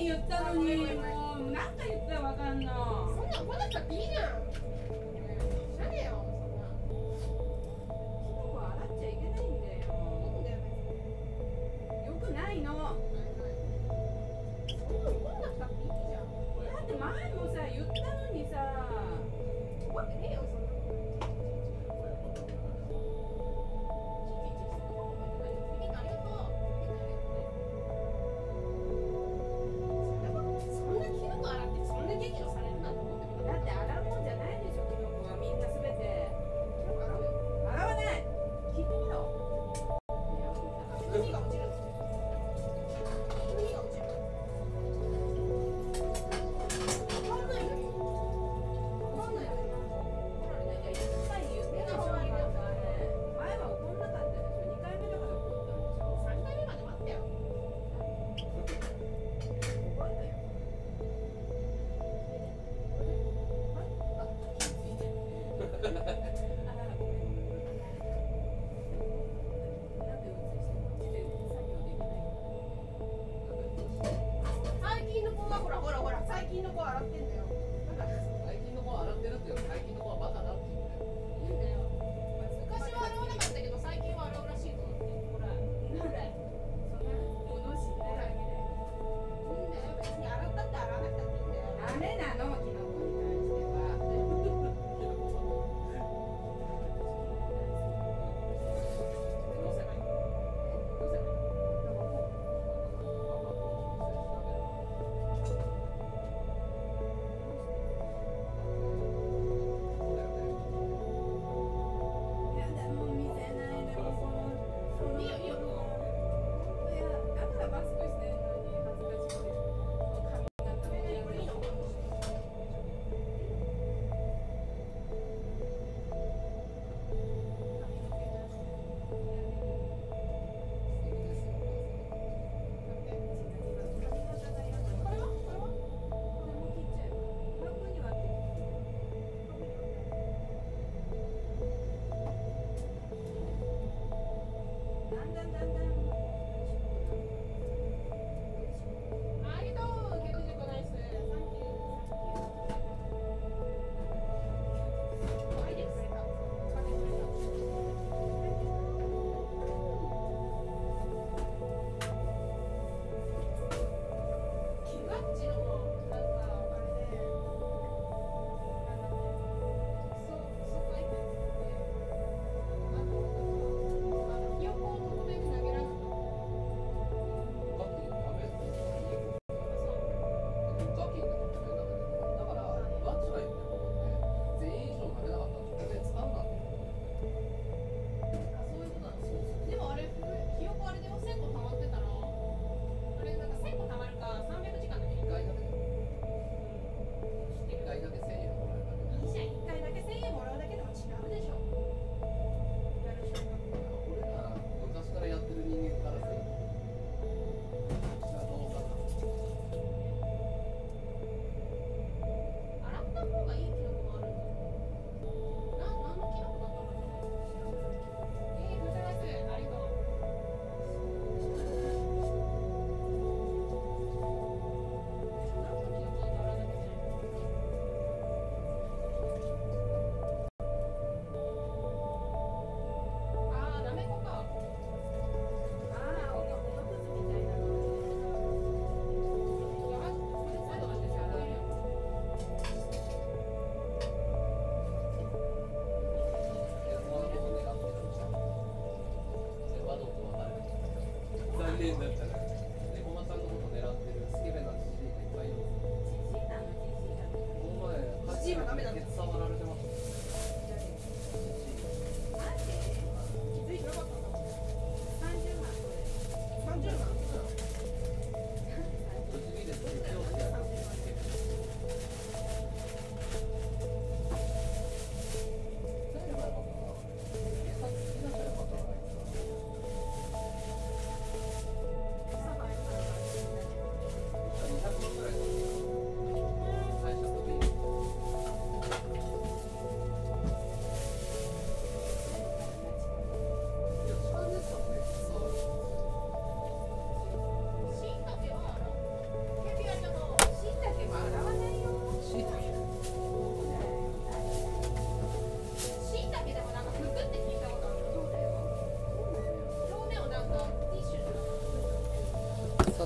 言ったのに、もう何回言ったらわかんの。 そんなん来なくたっていいじゃん。知らねえよ、そんな。 ここ洗っちゃいけないんだよ。 いいんだよ、 よくないの。だそんな怒んなくたっていいじゃん。 って前もさ、言ったのにさ。 怒ってねえよ、そんな。そんなひどく洗ってそんな激怒されるなんて思ってなかった。 だって洗うもんじゃない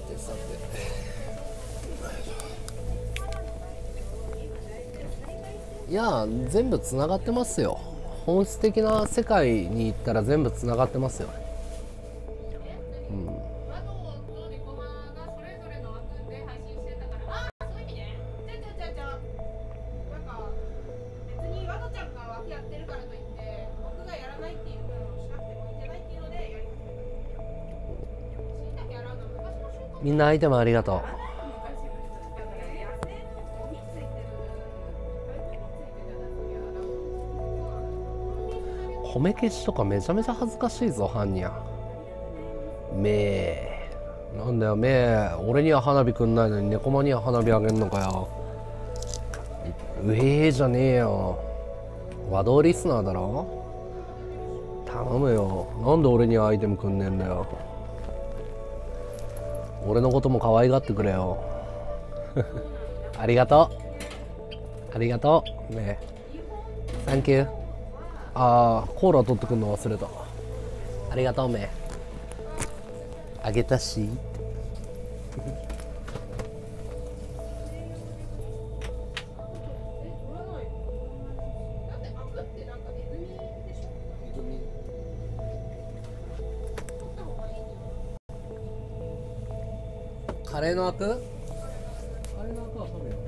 てさて、いや全部つながってますよ。本質的な世界に行ったら全部つながってますよ。 和道とネコマがそれぞれの枠で配信してたから、ああそういう意味ね。なんか別に和道ちゃんが枠やってるからといって僕がやらないっていうのをしなくてもいいんじゃないっていうのでやりました。しいたけ洗うの昔の習慣。 みんなアイテムありがとう。褒め消しとかめちゃめちゃ恥ずかしいぞ、ハンニャ。めえなんだよめえ、俺には花火くんないのにネコマには花火あげんのかよ。うえーじゃねえよ。和道リスナーだろ。頼むよ、なんで俺にはアイテムくんねえんだよ。俺のことも可愛がってくれよ。ありがとうありがとうねえ、サンキュー。あーコーラ取ってくんの忘れた。ありがとうめあげたしカレーのアク？カレーのアクは食べよ。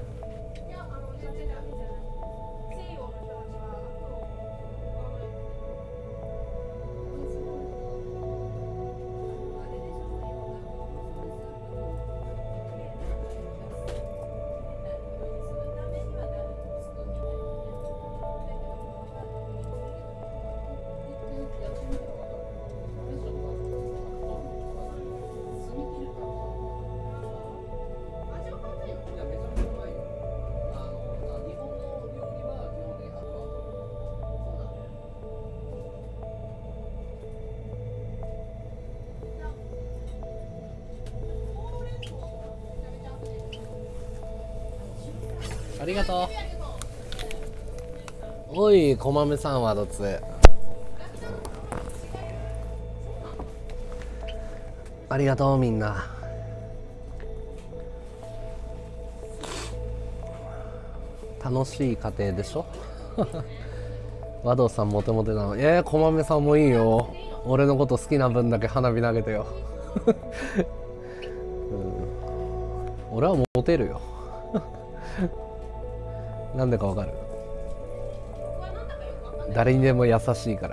ありがとう。おい、こまめさんはどつ。ありがとうみんな。楽しい家庭でしょ。和道さんモテモテなの。こまめさんもいいよ。俺のこと好きな分だけ花火投げてよ。俺はモテるよ。なんでかわかる？誰にでも優しいから。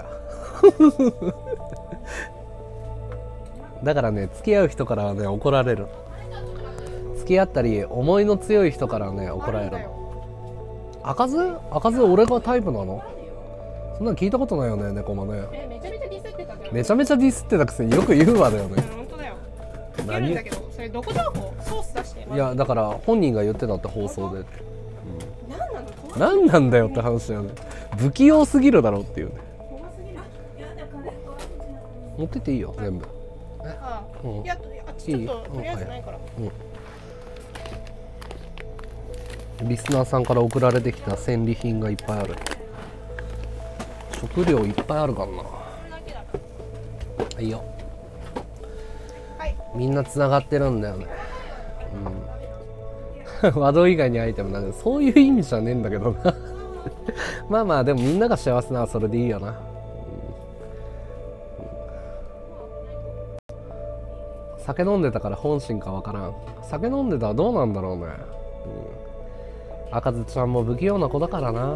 だからね、付き合う人からはね怒られる。付き合ったり思いの強い人からはね怒られるの。赤ず俺がタイプなの？そんなの聞いたことないよね、猫もね。 めちゃめちゃディスってたじゃん。 めちゃめちゃディスってたくせによく言うわだよね。 本当だよ。言うんだけど、それどこ情報？ソース出して。 いやだから本人が言ってたって放送で。 なんなの？ 何なんだよって話だよね。不器用すぎるだろうっていうね。持ってっていいよ全部。 ああ、 うんいや、ちょっととりあえずないから。 リスナーさんから送られてきた戦利品がいっぱいある。食料いっぱいあるからな。はいよ。 はい。 みんなつながってるんだよね。和道以外にアイテムなんでそういう意味じゃねえんだけどな。まあまあでもみんなが幸せならそれでいいよな。酒飲んでたから本心かわからん。酒飲んでたらどうなんだろうね。赤ずちゃんも不器用な子だからな。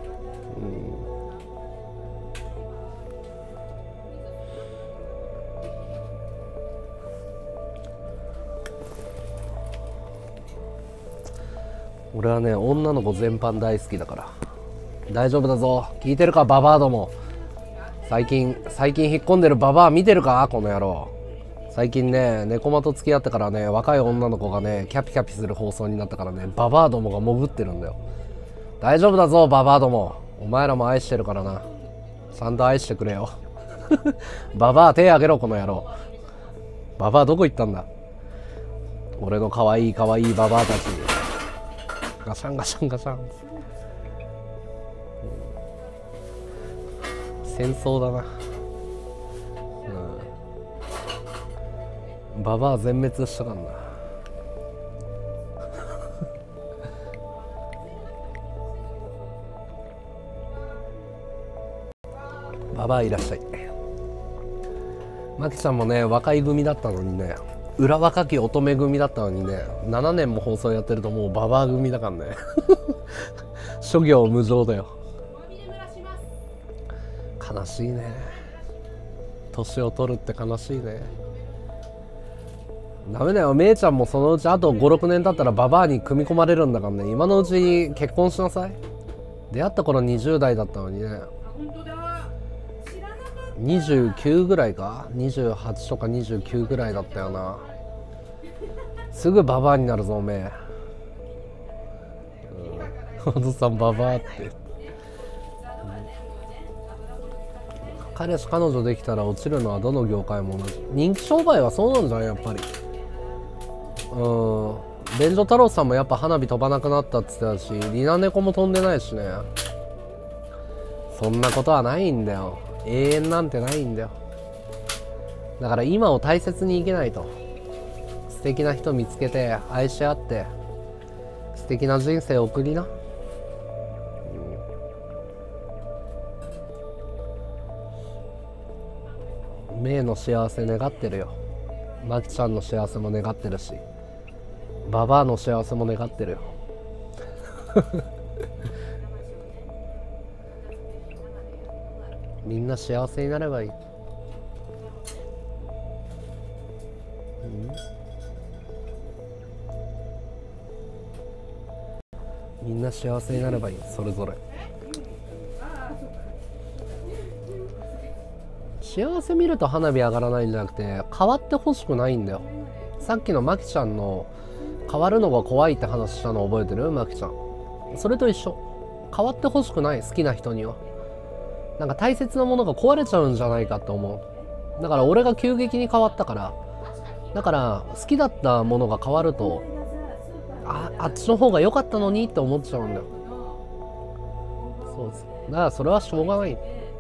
俺はね女の子全般大好きだから。大丈夫だぞ。聞いてるかババアども。最近引っ込んでるババア見てるかこの野郎。最近ねネコマと付き合ってからね若い女の子がねキャピキャピする放送になったからねババアどもが潜ってるんだよ。大丈夫だぞババアども。お前らも愛してるからな。ちゃんと愛してくれよ。ババア手あげろこの野郎。ババアどこ行ったんだ。俺の可愛い可愛いババアたち。ガシャンガシャンガシャン。戦争だな。 ババア全滅したからな。ババアいらっしゃい。マキちゃんもね若い組だったのにね、裏若き乙女組だったのにね、7年も放送やってるともうババア組だからね。諸行無常だよ。悲しいね、年を取るって悲しいね。ダメだよ、めいちゃんもそのうちあと 5,6 年経ったらババアに組み込まれるんだからね。今のうちに結婚しなさい。出会った頃20代だったのにね。 本当だ。知らなかった。 29ぐらいか、28とか29ぐらいだったよな。すぐババアになるぞおめえ。お父さんババアって。彼氏彼女できたら落ちるのはどの業界も同じ。人気商売はそうなんじゃないやっぱり。便所太郎さんもやっぱ花火飛ばなくなったって言ってたし、リナネコも飛んでないしね。そんなことはないんだよ。永遠なんてないんだよ。だから今を大切に生きないと。素敵な人見つけて愛し合って素敵な人生を送りな。メイの幸せ願ってるよ。マキちゃんの幸せも願ってるし、ババアの幸せも願ってるよ。みんな幸せになればいい。みんな幸せになればいい、それぞれ。幸せ見ると花火上がらないんじゃなくて、変わってほしくないんだよ。さっきのマキちゃんの変わるのが怖いって話したの覚えてる？マキちゃん。それと一緒。変わってほしくない、好きな人には。なんか大切なものが壊れちゃうんじゃないかって思う。だから俺が急激に変わったから、だから好きだったものが変わると、あっちの方が良かったのにって思っちゃうんだよ。そうです。だからそれはしょうがない。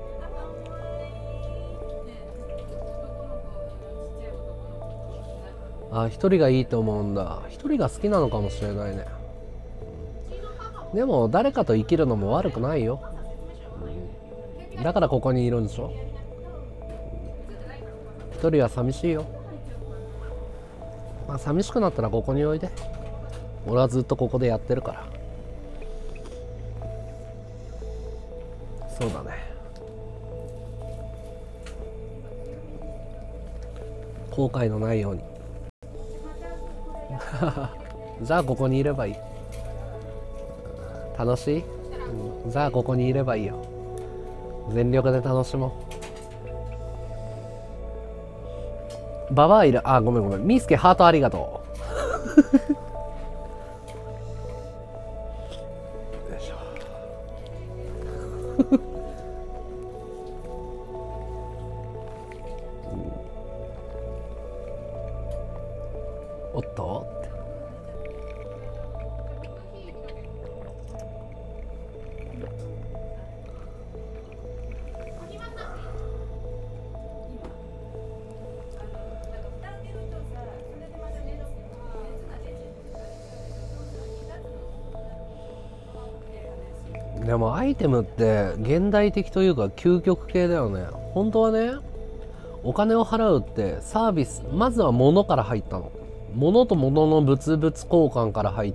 一人がいいと思うんだ。一人が好きなのかもしれないね。でも誰かと生きるのも悪くないよ。だからここにいるんでしょ。一人は寂しいよ。まあ寂しくなったらここにおいで。俺はずっとここでやってるから。そうだね。後悔のないように。じゃあここにいればいい。楽しい？じゃあここにいればいいよ。全力で楽しもう。ババアいる。ごめんごめん。ミースケハートありがとう。よいしょ。おっとって。でもアイテムって現代的というか究極系だよね。本当はね、お金を払うってサービス、まずは物から入ったの。物と物の物々交換から入って、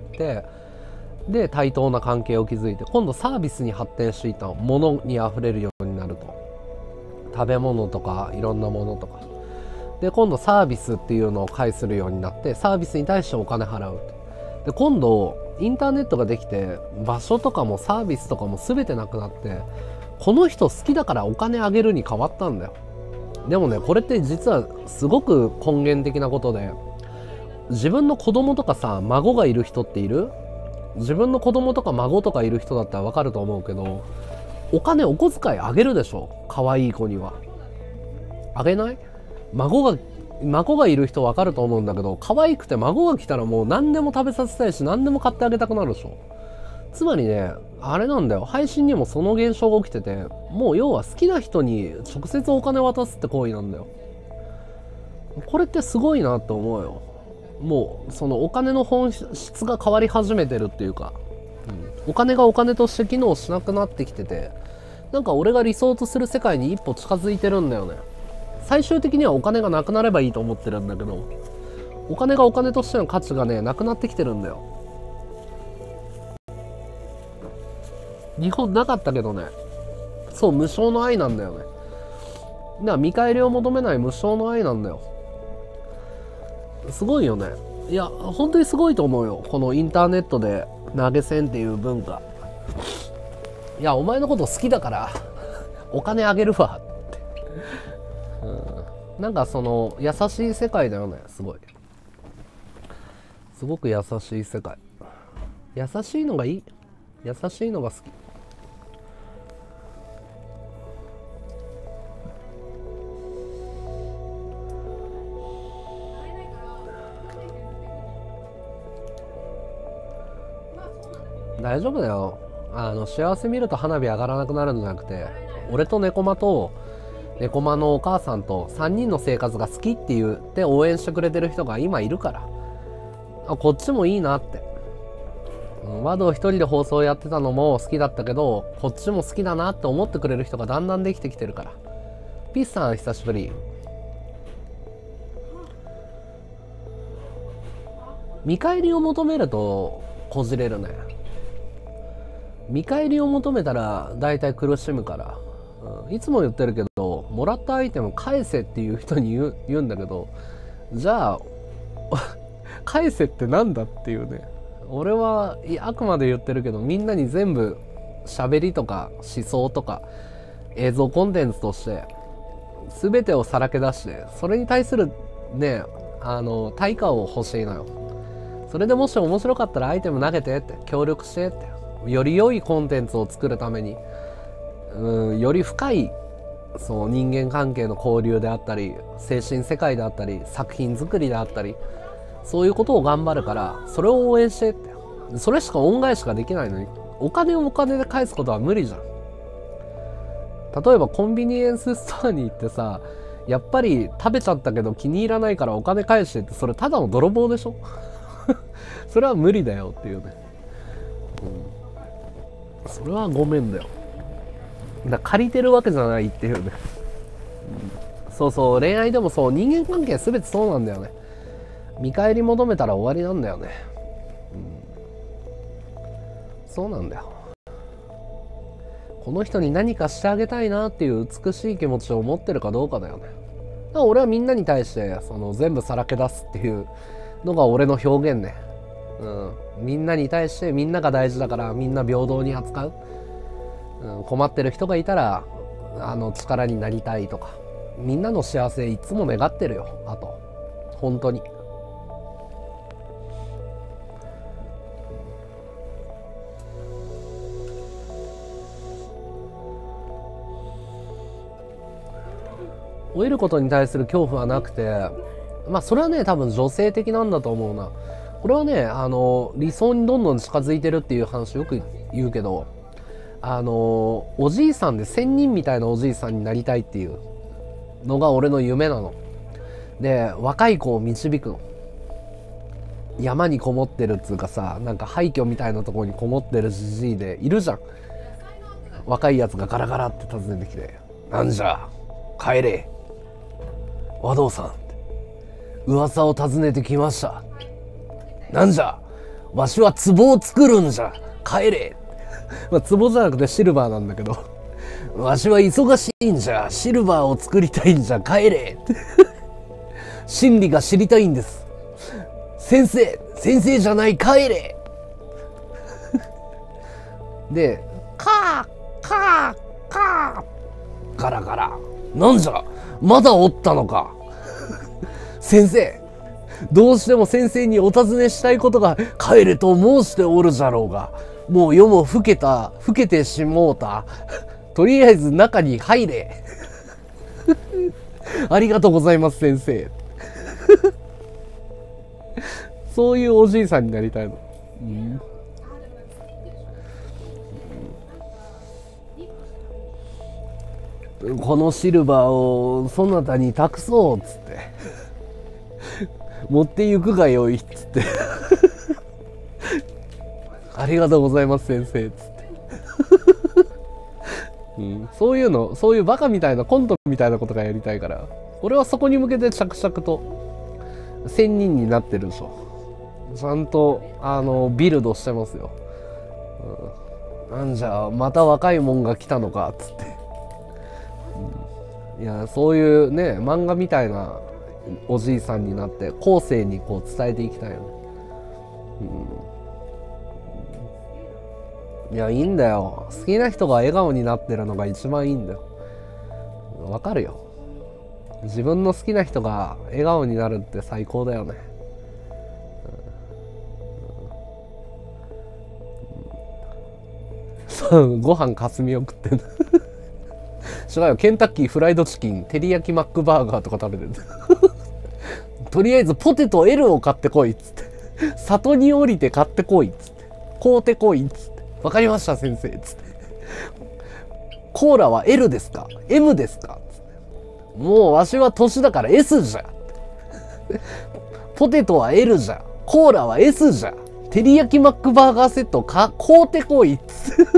で対等な関係を築いて、今度サービスに発展していったの。物にあふれるようになると、食べ物とかいろんなものとかで、今度サービスっていうのを介するようになって、サービスに対してお金払う。で今度インターネットができて、場所とかもサービスとかも全てなくなって、この人好きだからお金あげるに変わったんだよ。でもね、これって実はすごく根源的なことで、自分の子供とかさ、孫がいる人っている？自分の子供とか孫とかいる人だったら分かると思うけど、お金お小遣いあげるでしょ。可愛い子にはあげない？孫がいる人分かると思うんだけど、可愛くて孫が来たらもう何でも食べさせたいし、何でも買ってあげたくなるでしょ。つまりね、あれなんだよ、配信にもその現象が起きてて、もう要は好きな人に直接お金渡すって行為なんだよ。 これってすごいなと思うよ。もうそのお金の本質が変わり始めてるっていうか、お金がお金として機能しなくなってきてて、なんか俺が理想とする世界に一歩近づいてるんだよね。最終的にはお金がなくなればいいと思ってるんだけど、お金がお金としての価値がねなくなってきてるんだよ。日本なかったけどね。そう、無償の愛なんだよね。だから見返りを求めない無償の愛なんだよ。すごいよね。いや本当にすごいと思うよ、このインターネットで投げ銭っていう文化。いやお前のこと好きだからお金あげるわって、なんかその優しい世界だよね。すごい、すごく優しい世界。優しいのがいい、優しいのが好き。大丈夫だよ。幸せ見ると花火上がらなくなるんじゃなくて、俺と猫間と猫間のお母さんと3人の生活が好きって言って応援してくれてる人が今いるから、こっちもいいなって。ワド一人で放送やってたのも好きだったけど、こっちも好きだなって思ってくれる人がだんだんできてきてるから。ピッさん久しぶり。見返りを求めるとこじれるね。見返りを求めたら大体苦しむから、いつも言ってるけど、もらったアイテム返せっていう人に言うんだけど、じゃあ返せってなんだっていうね。俺はあくまで言ってるけど、みんなに全部喋りとか思想とか映像コンテンツとして全てをさらけ出して、それに対するね対価を欲しいのよ。それでもし面白かったらアイテム投げてって、協力してって、より良いコンテンツを作るために、より深いそう人間関係の交流であったり、精神世界であったり、作品作りであったり、そういうことを頑張るから、それを応援してって。それしか恩返しができないのに、お金をお金で返すことは無理じゃん。例えばコンビニエンスストアに行ってさ、やっぱり食べちゃったけど気に入らないからお金返してって、それただの泥棒でしょそれは無理だよっていうね、それはごめんだよ。だ借りてるわけじゃないっていうね、そうそう、恋愛でもそう、人間関係全てそうなんだよね。見返り求めたら終わりなんだよね、そうなんだよ。この人に何かしてあげたいなっていう美しい気持ちを持ってるかどうかだよね。だから俺はみんなに対してその全部さらけ出すっていうのが俺の表現ね。みんなに対してみんなが大事だから、みんな平等に扱う、困ってる人がいたら力になりたいとか、みんなの幸せいつも願ってるよ。あと本当に老いることに対する恐怖はなくて、まあそれはね多分女性的なんだと思うな。これはね理想にどんどん近づいてるっていう話よく言うけど、おじいさんで仙人みたいなおじいさんになりたいっていうのが俺の夢なので、若い子を導くの。山にこもってるっつうかさ、なんか廃墟みたいなところにこもってるじじいでいるじゃん。若いやつがガラガラって訪ねてきて、なんじゃ帰れ和道さん、噂を尋ねてきました。なんじゃ、わしは壺を作るんじゃ、帰れまあ壺じゃなくてシルバーなんだけど、わしは忙しいんじゃ、シルバーを作りたいんじゃ、帰れ真理が知りたいんです。先生じゃない、帰れで、カーカーカーガラガラ、なんじゃ、まだおったのか先生、どうしても先生にお尋ねしたいことが、帰れと申しておるじゃろうが、もう夜も更けてしもうた。とりあえず中に入れありがとうございます先生そういうおじいさんになりたいの、このシルバーをそなたに託そうっつって持って行くがよいっつってありがとうございます先生っつって、うん、そういうバカみたいなコントみたいなことがやりたいから、俺はそこに向けて着々と仙人になってるでしょ。ちゃんとビルドしてますよ、うん、なんじゃまた若いもんが来たのかっつって、うん、いやそういうね漫画みたいなおじいさんになって後世にこう伝えていきたいよね、うん、いやいいんだよ、好きな人が笑顔になってるのが一番いいんだよ。わかるよ、自分の好きな人が笑顔になるって最高だよね、ご飯かすみを食ってんだ違うよ、ケンタッキーフライドチキン、照り焼きマックバーガーとか食べてるとりあえずポテト L を買ってこいっつって里に降りて買ってこいっつって買うてこいっつって、わかりました先生っつって、コーラは L ですか M ですかっつって、もうわしは年だから S じゃポテトは L じゃ、コーラは S じゃ、照り焼きマックバーガーセット買うてこいっつって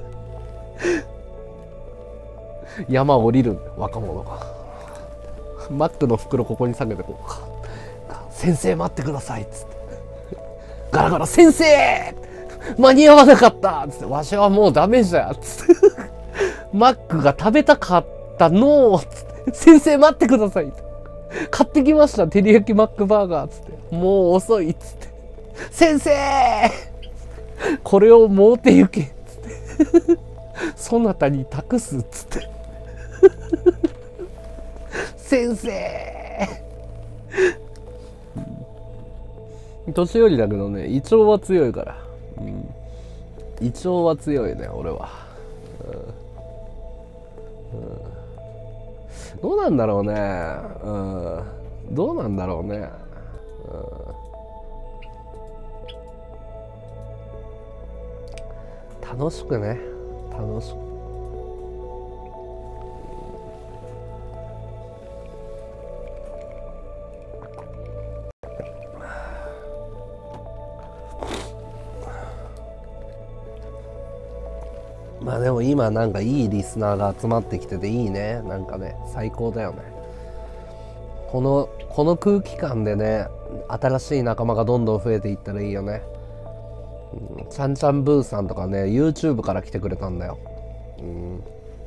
山降りるんだよ若者が。マックの袋ここに下げてこうか、先生待ってくださいっつってガラガラ先生間に合わなかったっつって、わしはもうダメじゃっつってマックが食べたかったのっつって、先生待ってください、買ってきました照り焼きマックバーガーっつって、もう遅いっつって、先生これを持って行けっつってそなたに託すっつって先生年寄りだけどね、胃腸は強いから、うん、胃腸は強いね俺は、うんうん、どうなんだろうね、うん、どうなんだろうね、うん、楽しくね、楽しく、まあでも今なんかいいリスナーが集まってきてていいね、なんかね最高だよね、この空気感でね新しい仲間がどんどん増えていったらいいよね、うん、ちゃんちゃんブーさんとかね YouTube から来てくれたんだよ、うん、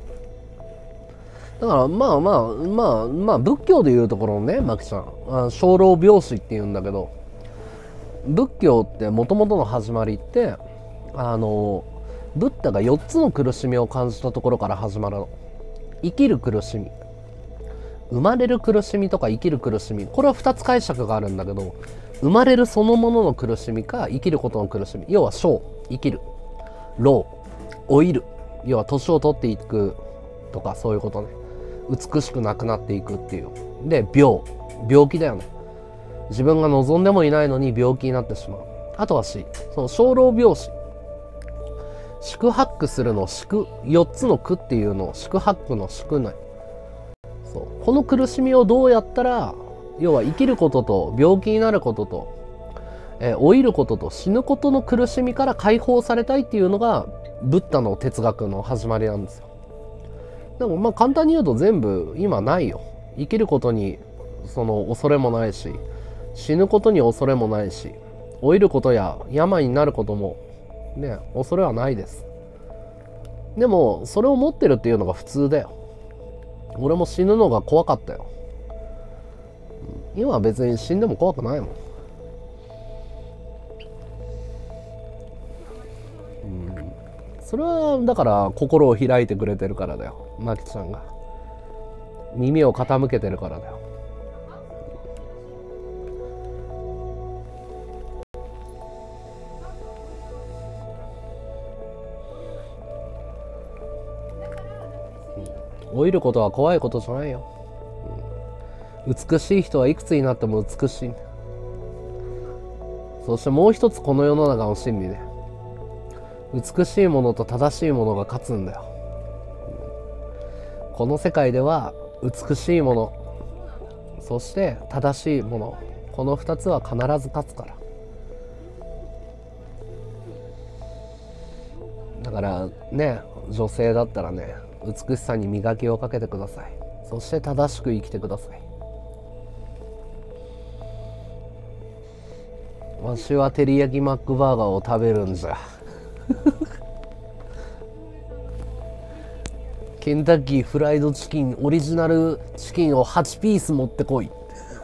だからまあ仏教でいうところのねマキちゃん生老病死っていうんだけど、仏教ってもともとの始まりってブッダが4つの苦しみを感じたところから始まるの。生きる苦しみ、生まれる苦しみとか生きる苦しみ、これは2つ解釈があるんだけど、生まれるそのものの苦しみか生きることの苦しみ、要は生、生きる、老、老いる、要は年を取っていくとかそういうことね、美しくなくなっていくっていう。で病気だよね、自分が望んでもいないのに病気になってしまう。あとは死、その生老病死、四苦八苦するの、4つの苦っていうのを四苦八苦の四ない。そう、この苦しみをどうやったら、要は生きることと病気になることと、老いることと死ぬことの苦しみから解放されたいっていうのがブッダの哲学の始まりなんですよ。でもまあ簡単に言うと全部今ないよ。生きることにその恐れもないし、死ぬことに恐れもないし、老いることや病になることもね、恐れはないです。でもそれを持ってるっていうのが普通だよ。俺も死ぬのが怖かったよ。今は別に死んでも怖くないもん。それはだから心を開いてくれてるからだよ、マキちゃんが。耳を傾けてるからだよ。老いることは怖いことじゃないよ、美しい人はいくつになっても美しい。そしてもう一つこの世の中の真理で、美しいものと正しいものが勝つんだよ。この世界では美しいもの、そして正しいもの、 この2つは必ず勝つから。だからね、女性だったらね、美しさに磨きをかけてください。そして正しく生きてください。わしは照り焼きマックバーガーを食べるんじゃ。ケンタッキーフライドチキンオリジナルチキンを8ピース持ってこい。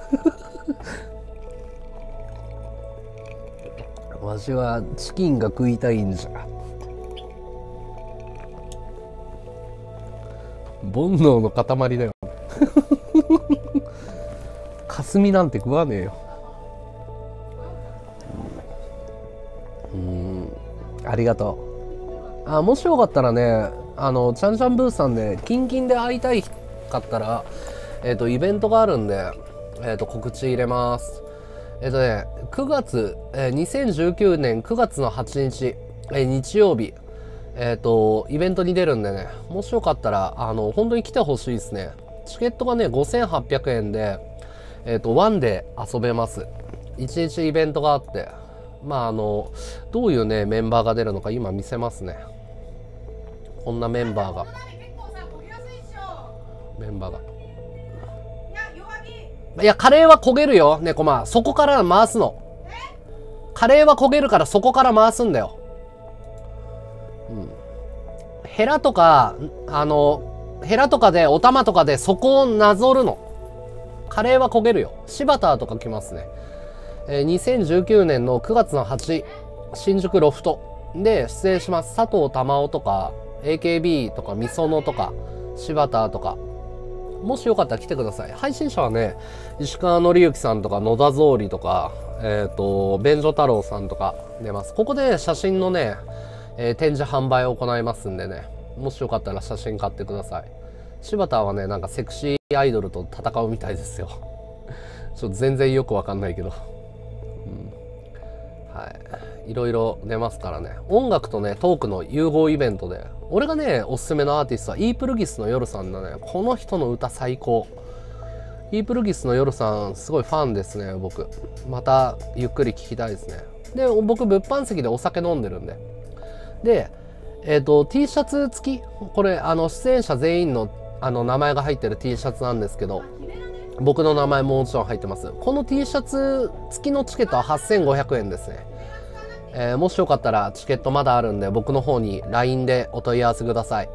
わしはチキンが食いたいんじゃ。煩悩の塊だよ。霞なんて食わねえよ。ありがとう。もしよかったらね、ちゃんちゃんブーさんでキンキンで会いたいかったら、イベントがあるんで、告知入れます。9月、2019年9月の8日、日曜日、イベントに出るんでね、もしよかったら、本当に来てほしいですね。チケットがね、5800円で、ワンで遊べます。1日イベントがあって、どういうね、メンバーが出るのか今見せますね。こんなメンバーが。いや、カレーは焦げるよ、猫ま。そこから回すの。カレーは焦げるからそこから回すんだよ。ヘラとか、ヘラとかで、お玉とかでそこをなぞるの。カレーは焦げるよ。柴田とか来ますね。2019年の9月の8、新宿ロフトで出演します。佐藤珠緒とか、AKB とか、みそのとか、柴田とか。もしよかったら来てください。配信者はね、石川紀之さんとか、野田草履とか、便所太郎さんとか出ます。ここで写真のね、展示販売を行いますんでね、もしよかったら写真買ってください。柴田はね、なんかセクシーアイドルと戦うみたいですよ。ちょっと全然よくわかんないけど。はい。いろいろ出ますからね。音楽とね、トークの融合イベントで、俺がね、おすすめのアーティストは、イープルギスの夜さんだね。この人の歌最高。イープルギスの夜さん、すごいファンですね、僕。また、ゆっくり聴きたいですね。で、僕、物販席でお酒飲んでるんで。で、T シャツ付き、これ、出演者全員の、名前が入ってる T シャツなんですけど、僕の名前ももちろん入ってます。この T シャツ付きのチケットは8500円ですね。もしよかったらチケットまだあるんで、僕の方に LINE でお問い合わせください。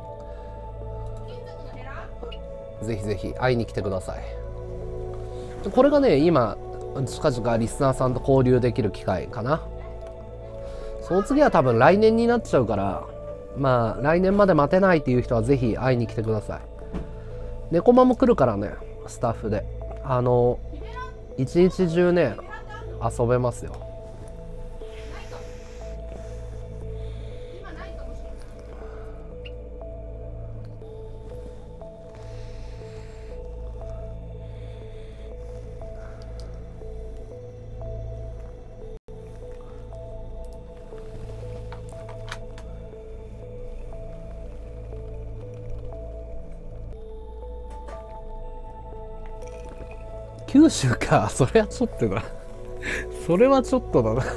ぜひぜひ会いに来てください。これがね、今、近々リスナーさんと交流できる機会かな。その次は多分来年になっちゃうから、来年まで待てないっていう人はぜひ会いに来てください。猫マも来るからね、スタッフで。一日中ね、遊べますよ。九州か、それはちょっとだ。それはちょっとだな。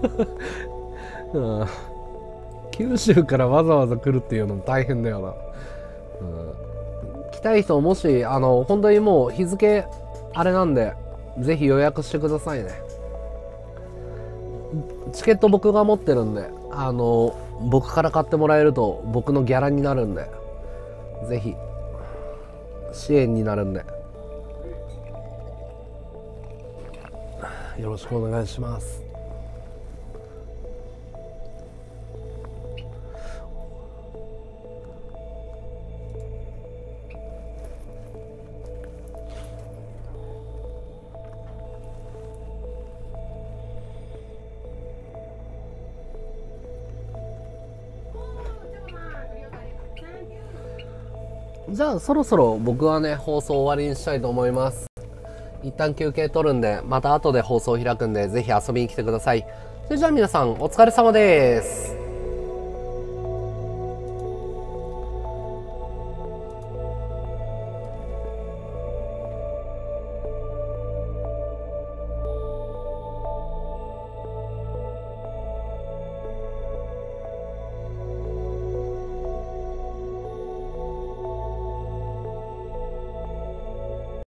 九州からわざわざ来るっていうのも大変だよな。来たい人もし、本当にもう日付、あれなんで、ぜひ予約してくださいね。チケット僕が持ってるんで、僕から買ってもらえると僕のギャラになるんで、ぜひ、支援になるんで。よろしくお願いします。じゃあそろそろ僕はね、放送終わりにしたいと思います。一旦休憩取るんで、また後で放送を開くんで、ぜひ遊びに来てください。それじゃあ皆さん、お疲れ様です。